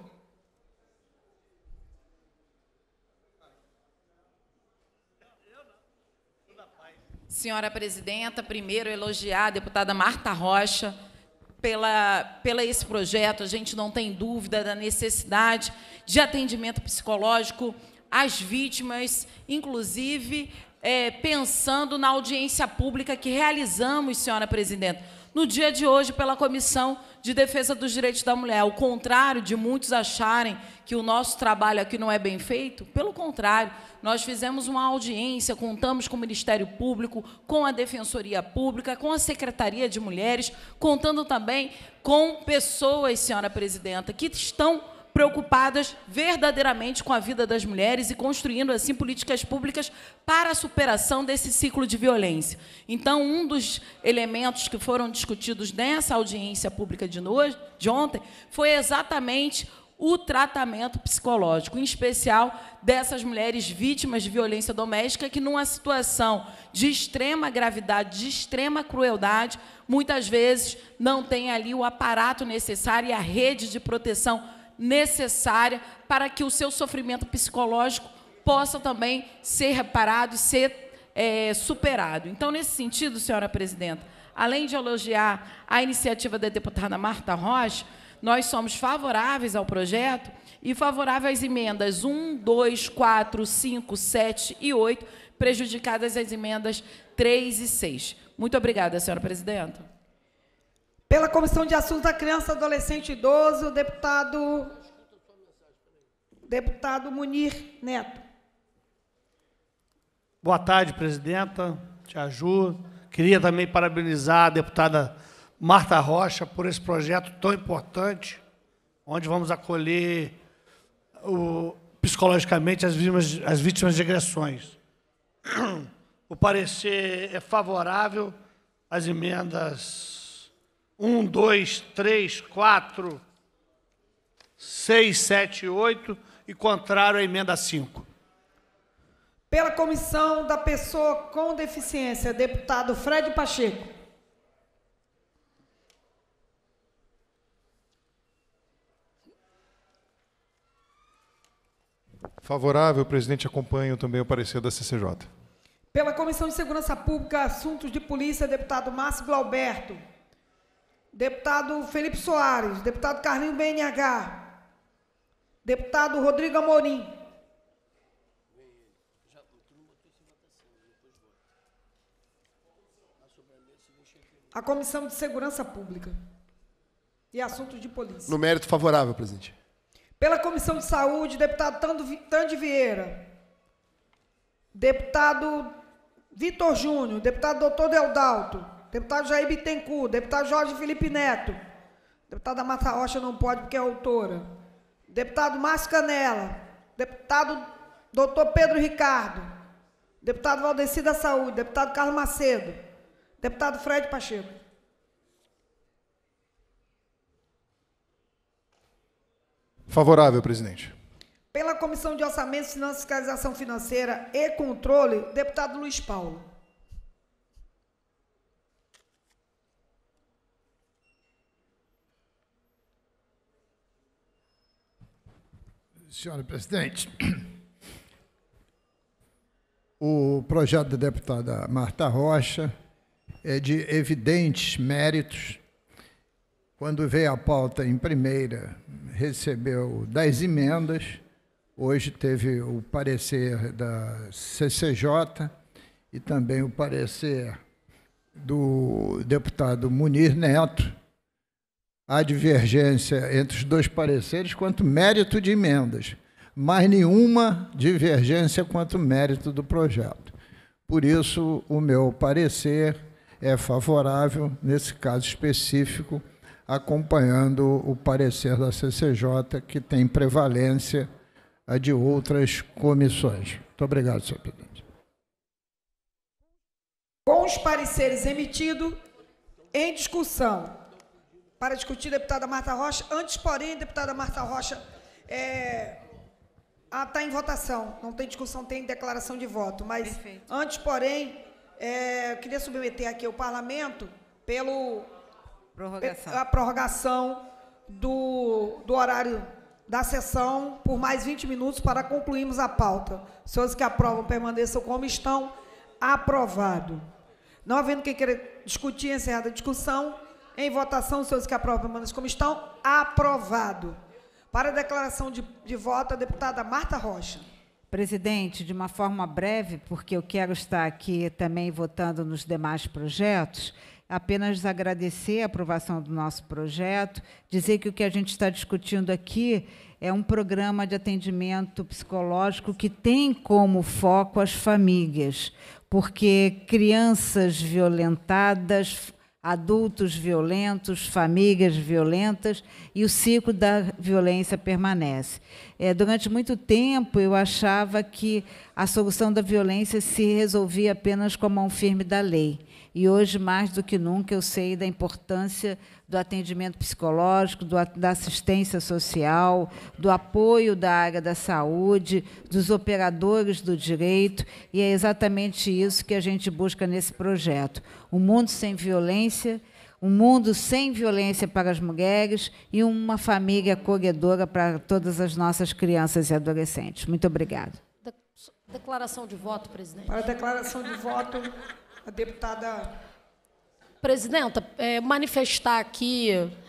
Senhora presidenta, primeiro elogiar a deputada Marta Rocha pela, pela esse projeto. A gente não tem dúvida da necessidade de atendimento psicológico às vítimas, inclusive é, pensando na audiência pública que realizamos, senhora presidenta, no dia de hoje pela Comissão de Defesa dos Direitos da Mulher. Ao contrário de muitos acharem que o nosso trabalho aqui não é bem feito, pelo contrário, nós fizemos uma audiência, contamos com o Ministério Público, com a Defensoria Pública, com a Secretaria de Mulheres, contando também com pessoas, senhora presidenta, que estão preocupadas verdadeiramente com a vida das mulheres e construindo, assim, políticas públicas para a superação desse ciclo de violência. Então, um dos elementos que foram discutidos nessa audiência pública de, noite, de ontem foi exatamente o tratamento psicológico, em especial dessas mulheres vítimas de violência doméstica que, numa situação de extrema gravidade, de extrema crueldade, muitas vezes não têm ali o aparato necessário e a rede de proteção necessária para que o seu sofrimento psicológico possa também ser reparado e ser é, superado. Então, nesse sentido, senhora presidenta, além de elogiar a iniciativa da deputada Marta Rocha, nós somos favoráveis ao projeto e favoráveis às emendas um, dois, quatro, cinco, sete e oito, prejudicadas as emendas três e seis. Muito obrigada, senhora presidenta. Pela Comissão de Assuntos da Criança, Adolescente e Idoso, o deputado, deputado Munir Neto. Boa tarde, presidenta, tia Ju. Queria também parabenizar a deputada Marta Rocha por esse projeto tão importante, onde vamos acolher o, psicologicamente as vítimas, as vítimas de agressões. O parecer é favorável às emendas um, dois, três, quatro, seis, sete e oito e contrário à emenda cinco. Pela Comissão da Pessoa com Deficiência, deputado Fred Pacheco. Favorável, presidente, acompanho também o parecer da C C J. Pela Comissão de Segurança Pública, Assuntos de Polícia, deputado Márcio Glauberto. Deputado Felipe Soares, deputado Carlinho B N H, deputado Rodrigo Amorim. A Comissão de Segurança Pública e Assuntos de Polícia. No mérito favorável, presidente. Pela Comissão de Saúde, deputado Tande Vieira, deputado Vitor Júnior, deputado doutor Deodalto, deputado Jair Bittencourt, deputado Jorge Felipe Neto, deputada Marta Rocha não pode porque é autora, deputado Márcio Canela, deputado doutor Pedro Ricardo, deputado Valdeci da Saúde, deputado Carlos Macedo, deputado Fred Pacheco. Favorável, presidente. Pela Comissão de Orçamento, Finanças, Fiscalização Financeira e Controle, deputado Luiz Paulo. Senhora presidente, o projeto da deputada Marta Rocha é de evidentes méritos. Quando veio a pauta em primeira, recebeu dez emendas, hoje teve o parecer da C C J e também o parecer do deputado Munir Neto, há divergência entre os dois pareceres quanto mérito de emendas, mas nenhuma divergência quanto mérito do projeto. Por isso, o meu parecer é favorável, nesse caso específico, acompanhando o parecer da C C J, que tem prevalência a de outras comissões. Muito obrigado, senhor presidente. Com os pareceres emitidos, em discussão. Para discutir, deputada Marta Rocha. Antes, porém, deputada Marta Rocha, é, está em votação. Não tem discussão, tem declaração de voto. Mas, perfeito. Antes, porém, é, eu queria submeter aqui o parlamento pelo prorrogação. a prorrogação do, do horário da sessão por mais vinte minutos para concluirmos a pauta. Os senhores que aprovam permaneçam como estão. Aprovado. Não havendo quem queira discutir, encerrada a discussão, em votação, os senhores que aprovam permaneçam como estão. Aprovado. Para a declaração de, de voto, a deputada Marta Rocha. Presidente, de uma forma breve, porque eu quero estar aqui também votando nos demais projetos, apenas agradecer a aprovação do nosso projeto, dizer que o que a gente está discutindo aqui é um programa de atendimento psicológico que tem como foco as famílias, porque crianças violentadas, adultos violentos, famílias violentas, e o ciclo da violência permanece. É, durante muito tempo, eu achava que a solução da violência se resolvia apenas com a mão firme da lei. E hoje, mais do que nunca, eu sei da importância do atendimento psicológico, do, da assistência social, do apoio da área da saúde, dos operadores do direito, e é exatamente isso que a gente busca nesse projeto. Um mundo sem violência, um mundo sem violência para as mulheres e uma família acolhedora para todas as nossas crianças e adolescentes. Muito obrigada. Declaração de voto, presidente. Para a declaração de voto, a deputada... Presidenta, é, manifestar aqui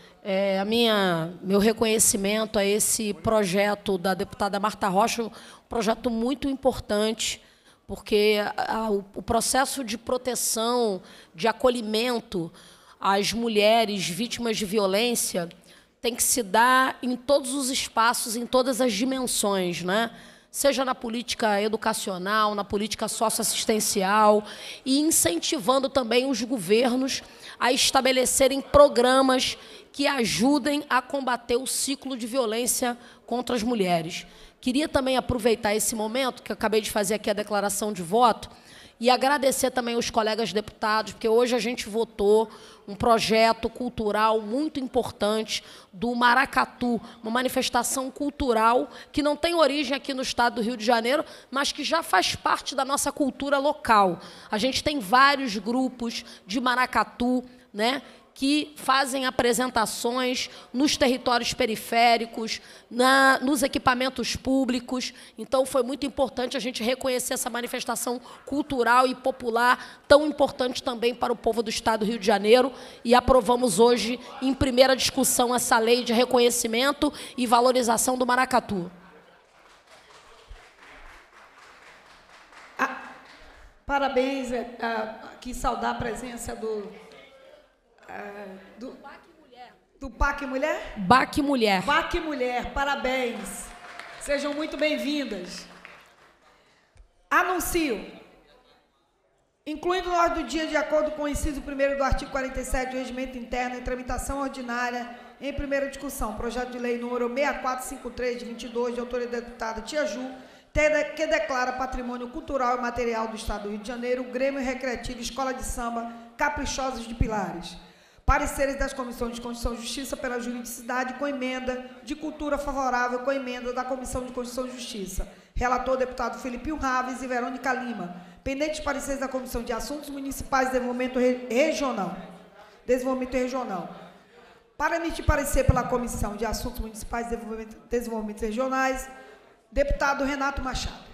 é, a minha, meu reconhecimento a esse projeto da deputada Marta Rocha, um projeto muito importante, porque a, o, o processo de proteção, de acolhimento às mulheres vítimas de violência tem que se dar em todos os espaços, em todas as dimensões, né? Seja na política educacional, na política socioassistencial, e incentivando também os governos a estabelecerem programas que ajudem a combater o ciclo de violência contra as mulheres. Queria também aproveitar esse momento, que eu acabei de fazer aqui a declaração de voto, e agradecer também aos colegas deputados, porque hoje a gente votou um projeto cultural muito importante do Maracatu, uma manifestação cultural que não tem origem aqui no estado do Rio de Janeiro, mas que já faz parte da nossa cultura local. A gente tem vários grupos de maracatu, né, que fazem apresentações nos territórios periféricos, na, nos equipamentos públicos. Então, foi muito importante a gente reconhecer essa manifestação cultural e popular, tão importante também para o povo do Estado do Rio de Janeiro, e aprovamos hoje, em primeira discussão, essa lei de reconhecimento e valorização do maracatu. Ah, parabéns, é, ah, aqui saudar a presença do... Uh, do, do P A C Mulher? B A C Mulher. B A C Mulher, parabéns. Sejam muito bem-vindas. Anuncio, incluindo no ordem do dia, de acordo com o inciso primeiro do artigo quarenta e sete do Regimento Interno, em tramitação ordinária, em primeira discussão, projeto de lei número seis quatro cinco três, de vinte e dois, de autoria da deputada Tia Ju, que declara patrimônio cultural e material do Estado do Rio de Janeiro o Grêmio Recreativo Escola de Samba Caprichosos de Pilares. Pareceres das Comissões de Constituição e Justiça pela Juridicidade com emenda de cultura favorável com emenda da Comissão de Constituição e Justiça. Relator, deputado Felipe Raves e Verônica Lima. Pendentes pareceres da Comissão de Assuntos Municipais e Desenvolvimento Re Regional. Desenvolvimento Regional. Para emitir parecer pela Comissão de Assuntos Municipais e Desenvolvimento, Desenvolvimento Regionais, deputado Renato Machado.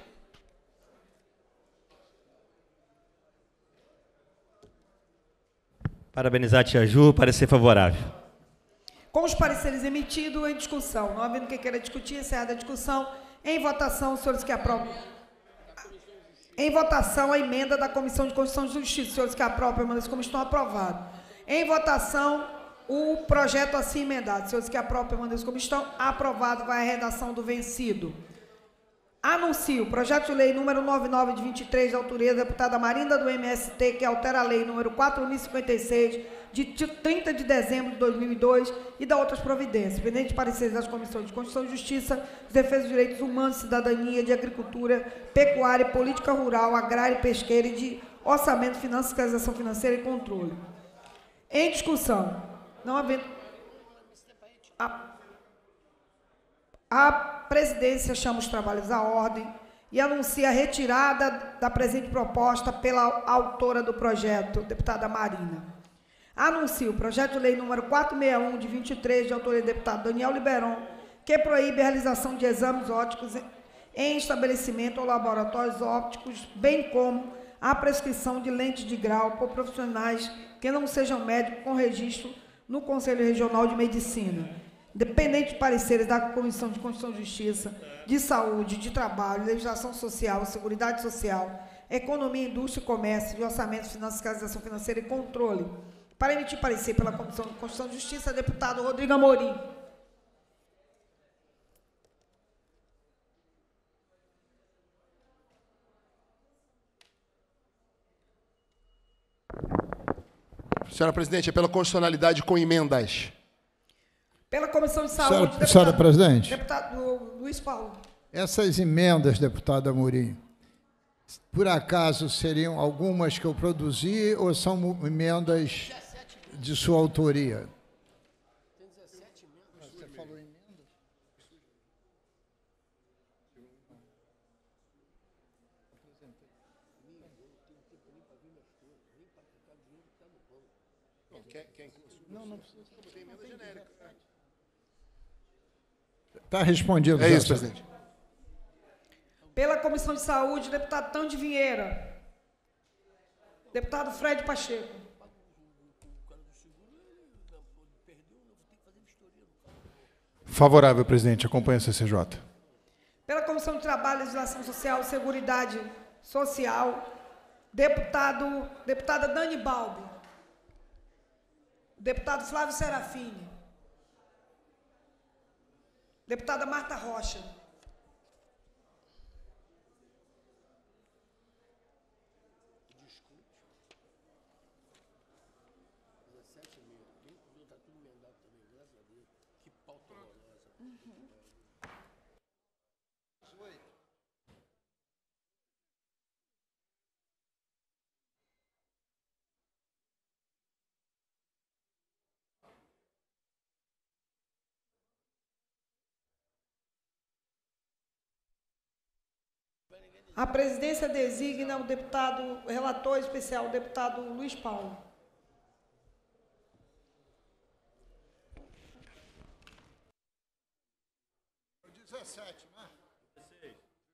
Parabenizar a Tia Ju, parecer favorável. Com os pareceres emitidos, em discussão. Não havendo quem queira discutir, encerrada a discussão. Em votação, os senhores que aprovam. Em votação, a emenda da Comissão de Constituição e Justiça. Os senhores que aprovam, permaneçam como estão aprovados. Em votação, o projeto assim emendado. Senhores que aprovam, permaneçam como estão. Aprovado, vai a redação do vencido. Anuncio o projeto de lei número noventa e nove de vinte e três, de autoria da deputada Marinda do M S T, que altera a lei número quatro mil e cinquenta e seis, de trinta de dezembro de dois mil e dois, e da outras providências, pendente de pareceres das comissões de Constituição e Justiça, de Defesa dos Direitos Humanos, Cidadania, de Agricultura, Pecuária, Política Rural, Agrária e Pesqueira e de Orçamento, Finanças, Fiscalização Financeira e Controle. Em discussão, não havendo... A, a presidência chama os trabalhos à ordem e anuncia a retirada da presente proposta pela autora do projeto, deputada Marina. Anuncio o projeto de lei número quatrocentos e sessenta e um, de vinte e três, de autoria do deputado Daniel Liberon, que proíbe a realização de exames ópticos em estabelecimento ou laboratórios ópticos, bem como a prescrição de lentes de grau por profissionais que não sejam médicos com registro no Conselho Regional de Medicina, dependente de pareceres da Comissão de Constituição e Justiça, de Saúde, de Trabalho, Legislação Social, Seguridade Social, Economia, Indústria e Comércio, de Orçamento, Finanças, Fiscalização Financeira e Controle. Para emitir parecer pela Comissão de Constituição e Justiça, deputado Rodrigo Amorim. Senhora presidente, é pela constitucionalidade com emendas. Pela Comissão de Saúde, Senhora, deputado, senhora presidente. Deputado Luiz Paulo. Essas emendas, deputado Amorim, por acaso seriam algumas que eu produzi ou são emendas de sua autoria? Você falou emendas? Não, não precisa. Tem emenda genérica. Está respondido. É isso, já, presidente. Pela Comissão de Saúde, deputado Tão de Vieira. Deputado Fred Pacheco. Favorável, presidente. Acompanha a C C J. Pela Comissão de Trabalho, Legislação Social e Seguridade Social, deputado, deputada Dani Balbi. Deputado Flávio Serafini. Deputada Marta Rocha. A presidência designa o deputado, o relator especial, o deputado Luiz Paulo. dezessete, né?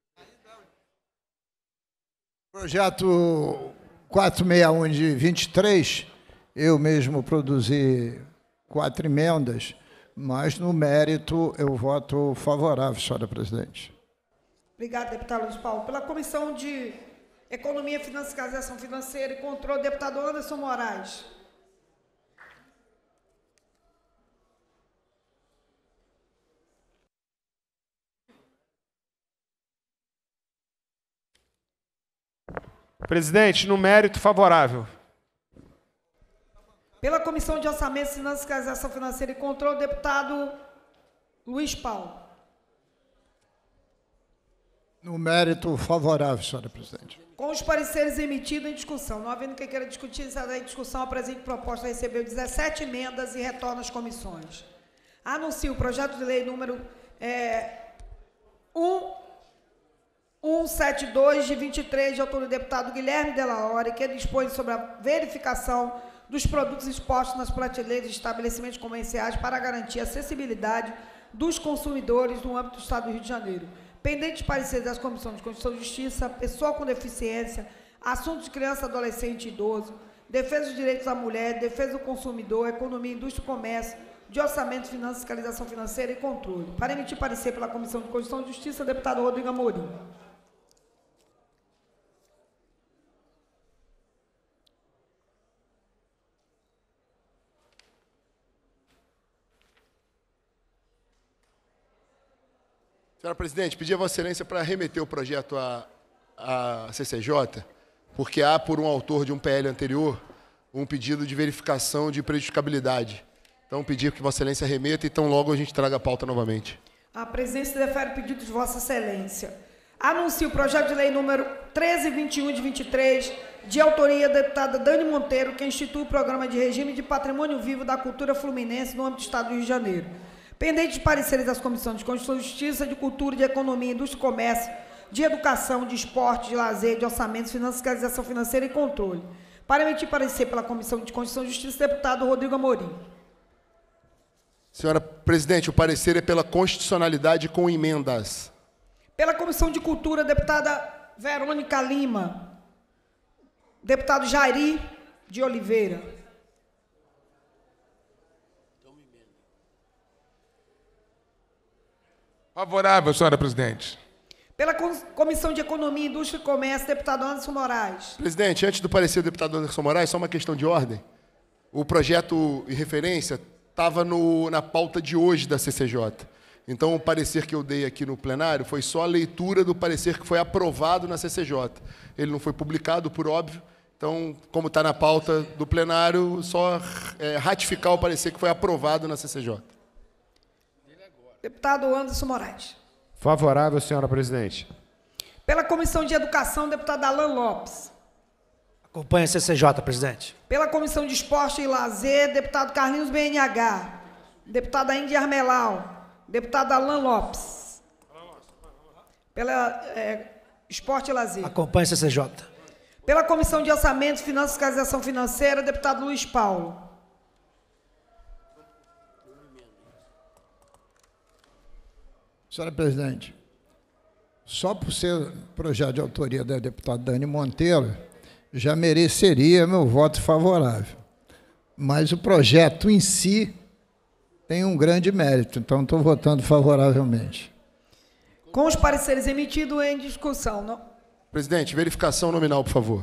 Projeto quatrocentos e sessenta e um de vinte e três, eu mesmo produzi quatro emendas, mas no mérito eu voto favorável, senhora presidente. Obrigada, deputado Luiz Paulo. Pela Comissão de Economia, Finanças, Fiscalização Financeira e Controle, deputado Anderson Moraes. Presidente, no mérito, favorável. Pela Comissão de Orçamento, Finanças, Fiscalização Financeira e Controle, deputado Luiz Paulo. No mérito, favorável, senhora presidente. Com os pareceres emitidos em discussão, não havendo quem queira discutir, encerrada em discussão, a presente proposta recebeu dezessete emendas e retorna às comissões. Anuncio o projeto de lei número é, cento e setenta e dois, de vinte e três, de autoria do deputado Guilherme Della Hora, que dispõe sobre a verificação dos produtos expostos nas prateleiras de estabelecimentos comerciais para garantir a acessibilidade dos consumidores no âmbito do Estado do Rio de Janeiro. Pendente de parecer das Comissões de Constituição e Justiça, pessoa com deficiência, assuntos de criança, adolescente e idoso, defesa dos direitos da mulher, defesa do consumidor, economia, indústria e comércio, de orçamento, finanças, fiscalização financeira e controle. Para emitir parecer pela Comissão de Constituição e Justiça, deputado Rodrigo Amorim. Senhora presidente, pedi a Vossa Excelência para remeter o projeto à, à C C J, porque há, por um autor de um P L anterior, um pedido de verificação de prejudicabilidade. Então, pedir que Vossa Excelência remeta e tão logo a gente traga a pauta novamente. A presidência defere o pedido de Vossa Excelência. Anuncio o projeto de lei número treze vinte e um de vinte e três, de autoria da deputada Dani Monteiro, que institui o programa de regime de patrimônio vivo da cultura fluminense no âmbito do Estado do Rio de Janeiro. Pendente de pareceres das comissões de Constituição e Justiça, de Cultura, de Economia, Indústria e Comércio, de Educação, de Esporte, de Lazer, de Orçamentos, Fiscalização Financeira e Controle. Para emitir parecer pela Comissão de Constituição e Justiça, deputado Rodrigo Amorim. Senhora presidente, o parecer é pela constitucionalidade com emendas. Pela Comissão de Cultura, deputada Verônica Lima. Deputado Jairi de Oliveira. Favorável, senhora presidente. Pela Comissão de Economia, Indústria e Comércio, deputado Anderson Moraes. Presidente, antes do parecer do deputado Anderson Moraes, só uma questão de ordem. O projeto em referência estava na pauta de hoje da C C J. Então, o parecer que eu dei aqui no plenário foi só a leitura do parecer que foi aprovado na C C J. Ele não foi publicado, por óbvio. Então, como está na pauta do plenário, só é, ratificar o parecer que foi aprovado na C C J. Deputado Anderson Moraes. Favorável, senhora presidente. Pela Comissão de Educação, deputado Alan Lopes. Acompanhe a C C J, presidente. Pela Comissão de Esporte e Lazer, deputado Carlinhos B N H. Deputada Índia Armelau. Deputado Alan Lopes. Pela é, Esporte e Lazer. Acompanhe a C C J. Pela Comissão de Orçamento, Finanças e Fiscalização Financeira, deputado Luiz Paulo. Senhora presidente, só por ser projeto de autoria da deputada Dani Monteiro, já mereceria meu voto favorável. Mas o projeto em si tem um grande mérito, então estou votando favoravelmente. Com os pareceres emitidos em discussão, não? Presidente, verificação nominal, por favor.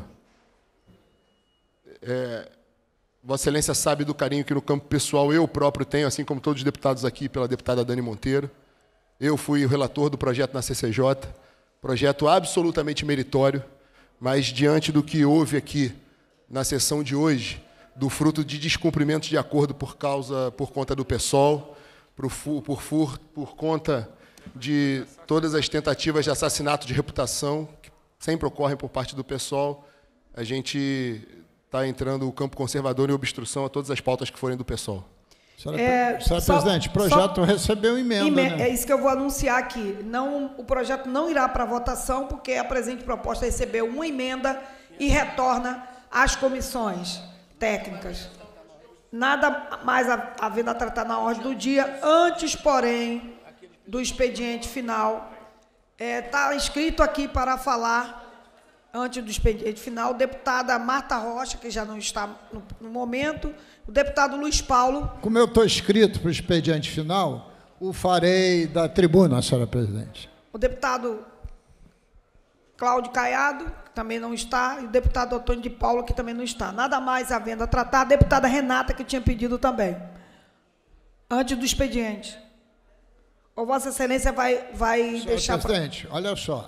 É, Vossa Excelência sabe do carinho que no campo pessoal eu próprio tenho, assim como todos os deputados aqui, pela deputada Dani Monteiro. Eu fui o relator do projeto na C C J, projeto absolutamente meritório, mas diante do que houve aqui na sessão de hoje, do fruto de descumprimento de acordo por causa, por conta do PSOL, por, por, por, por conta de todas as tentativas de assassinato de reputação que sempre ocorrem por parte do PSOL, a gente está entrando o campo conservador em obstrução a todas as pautas que forem do PSOL. Senhora, é, senhora só, presidente, o projeto só, recebeu emenda, emenda né? É isso que eu vou anunciar aqui. Não, o projeto não irá para votação, porque a presente proposta recebeu uma emenda e retorna às comissões técnicas. Nada mais havendo a tratar na ordem do dia, antes, porém, do expediente final. Está é, inscrito aqui para falar, antes do expediente final, a deputada Marta Rocha, que já não está no, no momento, o deputado Luiz Paulo. Como eu estou inscrito para o expediente final, o farei da tribuna, senhora presidente. O deputado Cláudio Caiado, que também não está, e o deputado Antônio de Paula, que também não está. Nada mais havendo a tratar, a deputada Renata, que tinha pedido também, antes do expediente. Ou Vossa Excelência vai, vai senhora deixar... presidente, pra... olha só.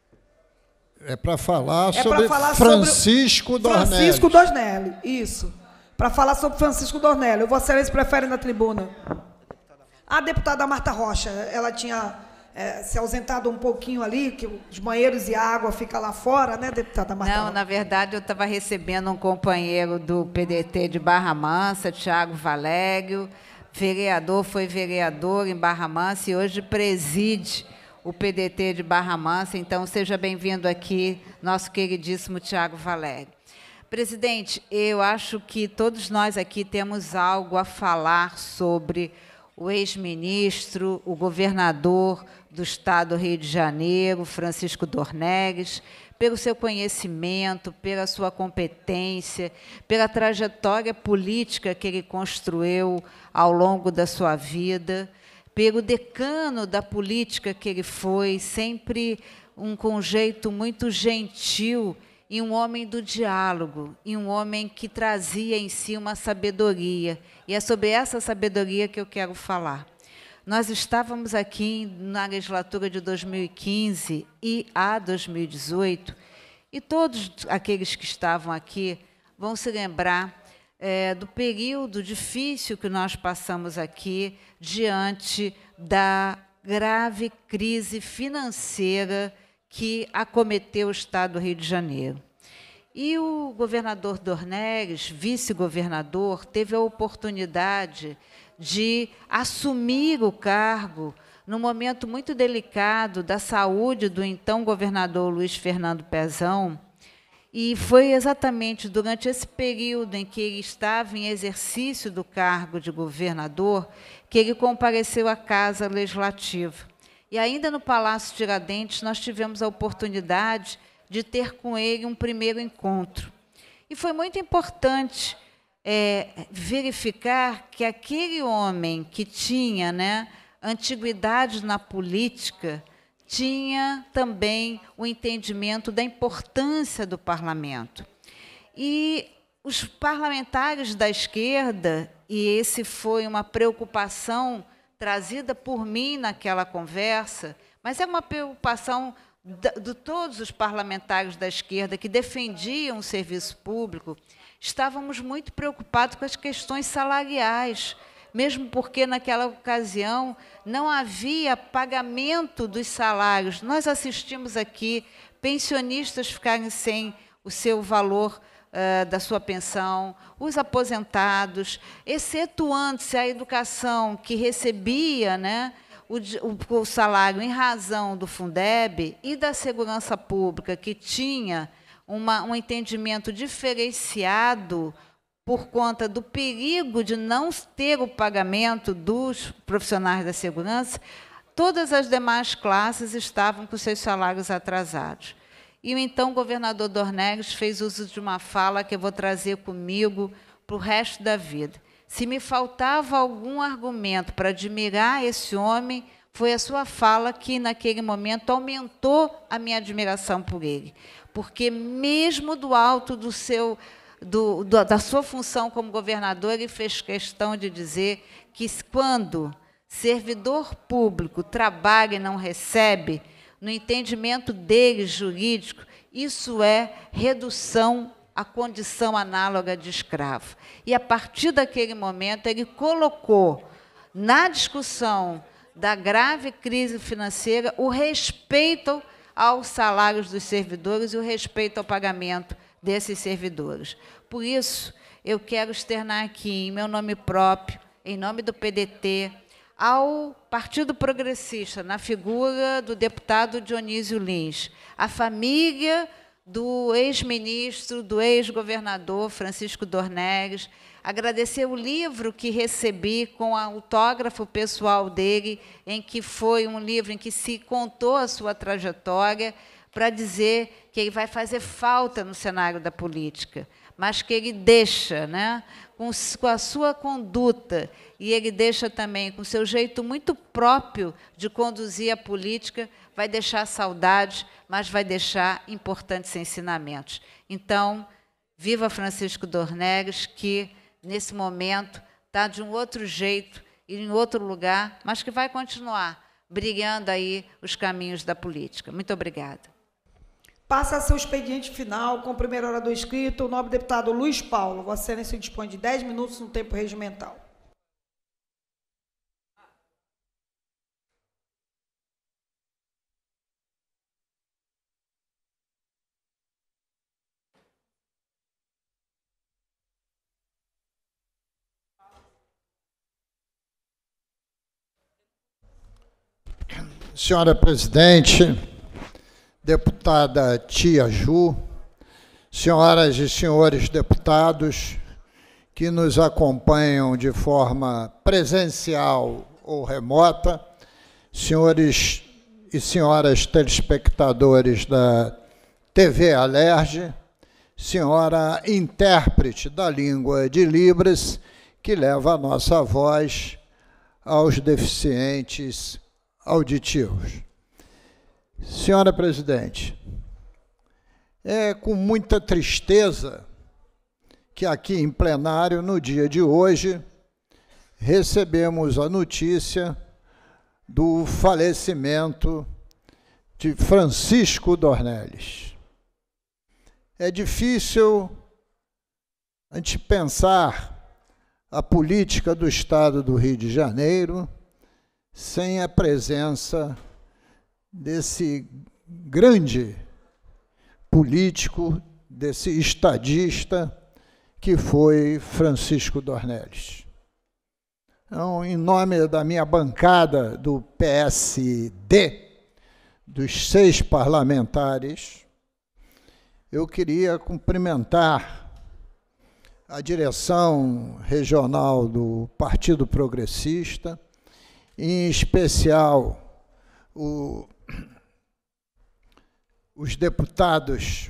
É para falar é sobre falar Francisco sobre Dornelles. Francisco Dornelles, isso. Para falar sobre Francisco Dornelles. Vossa Excelência prefere na tribuna. A deputada Marta Rocha, ela tinha é, se ausentado um pouquinho ali, que os banheiros e a água ficam lá fora, né, deputada Marta Não, Rocha? na verdade, eu estava recebendo um companheiro do P D T de Barra Mansa, Tiago Valério, vereador, foi vereador em Barra Mansa e hoje preside o P D T de Barra Mansa. Então, seja bem-vindo aqui, nosso queridíssimo Tiago Valério. Presidente, eu acho que todos nós aqui temos algo a falar sobre o ex-ministro, o governador do Estado do Rio de Janeiro, Francisco Dornelles, pelo seu conhecimento, pela sua competência, pela trajetória política que ele construiu ao longo da sua vida, pelo decano da política que ele foi, sempre um com um jeito muito gentil, e um homem do diálogo, e um homem que trazia em si uma sabedoria. E é sobre essa sabedoria que eu quero falar. nós estávamos aqui na legislatura de dois mil e quinze e a dois mil e dezoito, e todos aqueles que estavam aqui vão se lembrar é, do período difícil que nós passamos aqui diante da grave crise financeira que acometeu o Estado do Rio de Janeiro. E o governador Dornelles, vice-governador, teve a oportunidade de assumir o cargo num momento muito delicado da saúde do então governador Luiz Fernando Pezão, e foi exatamente durante esse período em que ele estava em exercício do cargo de governador que ele compareceu à Casa Legislativa. E ainda no Palácio Tiradentes nós tivemos a oportunidade de ter com ele um primeiro encontro. E foi muito importante é, verificar que aquele homem que tinha, né, antiguidade na política tinha também o entendimento da importância do parlamento. E os parlamentares da esquerda, e esse foi uma preocupação trazida por mim naquela conversa, mas é uma preocupação de todos os parlamentares da esquerda que defendiam o serviço público, estávamos muito preocupados com as questões salariais, mesmo porque, naquela ocasião, não havia pagamento dos salários. Nós assistimos aqui pensionistas ficarem sem o seu valor uh, da sua pensão, os aposentados, excetuando-se a educação, que recebia, né, o, o, o salário em razão do Fundeb e da segurança pública, que tinha uma, um entendimento diferenciado por conta do perigo de não ter o pagamento dos profissionais da segurança, todas as demais classes estavam com seus salários atrasados. E o então governador Dornelles fez uso de uma fala que eu vou trazer comigo para o resto da vida. Se me faltava algum argumento para admirar esse homem, foi a sua fala que, naquele momento, aumentou a minha admiração por ele. Porque, mesmo do alto do seu... Do, do, da sua função como governador, ele fez questão de dizer que, quando servidor público trabalha e não recebe, no entendimento dele jurídico, isso é redução à condição análoga de escravo. E, a partir daquele momento, ele colocou na discussão da grave crise financeira o respeito aos salários dos servidores e o respeito ao pagamento desses servidores. Por isso, eu quero externar aqui, em meu nome próprio, em nome do P D T, ao Partido Progressista, na figura do deputado Dionísio Lins, a família do ex-ministro, do ex-governador Francisco Dornelles, agradecer o livro que recebi com o autógrafo pessoal dele, em que foi um livro em que se contou a sua trajetória, para dizer que ele vai fazer falta no cenário da política, mas que ele deixa, né, com, com a sua conduta, e ele deixa também com o seu jeito muito próprio de conduzir a política, vai deixar saudades, mas vai deixar importantes ensinamentos. Então, viva Francisco Dornelles, que, nesse momento, está de um outro jeito e em outro lugar, mas que vai continuar brilhando aí os caminhos da política. Muito obrigada. Passa a seu expediente final com o primeiro orador inscrito, o nobre deputado Luiz Paulo. Vossa Excelência dispõe de dez minutos no tempo regimental. Senhora presidente, deputada Tia Ju, senhoras e senhores deputados que nos acompanham de forma presencial ou remota, senhores e senhoras telespectadores da T V Alerj, senhora intérprete da língua de Libras, que leva a nossa voz aos deficientes auditivos. Senhora presidente, é com muita tristeza que aqui em plenário, no dia de hoje, recebemos a notícia do falecimento de Francisco Dornelles. É difícil a gente pensar a política do Estado do Rio de Janeiro sem a presença desse grande político, desse estadista que foi Francisco Dornelles. Então, em nome da minha bancada do P S D, dos seis parlamentares, eu queria cumprimentar a direção regional do Partido Progressista, em especial o, os deputados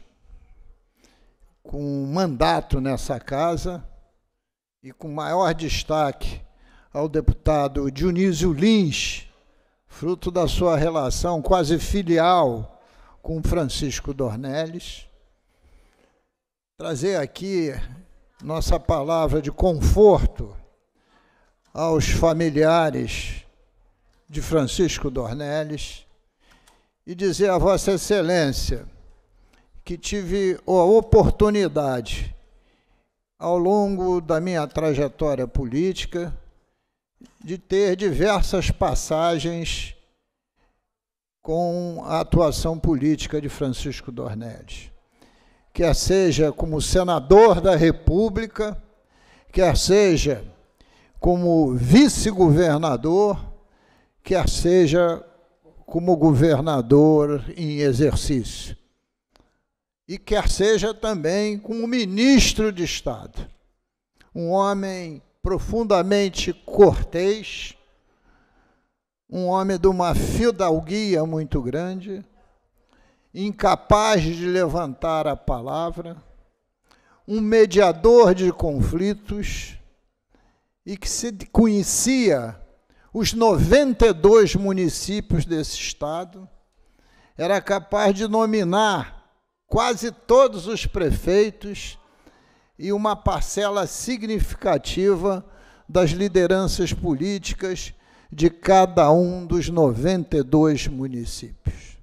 com mandato nessa casa, e com maior destaque ao deputado Dionísio Lins, fruto da sua relação quase filial com Francisco Dornelles. Trazer aqui nossa palavra de conforto aos familiares de Francisco Dornelles e dizer a Vossa Excelência que tive a oportunidade, ao longo da minha trajetória política, de ter diversas passagens com a atuação política de Francisco Dornelles. Quer seja como senador da República, quer seja como vice-governador, quer seja como governador em exercício. E quer seja também como ministro de Estado. Um homem profundamente cortês, um homem de uma fidalguia muito grande, incapaz de levantar a palavra, um mediador de conflitos, e que se conhecia os noventa e dois municípios desse estado, era capaz de nominar quase todos os prefeitos e uma parcela significativa das lideranças políticas de cada um dos noventa e dois municípios.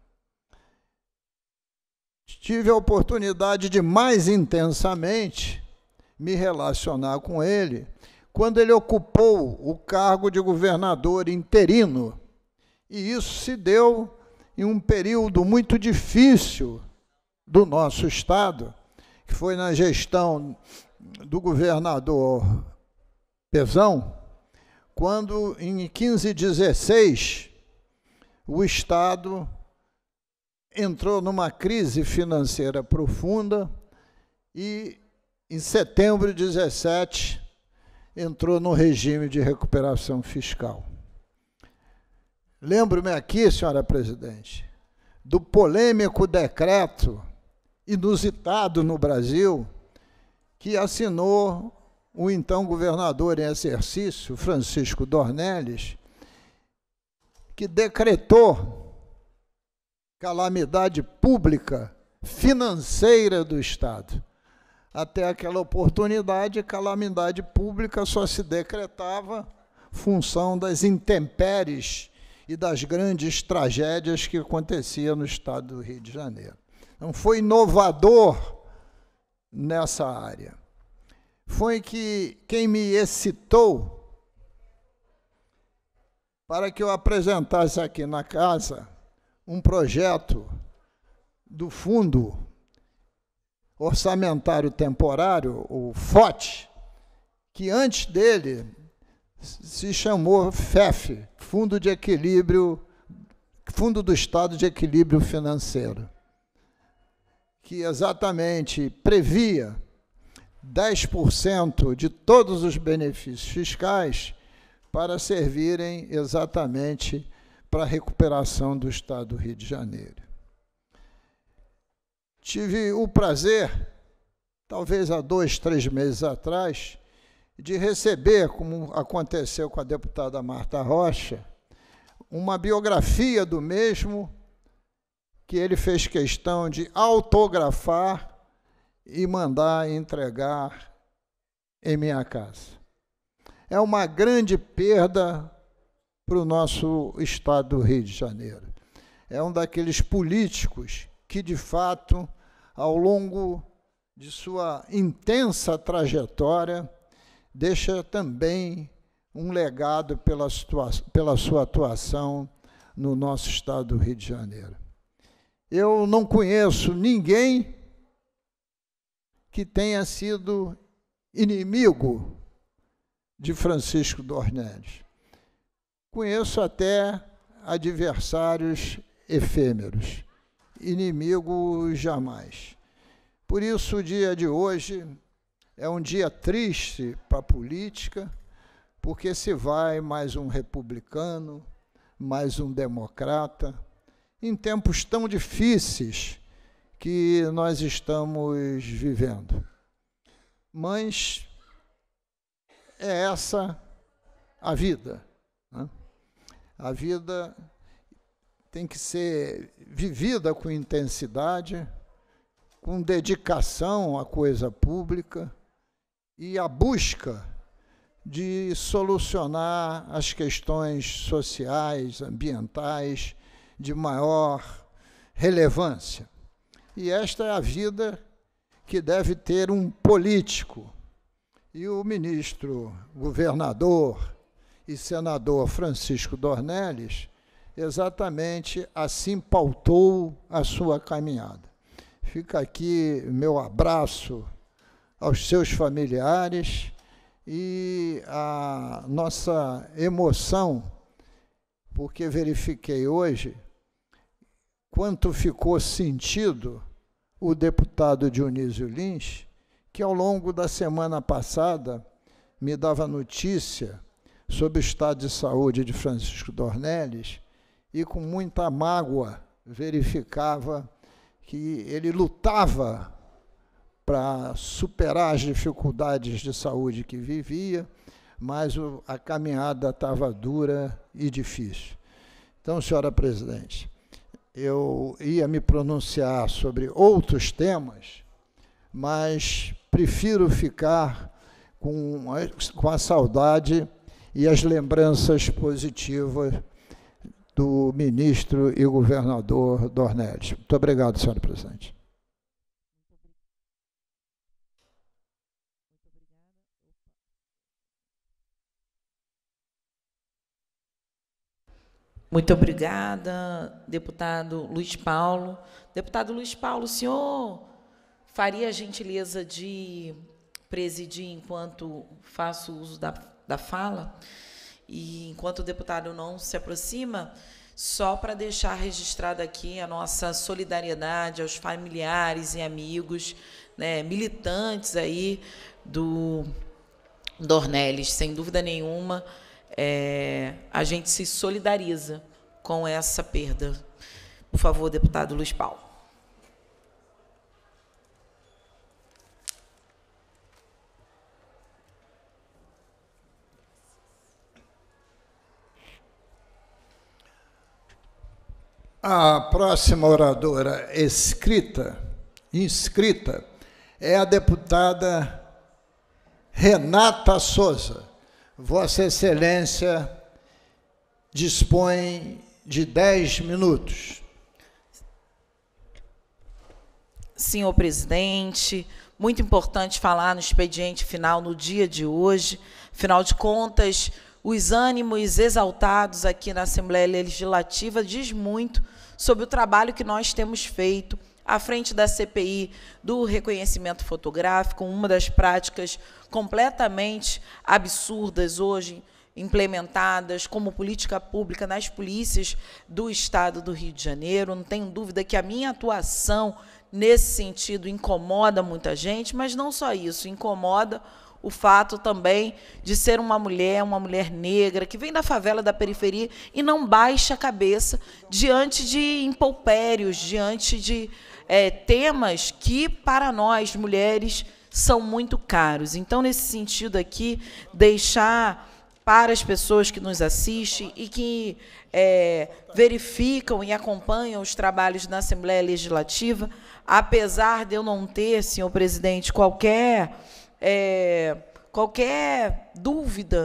Tive a oportunidade de mais intensamente me relacionar com ele quando ele ocupou o cargo de governador interino. E isso se deu em um período muito difícil do nosso Estado, que foi na gestão do governador Pezão, quando, em quinze dezesseis, o Estado entrou numa crise financeira profunda e, em setembro de dezessete, entrou no regime de recuperação fiscal. Lembro-me aqui, senhora presidente, do polêmico decreto inusitado no Brasil, que assinou o então governador em exercício, Francisco Dornelles, que decretou calamidade pública financeira do Estado. Até aquela oportunidade, calamidade pública só se decretava função das intempéries e das grandes tragédias que aconteciam no estado do Rio de Janeiro. Não foi inovador nessa área. Foi que quem me excitou para que eu apresentasse aqui na casa um projeto do Fundo Orçamentário Temporário, o F O T, que antes dele se chamou F E F, Fundo de Equilíbrio, Fundo do Estado de Equilíbrio Financeiro, que exatamente previa dez por cento de todos os benefícios fiscais para servirem exatamente para a recuperação do Estado do Rio de Janeiro. Tive o prazer, talvez há dois, três meses atrás, de receber, como aconteceu com a deputada Marta Rocha, uma biografia do mesmo, que ele fez questão de autografar e mandar entregar em minha casa. É uma grande perda para o nosso estado do Rio de Janeiro. É um daqueles políticos que, de fato, ao longo de sua intensa trajetória, deixa também um legado pela, situa- pela sua atuação no nosso estado do Rio de Janeiro. Eu não conheço ninguém que tenha sido inimigo de Francisco Dornelles. Conheço até adversários efêmeros, inimigo jamais. Por isso, o dia de hoje é um dia triste para a política, porque se vai mais um republicano, mais um democrata, em tempos tão difíceis que nós estamos vivendo. Mas é essa a vida, né? A vida tem que ser vivida com intensidade, com dedicação à coisa pública e a busca de solucionar as questões sociais, ambientais, de maior relevância. E esta é a vida que deve ter um político. E o ministro, governador e senador Francisco Dornelles, exatamente assim pautou a sua caminhada. Fica aqui meu abraço aos seus familiares e a nossa emoção, porque verifiquei hoje quanto ficou sentido o deputado Dionísio Lins, que ao longo da semana passada me dava notícia sobre o estado de saúde de Francisco Dornelles e com muita mágoa verificava que ele lutava para superar as dificuldades de saúde que vivia, mas o, a caminhada estava dura e difícil. Então, senhora presidente, eu ia me pronunciar sobre outros temas, mas prefiro ficar com a, com a saudade e as lembranças positivas do ministro e governador Dornelles. Muito obrigado, senhora presidente. Muito obrigada, deputado Luiz Paulo. Deputado Luiz Paulo, o senhor faria a gentileza de presidir enquanto faço uso da, da fala? E enquanto o deputado não se aproxima, só para deixar registrado aqui a nossa solidariedade aos familiares e amigos, né, militantes aí do Dornelles, sem dúvida nenhuma. É, a gente se solidariza com essa perda. Por favor, deputado Luiz Paulo. A próxima oradora escrita, inscrita, é a deputada Renata Souza. Vossa Excelência dispõe de dez minutos. Senhor presidente, muito importante falar no expediente final no dia de hoje. Afinal de contas, os ânimos exaltados aqui na Assembleia Legislativa diz muito sobre o trabalho que nós temos feito à frente da C P I do reconhecimento fotográfico, uma das práticas completamente absurdas hoje implementadas como política pública nas polícias do Estado do Rio de Janeiro. Não tenho dúvida que a minha atuação nesse sentido incomoda muita gente, mas não só isso, incomoda o fato também de ser uma mulher, uma mulher negra, que vem da favela, da periferia, e não baixa a cabeça diante de impropérios, diante de é, temas que, para nós, mulheres, são muito caros. Então, nesse sentido aqui, deixar para as pessoas que nos assistem e que é, verificam e acompanham os trabalhos na Assembleia Legislativa, apesar de eu não ter, senhor presidente, qualquer... É, qualquer dúvida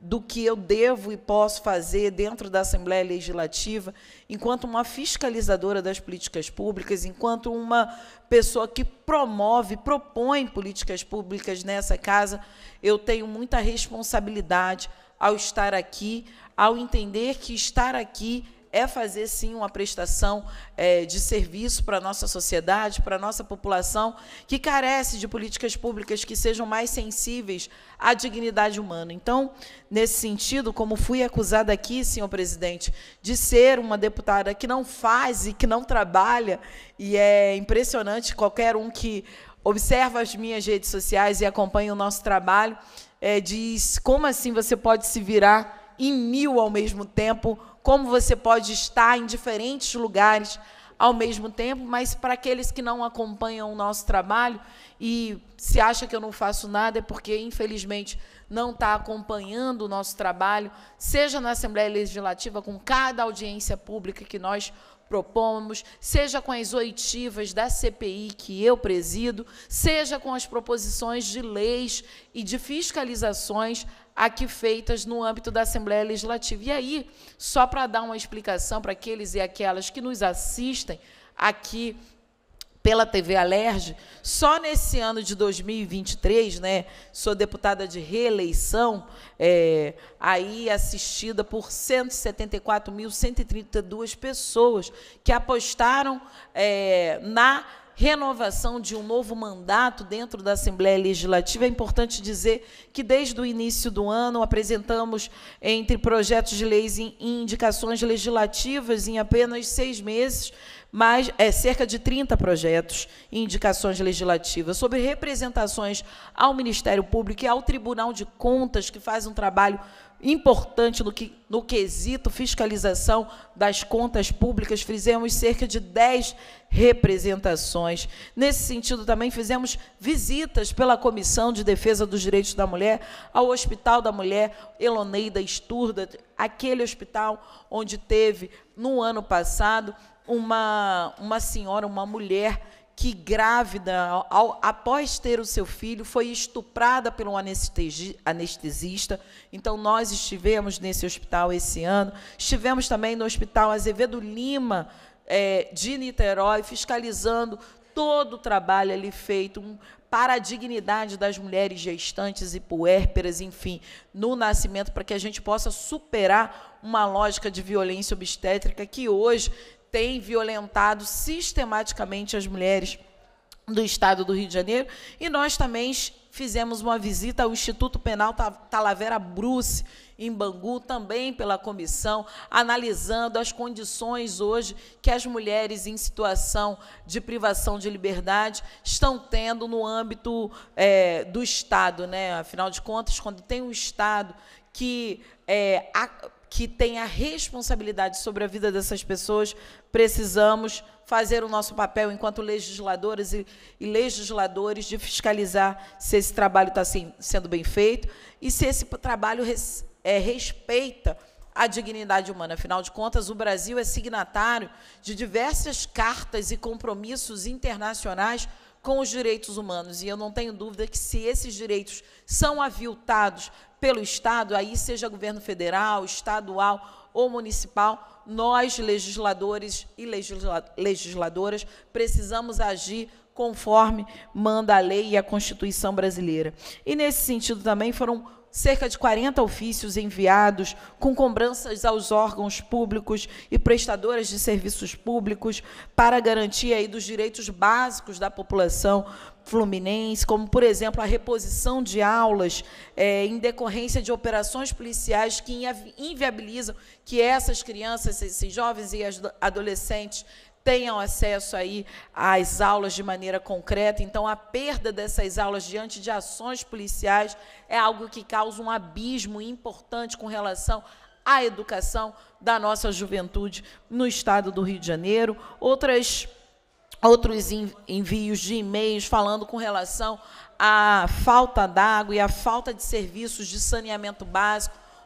do que eu devo e posso fazer dentro da Assembleia Legislativa, enquanto uma fiscalizadora das políticas públicas, enquanto uma pessoa que promove, propõe políticas públicas nessa casa, eu tenho muita responsabilidade ao estar aqui, ao entender que estar aqui é fazer, sim, uma prestação é, de serviço para a nossa sociedade, para a nossa população, que carece de políticas públicas que sejam mais sensíveis à dignidade humana. Então, nesse sentido, como fui acusada aqui, senhor presidente, de ser uma deputada que não faz e que não trabalha, e é impressionante, qualquer um que observa as minhas redes sociais e acompanha o nosso trabalho, é, diz, como assim você pode se virar em mil ao mesmo tempo, como você pode estar em diferentes lugares ao mesmo tempo, mas para aqueles que não acompanham o nosso trabalho e se acha que eu não faço nada, é porque, infelizmente, não está acompanhando o nosso trabalho, seja na Assembleia Legislativa, com cada audiência pública que nós propomos, seja com as oitivas da C P I que eu presido, seja com as proposições de leis e de fiscalizações aqui feitas no âmbito da Assembleia Legislativa. E aí, só para dar uma explicação para aqueles e aquelas que nos assistem aqui pela T V Alerj, só nesse ano de dois mil e vinte e três, né, sou deputada de reeleição, é, aí assistida por cento e setenta e quatro mil, cento e trinta e duas pessoas que apostaram é, na renovação de um novo mandato dentro da Assembleia Legislativa. É importante dizer que, desde o início do ano, apresentamos, entre projetos de leis e indicações legislativas, em apenas seis meses, mais, é, cerca de trinta projetos e indicações legislativas sobre representações ao Ministério Público e ao Tribunal de Contas, que faz um trabalho importante no, que, no quesito fiscalização das contas públicas. Fizemos cerca de dez representações. Nesse sentido, também fizemos visitas pela Comissão de Defesa dos Direitos da Mulher ao Hospital da Mulher Eloneida Sturda, aquele hospital onde teve, no ano passado, uma, uma senhora, uma mulher que, grávida, ao, após ter o seu filho, foi estuprada por um anestesi, anestesista. Então, nós estivemos nesse hospital esse ano. Estivemos também no Hospital Azevedo Lima, é, de Niterói, fiscalizando todo o trabalho ali feito um, para a dignidade das mulheres gestantes e puérperas, enfim, no nascimento, para que a gente possa superar uma lógica de violência obstétrica que hoje tem violentado sistematicamente as mulheres do Estado do Rio de Janeiro. E nós também fizemos uma visita ao Instituto Penal Talavera Bruce, em Bangu, também pela comissão, analisando as condições hoje que as mulheres em situação de privação de liberdade estão tendo no âmbito é, do Estado, né? Afinal de contas, quando tem um Estado que é, a, que tem a responsabilidade sobre a vida dessas pessoas, precisamos fazer o nosso papel enquanto legisladoras e, e legisladores de fiscalizar se esse trabalho está assim, sendo bem feito e se esse trabalho res, é, respeita a dignidade humana. Afinal de contas, o Brasil é signatário de diversas cartas e compromissos internacionais com os direitos humanos, e eu não tenho dúvida que, se esses direitos são aviltados pelo Estado, aí seja governo federal, estadual ou municipal, nós, legisladores e legisla legisladoras, precisamos agir conforme manda a lei e a Constituição brasileira. E, nesse sentido, também foram cerca de quarenta ofícios enviados com cobranças aos órgãos públicos e prestadoras de serviços públicos para a garantia aí dos direitos básicos da população fluminense, como, por exemplo, a reposição de aulas é, em decorrência de operações policiais que inviabilizam que essas crianças, esses jovens e adolescentes tenham acesso aí às aulas de maneira concreta. Então, a perda dessas aulas diante de ações policiais é algo que causa um abismo importante com relação à educação da nossa juventude no Estado do Rio de Janeiro. Outras, outros envios de e-mails falando com relação à falta d'água e à falta de serviços de saneamento básico,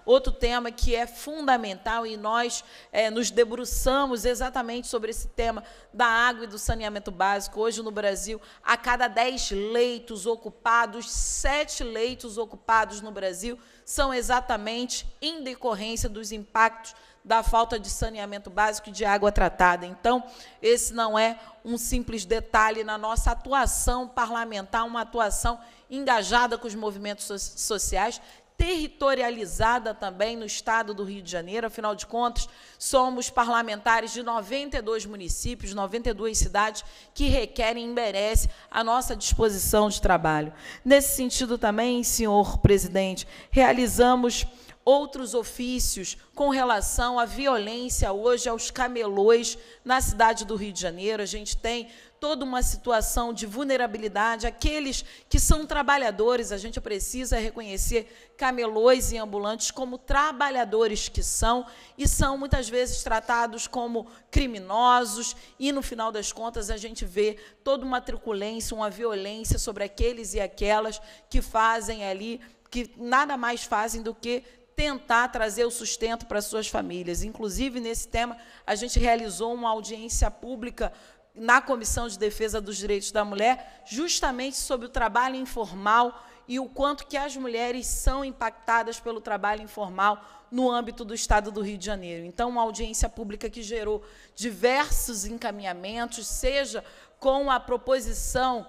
outro tema que é fundamental, e nós é, nos debruçamos exatamente sobre esse tema da água e do saneamento básico. Hoje, no Brasil, a cada dez leitos ocupados, sete leitos ocupados no Brasil são exatamente em decorrência dos impactos da falta de saneamento básico e de água tratada. Então, esse não é um simples detalhe na nossa atuação parlamentar, uma atuação engajada com os movimentos so- sociais, territorializada também no estado do Rio de Janeiro. Afinal de contas, somos parlamentares de noventa e dois municípios, noventa e duas cidades que requerem e merecem a nossa disposição de trabalho. Nesse sentido também, senhor presidente, realizamos outros ofícios com relação à violência hoje aos camelôs na cidade do Rio de Janeiro. A gente tem toda uma situação de vulnerabilidade. Aqueles que são trabalhadores, a gente precisa reconhecer camelôs e ambulantes como trabalhadores que são, e são muitas vezes tratados como criminosos, e no final das contas a gente vê toda uma truculência, uma violência sobre aqueles e aquelas que fazem ali, que nada mais fazem do que tentar trazer o sustento para suas famílias. Inclusive, nesse tema, a gente realizou uma audiência pública na Comissão de Defesa dos Direitos da Mulher, justamente sobre o trabalho informal e o quanto que as mulheres são impactadas pelo trabalho informal no âmbito do Estado do Rio de Janeiro. Então, uma audiência pública que gerou diversos encaminhamentos, seja com a proposição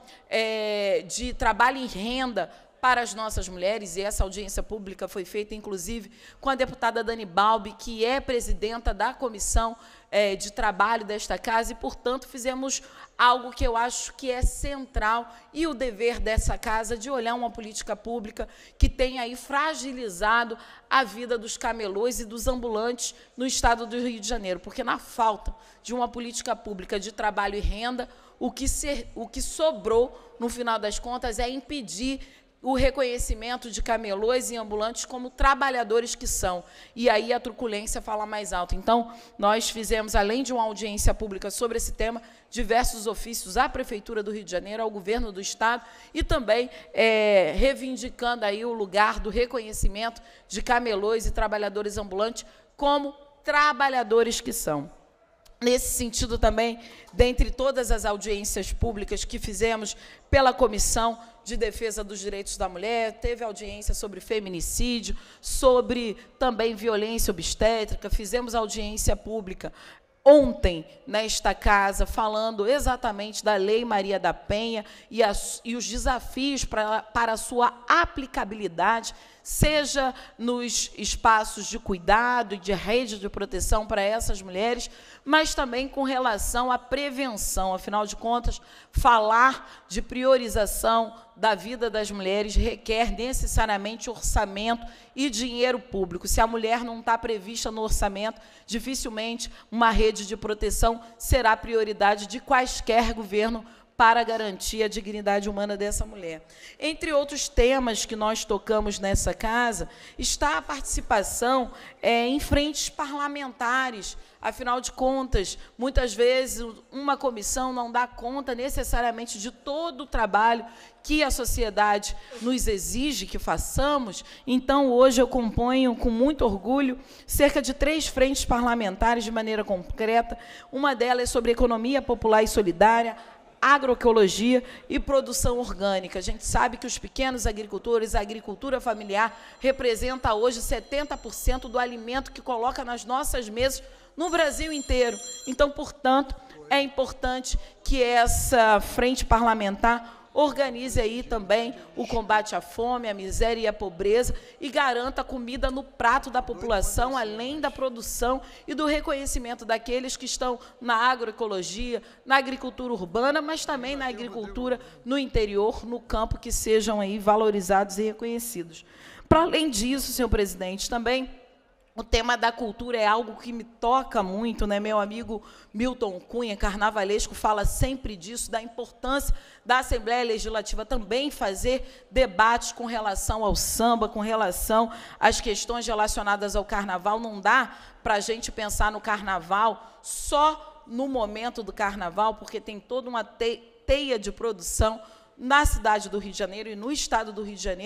é, de trabalho em renda para as nossas mulheres, e essa audiência pública foi feita, inclusive, com a deputada Dani Balbi, que é presidenta da Comissão é, de Trabalho desta Casa, e, portanto, fizemos algo que eu acho que é central, e o dever dessa Casa de olhar uma política pública que tem aí fragilizado a vida dos camelôs e dos ambulantes no Estado do Rio de Janeiro, porque, na falta de uma política pública de trabalho e renda, o que, ser, o que sobrou, no final das contas, é impedir o reconhecimento de camelôs e ambulantes como trabalhadores que são. E aí a truculência fala mais alto. Então, nós fizemos, além de uma audiência pública sobre esse tema, diversos ofícios à Prefeitura do Rio de Janeiro, ao Governo do Estado, e também é, reivindicando aí o lugar do reconhecimento de camelôs e trabalhadores ambulantes como trabalhadores que são. Nesse sentido também, dentre todas as audiências públicas que fizemos pela Comissão de Defesa dos Direitos da Mulher, teve audiência sobre feminicídio, sobre também violência obstétrica, fizemos audiência pública ontem, nesta casa, falando exatamente da Lei Maria da Penha e, as, e os desafios para, para a sua aplicabilidade, seja nos espaços de cuidado e de rede de proteção para essas mulheres, mas também com relação à prevenção. Afinal de contas, falar de priorização da vida das mulheres requer necessariamente orçamento e dinheiro público. Se a mulher não está prevista no orçamento, dificilmente uma rede de proteção será prioridade de quaisquer governo para garantir a dignidade humana dessa mulher. Entre outros temas que nós tocamos nessa casa, está a participação é, em frentes parlamentares. Afinal de contas, muitas vezes uma comissão não dá conta necessariamente de todo o trabalho que a sociedade nos exige que façamos. Então, hoje eu componho, com muito orgulho, cerca de três frentes parlamentares de maneira concreta. Uma delas é sobre economia popular e solidária, agroecologia e produção orgânica. A gente sabe que os pequenos agricultores, a agricultura familiar, representa hoje setenta por cento do alimento que coloca nas nossas mesas no Brasil inteiro. Então, portanto, é importante que essa frente parlamentar organize aí também o combate à fome, à miséria e à pobreza e garanta comida no prato da população, além da produção e do reconhecimento daqueles que estão na agroecologia, na agricultura urbana, mas também na agricultura no interior, no campo, que sejam aí valorizados e reconhecidos. Para além disso, senhor presidente, também o tema da cultura é algo que me toca muito, né? Meu amigo Milton Cunha, carnavalesco, fala sempre disso, da importância da Assembleia Legislativa também fazer debates com relação ao samba, com relação às questões relacionadas ao carnaval. Não dá para a gente pensar no carnaval só no momento do carnaval, porque tem toda uma teia de produção na cidade do Rio de Janeiro e no estado do Rio de Janeiro,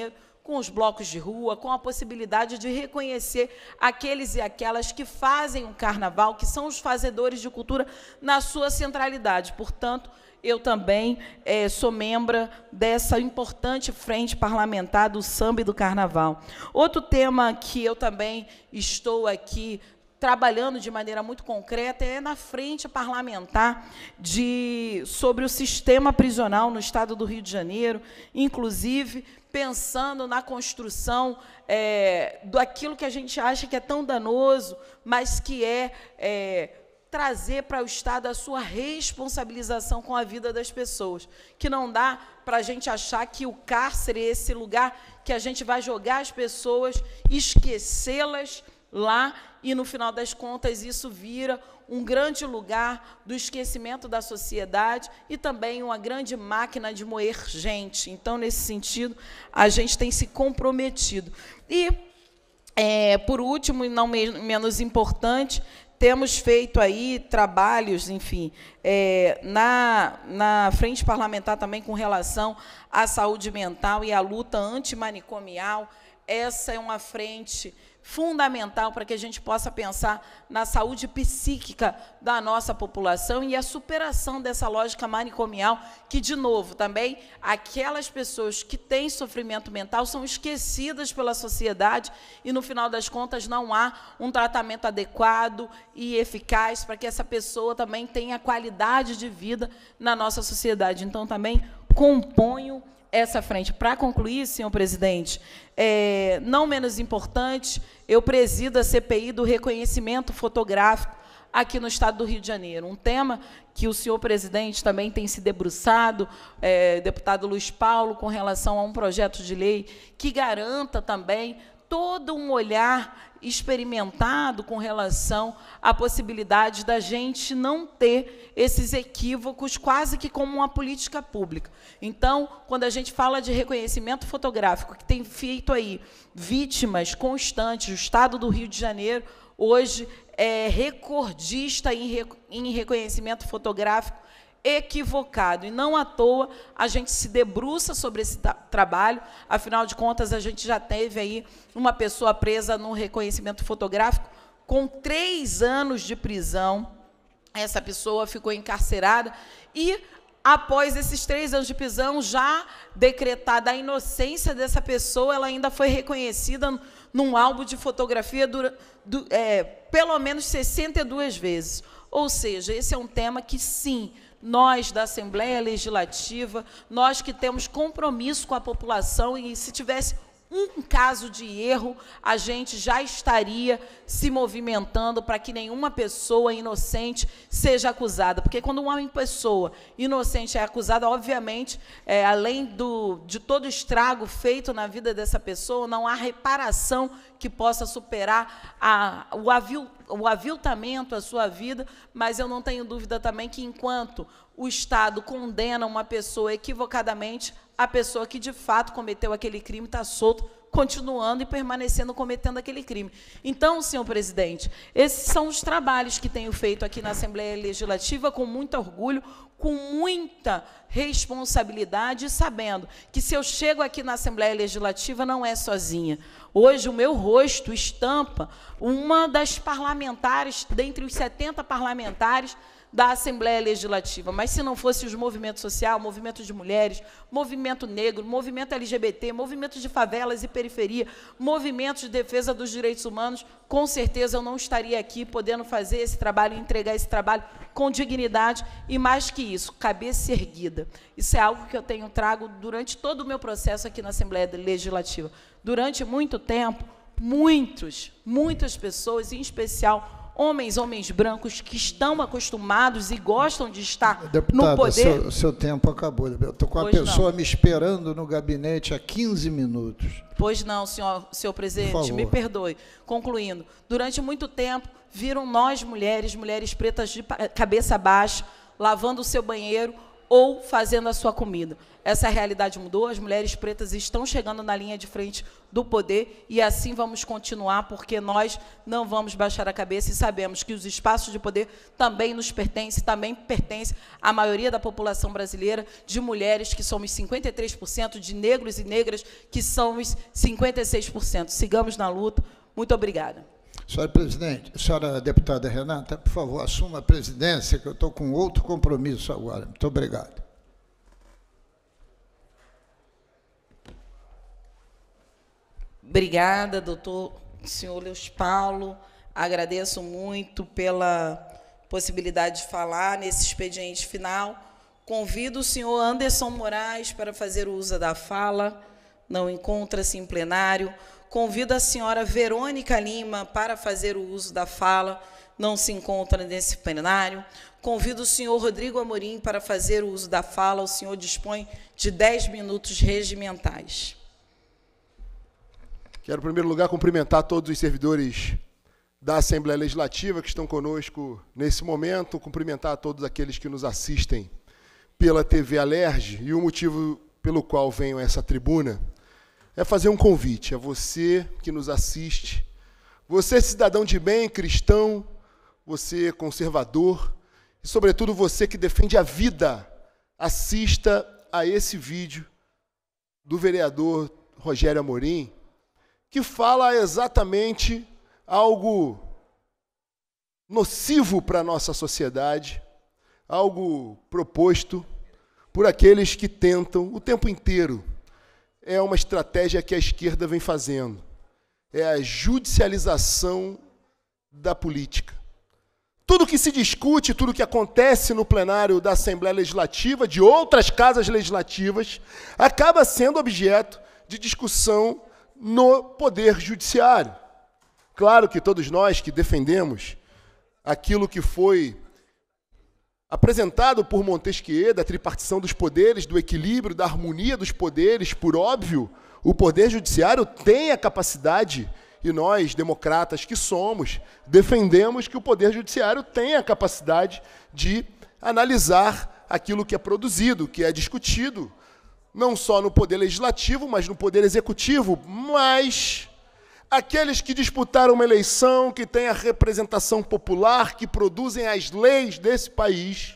com os blocos de rua, com a possibilidade de reconhecer aqueles e aquelas que fazem o carnaval, que são os fazedores de cultura na sua centralidade. Portanto, eu também eh, sou membro dessa importante frente parlamentar do samba e do carnaval. Outro tema que eu também estou aqui trabalhando de maneira muito concreta é na frente parlamentar de, sobre o sistema prisional no estado do Rio de Janeiro, inclusive pensando na construção é, daquilo que a gente acha que é tão danoso, mas que é, é trazer para o Estado a sua responsabilização com a vida das pessoas, que não dá para a gente achar que o cárcere é esse lugar que a gente vai jogar as pessoas, esquecê-las lá, e, no final das contas, isso vira um grande lugar do esquecimento da sociedade e também uma grande máquina de moer gente. Então, nesse sentido, a gente tem se comprometido. E, é, por último, e não menos importante, temos feito aí trabalhos, enfim, é, na, na frente parlamentar também com relação à saúde mental e à luta antimanicomial. Essa é uma frente fundamental para que a gente possa pensar na saúde psíquica da nossa população e a superação dessa lógica manicomial, que, de novo, também aquelas pessoas que têm sofrimento mental são esquecidas pela sociedade e, no final das contas, não há um tratamento adequado e eficaz para que essa pessoa também tenha qualidade de vida na nossa sociedade. Então, também componho essa frente. Para concluir, senhor presidente, é, não menos importante, eu presido a C P I do reconhecimento fotográfico aqui no estado do Rio de Janeiro. Um tema que o senhor presidente também tem se debruçado, é, deputado Luiz Paulo, com relação a um projeto de lei que garanta também todo um olhar experimentado com relação à possibilidade da gente não ter esses equívocos quase que como uma política pública. Então, quando a gente fala de reconhecimento fotográfico, que tem feito aí vítimas constantes, o estado do Rio de Janeiro hoje é recordista em, rec em reconhecimento fotográfico equivocado. E não à toa a gente se debruça sobre esse trabalho, afinal de contas, a gente já teve aí uma pessoa presa no reconhecimento fotográfico com três anos de prisão. Essa pessoa ficou encarcerada e, após esses três anos de prisão, já decretada a inocência dessa pessoa, ela ainda foi reconhecida num álbum de fotografia dura, do, é, pelo menos sessenta e duas vezes. Ou seja, esse é um tema que, sim, nós da Assembleia Legislativa, nós que temos compromisso com a população, e se tivesse um caso de erro, a gente já estaria se movimentando para que nenhuma pessoa inocente seja acusada. Porque quando uma pessoa inocente é acusada, obviamente, é, além do, de todo o estrago feito na vida dessa pessoa, não há reparação que possa superar a, o, avil, o aviltamento à sua vida, mas eu não tenho dúvida também que, enquanto o Estado condena uma pessoa equivocadamente, a pessoa que, de fato, cometeu aquele crime está solta, continuando e permanecendo cometendo aquele crime. Então, senhor presidente, esses são os trabalhos que tenho feito aqui na Assembleia Legislativa, com muito orgulho, com muita responsabilidade, sabendo que, se eu chego aqui na Assembleia Legislativa, não é sozinha. Hoje, o meu rosto estampa uma das parlamentares, dentre os setenta parlamentares da Assembleia Legislativa. Mas, se não fosse os movimentos sociais, movimento de mulheres, movimento negro, movimento L G B T, movimentos de favelas e periferia, movimentos de defesa dos direitos humanos, com certeza eu não estaria aqui podendo fazer esse trabalho e entregar esse trabalho com dignidade e, mais que isso, cabeça erguida. Isso é algo que eu tenho trago durante todo o meu processo aqui na Assembleia Legislativa. Durante muito tempo, muitos, muitas pessoas, em especial homens, homens brancos, que estão acostumados e gostam de estar Deputada, no poder... seu, seu tempo acabou. Eu estou com a Pois pessoa não. me esperando no gabinete há quinze minutos. Pois não, senhor, senhor Por presidente, favor. me perdoe. Concluindo, durante muito tempo, viram nós, mulheres, mulheres pretas de pa- cabeça baixa, lavando o seu banheiro, ou fazendo a sua comida. Essa realidade mudou, as mulheres pretas estão chegando na linha de frente do poder e assim vamos continuar, porque nós não vamos baixar a cabeça e sabemos que os espaços de poder também nos pertencem, também pertencem à maioria da população brasileira, de mulheres, que somos cinquenta e três por cento, de negros e negras, que somos cinquenta e seis por cento. Sigamos na luta. Muito obrigada. Senhora presidente, senhora deputada Renata, por favor, assuma a presidência, que eu estou com outro compromisso agora. Muito obrigado. Obrigada, doutor, senhor Leos Paulo. Agradeço muito pela possibilidade de falar nesse expediente final. Convido o senhor Anderson Moraes para fazer o uso da fala. Não encontra-se em plenário. Convido a senhora Verônica Lima para fazer o uso da fala. Não se encontra nesse plenário. Convido o senhor Rodrigo Amorim para fazer o uso da fala. O senhor dispõe de dez minutos regimentais. Quero, em primeiro lugar, cumprimentar todos os servidores da Assembleia Legislativa que estão conosco nesse momento, cumprimentar todos aqueles que nos assistem pela T V Alerj, e o motivo pelo qual venho a essa tribuna é fazer um convite a você que nos assiste, você cidadão de bem, cristão, você conservador, e, sobretudo, você que defende a vida, assista a esse vídeo do vereador Rogério Amorim, que fala exatamente algo nocivo para a nossa sociedade, algo proposto por aqueles que tentam o tempo inteiro. É uma estratégia que a esquerda vem fazendo. É a judicialização da política. Tudo que se discute, tudo que acontece no plenário da Assembleia Legislativa, de outras casas legislativas, acaba sendo objeto de discussão no Poder Judiciário. Claro que todos nós que defendemos aquilo que foi apresentado por Montesquieu, da tripartição dos poderes, do equilíbrio, da harmonia dos poderes, por óbvio, o Poder Judiciário tem a capacidade, e nós, democratas que somos, defendemos que o Poder Judiciário tem a capacidade de analisar aquilo que é produzido, que é discutido, não só no Poder Legislativo, mas no Poder Executivo. Mas aqueles que disputaram uma eleição, que têm a representação popular, que produzem as leis desse país,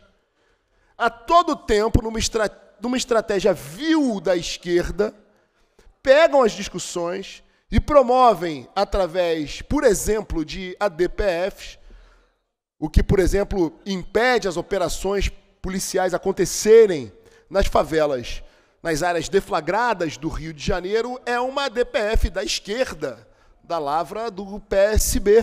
a todo tempo, numa, estra numa estratégia vil da esquerda, pegam as discussões e promovem, através, por exemplo, de A D P Fs, o que, por exemplo, impede as operações policiais acontecerem nas favelas, nas áreas deflagradas do Rio de Janeiro, é uma A D P F da esquerda, da lavra do P S B,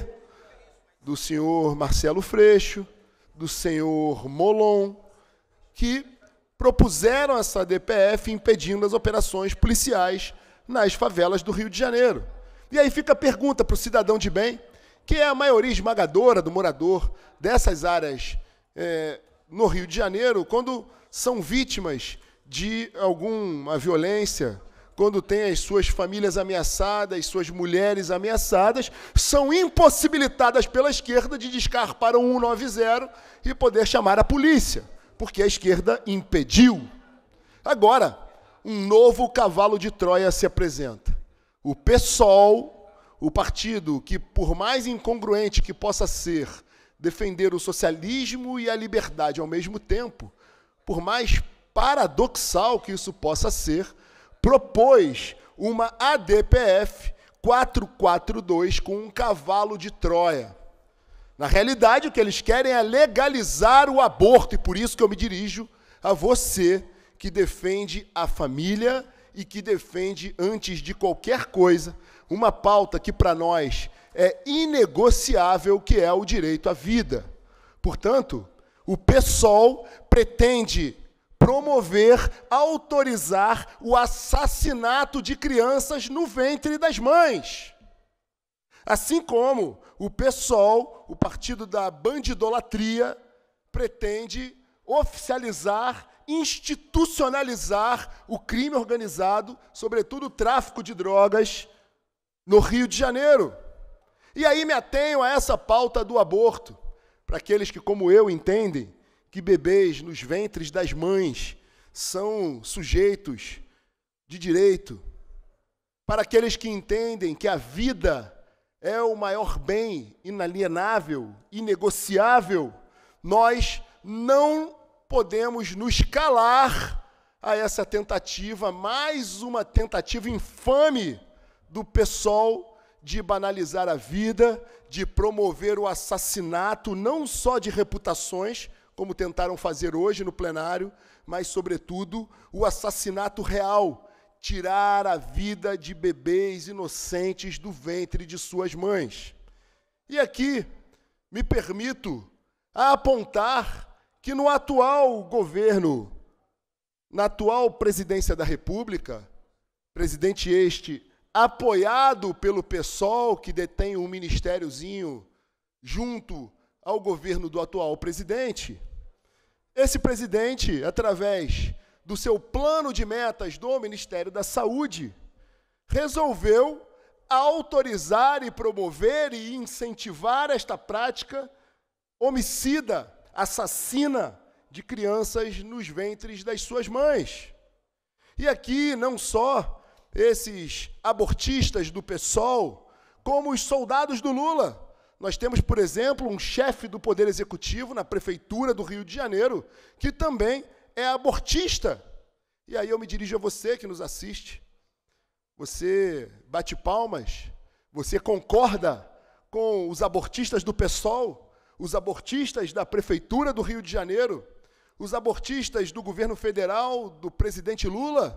do senhor Marcelo Freixo, do senhor Molon, que propuseram essa A D P F impedindo as operações policiais nas favelas do Rio de Janeiro. E aí fica a pergunta para o cidadão de bem, que é a maioria esmagadora do morador dessas áreas é, no Rio de Janeiro, quando são vítimas de alguma violência, quando tem as suas famílias ameaçadas, suas mulheres ameaçadas, são impossibilitadas pela esquerda de discar para o cento e noventa e poder chamar a polícia, porque a esquerda impediu. Agora, um novo cavalo de Troia se apresenta. O PSOL, o partido que, por mais incongruente que possa ser, defender o socialismo e a liberdade ao mesmo tempo, por mais paradoxal que isso possa ser, propôs uma A D P F quatrocentos e quarenta e dois com um cavalo de Troia. Na realidade, o que eles querem é legalizar o aborto, e por isso que eu me dirijo a você, que defende a família e que defende, antes de qualquer coisa, uma pauta que para nós é inegociável, que é o direito à vida. Portanto, o PSOL pretende promover, autorizar o assassinato de crianças no ventre das mães. Assim como o PSOL, o partido da bandidolatria, pretende oficializar, institucionalizar o crime organizado, sobretudo o tráfico de drogas, no Rio de Janeiro. E aí me atenho a essa pauta do aborto, para aqueles que, como eu, entendem que bebês nos ventres das mães são sujeitos de direito, para aqueles que entendem que a vida é o maior bem inalienável, inegociável, nós não podemos nos calar a essa tentativa, mais uma tentativa infame do PSOL de banalizar a vida, de promover o assassinato não só de reputações, como tentaram fazer hoje no plenário, mas, sobretudo, o assassinato real, tirar a vida de bebês inocentes do ventre de suas mães. E aqui me permito apontar que no atual governo, na atual presidência da República, presidente este apoiado pelo PSOL, que detém um ministériozinho junto ao governo do atual presidente, esse presidente, através do seu plano de metas do Ministério da Saúde, resolveu autorizar e promover e incentivar esta prática homicida, assassina de crianças nos ventres das suas mães. E aqui não só esses abortistas do PSOL, como os soldados do Lula. Nós temos, por exemplo, um chefe do Poder Executivo na Prefeitura do Rio de Janeiro, que também é abortista. E aí eu me dirijo a você que nos assiste. Você bate palmas? Você concorda com os abortistas do PSOL? Os abortistas da Prefeitura do Rio de Janeiro? Os abortistas do governo federal, do presidente Lula?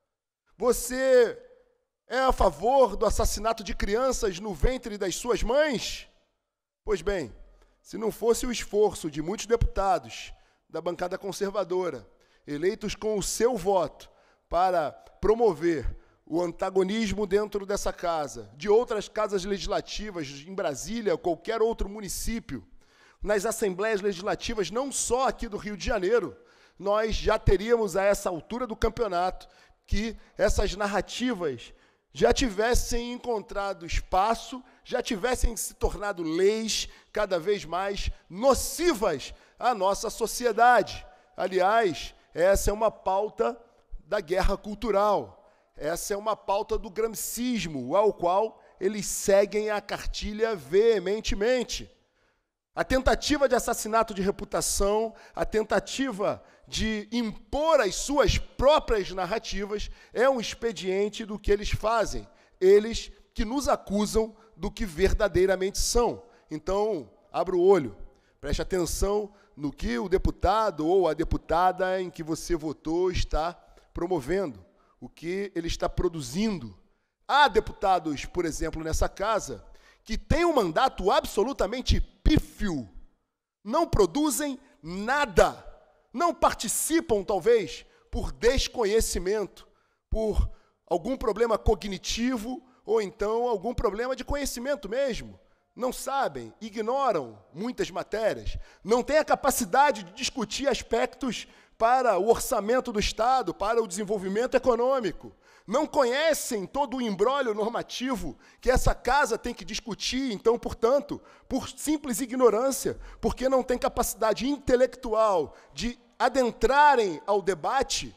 Você é a favor do assassinato de crianças no ventre das suas mães? Pois bem, se não fosse o esforço de muitos deputados da bancada conservadora, eleitos com o seu voto para promover o antagonismo dentro dessa casa, de outras casas legislativas em Brasília ou qualquer outro município, nas assembleias legislativas, não só aqui do Rio de Janeiro, nós já teríamos a essa altura do campeonato que essas narrativas já tivessem encontrado espaço, já tivessem se tornado leis cada vez mais nocivas à nossa sociedade. Aliás, essa é uma pauta da guerra cultural, essa é uma pauta do gramscismo, ao qual eles seguem a cartilha veementemente. A tentativa de assassinato de reputação, a tentativa de impor as suas próprias narrativas é um expediente do que eles fazem, eles que nos acusam do que verdadeiramente são. Então, abra o olho, preste atenção no que o deputado ou a deputada em que você votou está promovendo, o que ele está produzindo. Há deputados, por exemplo, nessa casa, que têm um mandato absolutamente pífio, não produzem nada, não participam, talvez, por desconhecimento, por algum problema cognitivo ou então algum problema de conhecimento mesmo. Não sabem, ignoram muitas matérias, não têm a capacidade de discutir aspectos para o orçamento do Estado, para o desenvolvimento econômico. Não conhecem todo o imbróglio normativo que essa casa tem que discutir, então, portanto, por simples ignorância, porque não tem capacidade intelectual de adentrarem ao debate,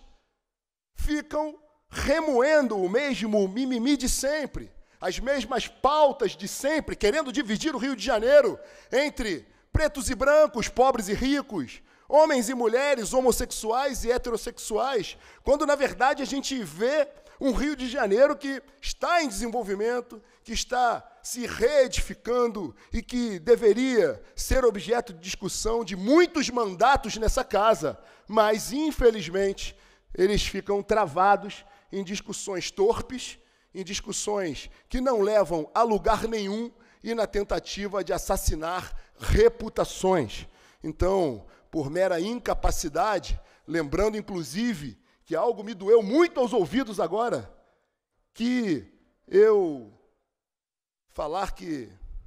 ficam remoendo o mesmo mimimi de sempre, as mesmas pautas de sempre, querendo dividir o Rio de Janeiro entre pretos e brancos, pobres e ricos, homens e mulheres, homossexuais e heterossexuais, quando, na verdade, a gente vê um Rio de Janeiro que está em desenvolvimento, que está se reedificando e que deveria ser objeto de discussão de muitos mandatos nessa casa, mas, infelizmente, eles ficam travados em discussões torpes, em discussões que não levam a lugar nenhum e na tentativa de assassinar reputações. Então, por mera incapacidade, lembrando, inclusive, que algo me doeu muito aos ouvidos agora, que eu falar que...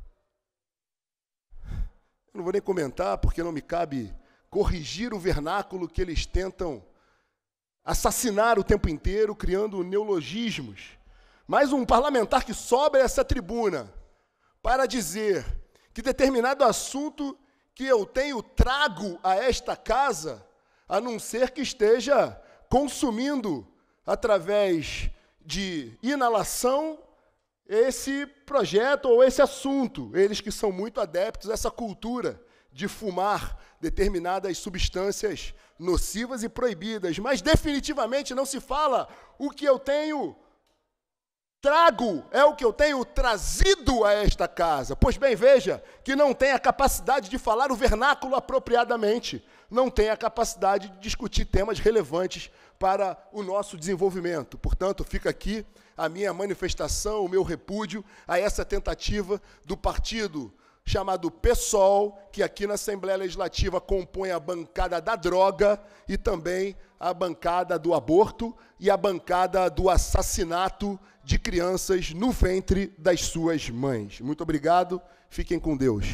Eu não vou nem comentar, porque não me cabe corrigir o vernáculo que eles tentam assassinar o tempo inteiro, criando neologismos. Mas um parlamentar que sobe a essa tribuna para dizer que determinado assunto que eu tenho trago a esta casa, a não ser que esteja consumindo, através de inalação, esse projeto ou esse assunto. Eles que são muito adeptos a essa cultura de fumar determinadas substâncias nocivas e proibidas. Mas definitivamente não se fala o que eu tenho trago, é o que eu tenho trazido a esta casa. Pois bem, veja que não tem a capacidade de falar o vernáculo apropriadamente, não tem a capacidade de discutir temas relevantes para o nosso desenvolvimento. Portanto, fica aqui a minha manifestação, o meu repúdio a essa tentativa do partido chamado PSOL, que aqui na Assembleia Legislativa compõe a bancada da droga e também a bancada do aborto e a bancada do assassinato de crianças no ventre das suas mães. Muito obrigado, fiquem com Deus.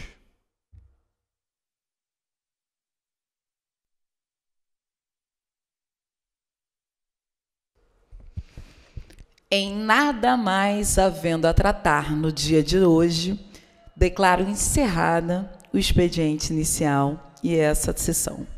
Em nada mais havendo a tratar no dia de hoje, declaro encerrada o expediente inicial e essa sessão.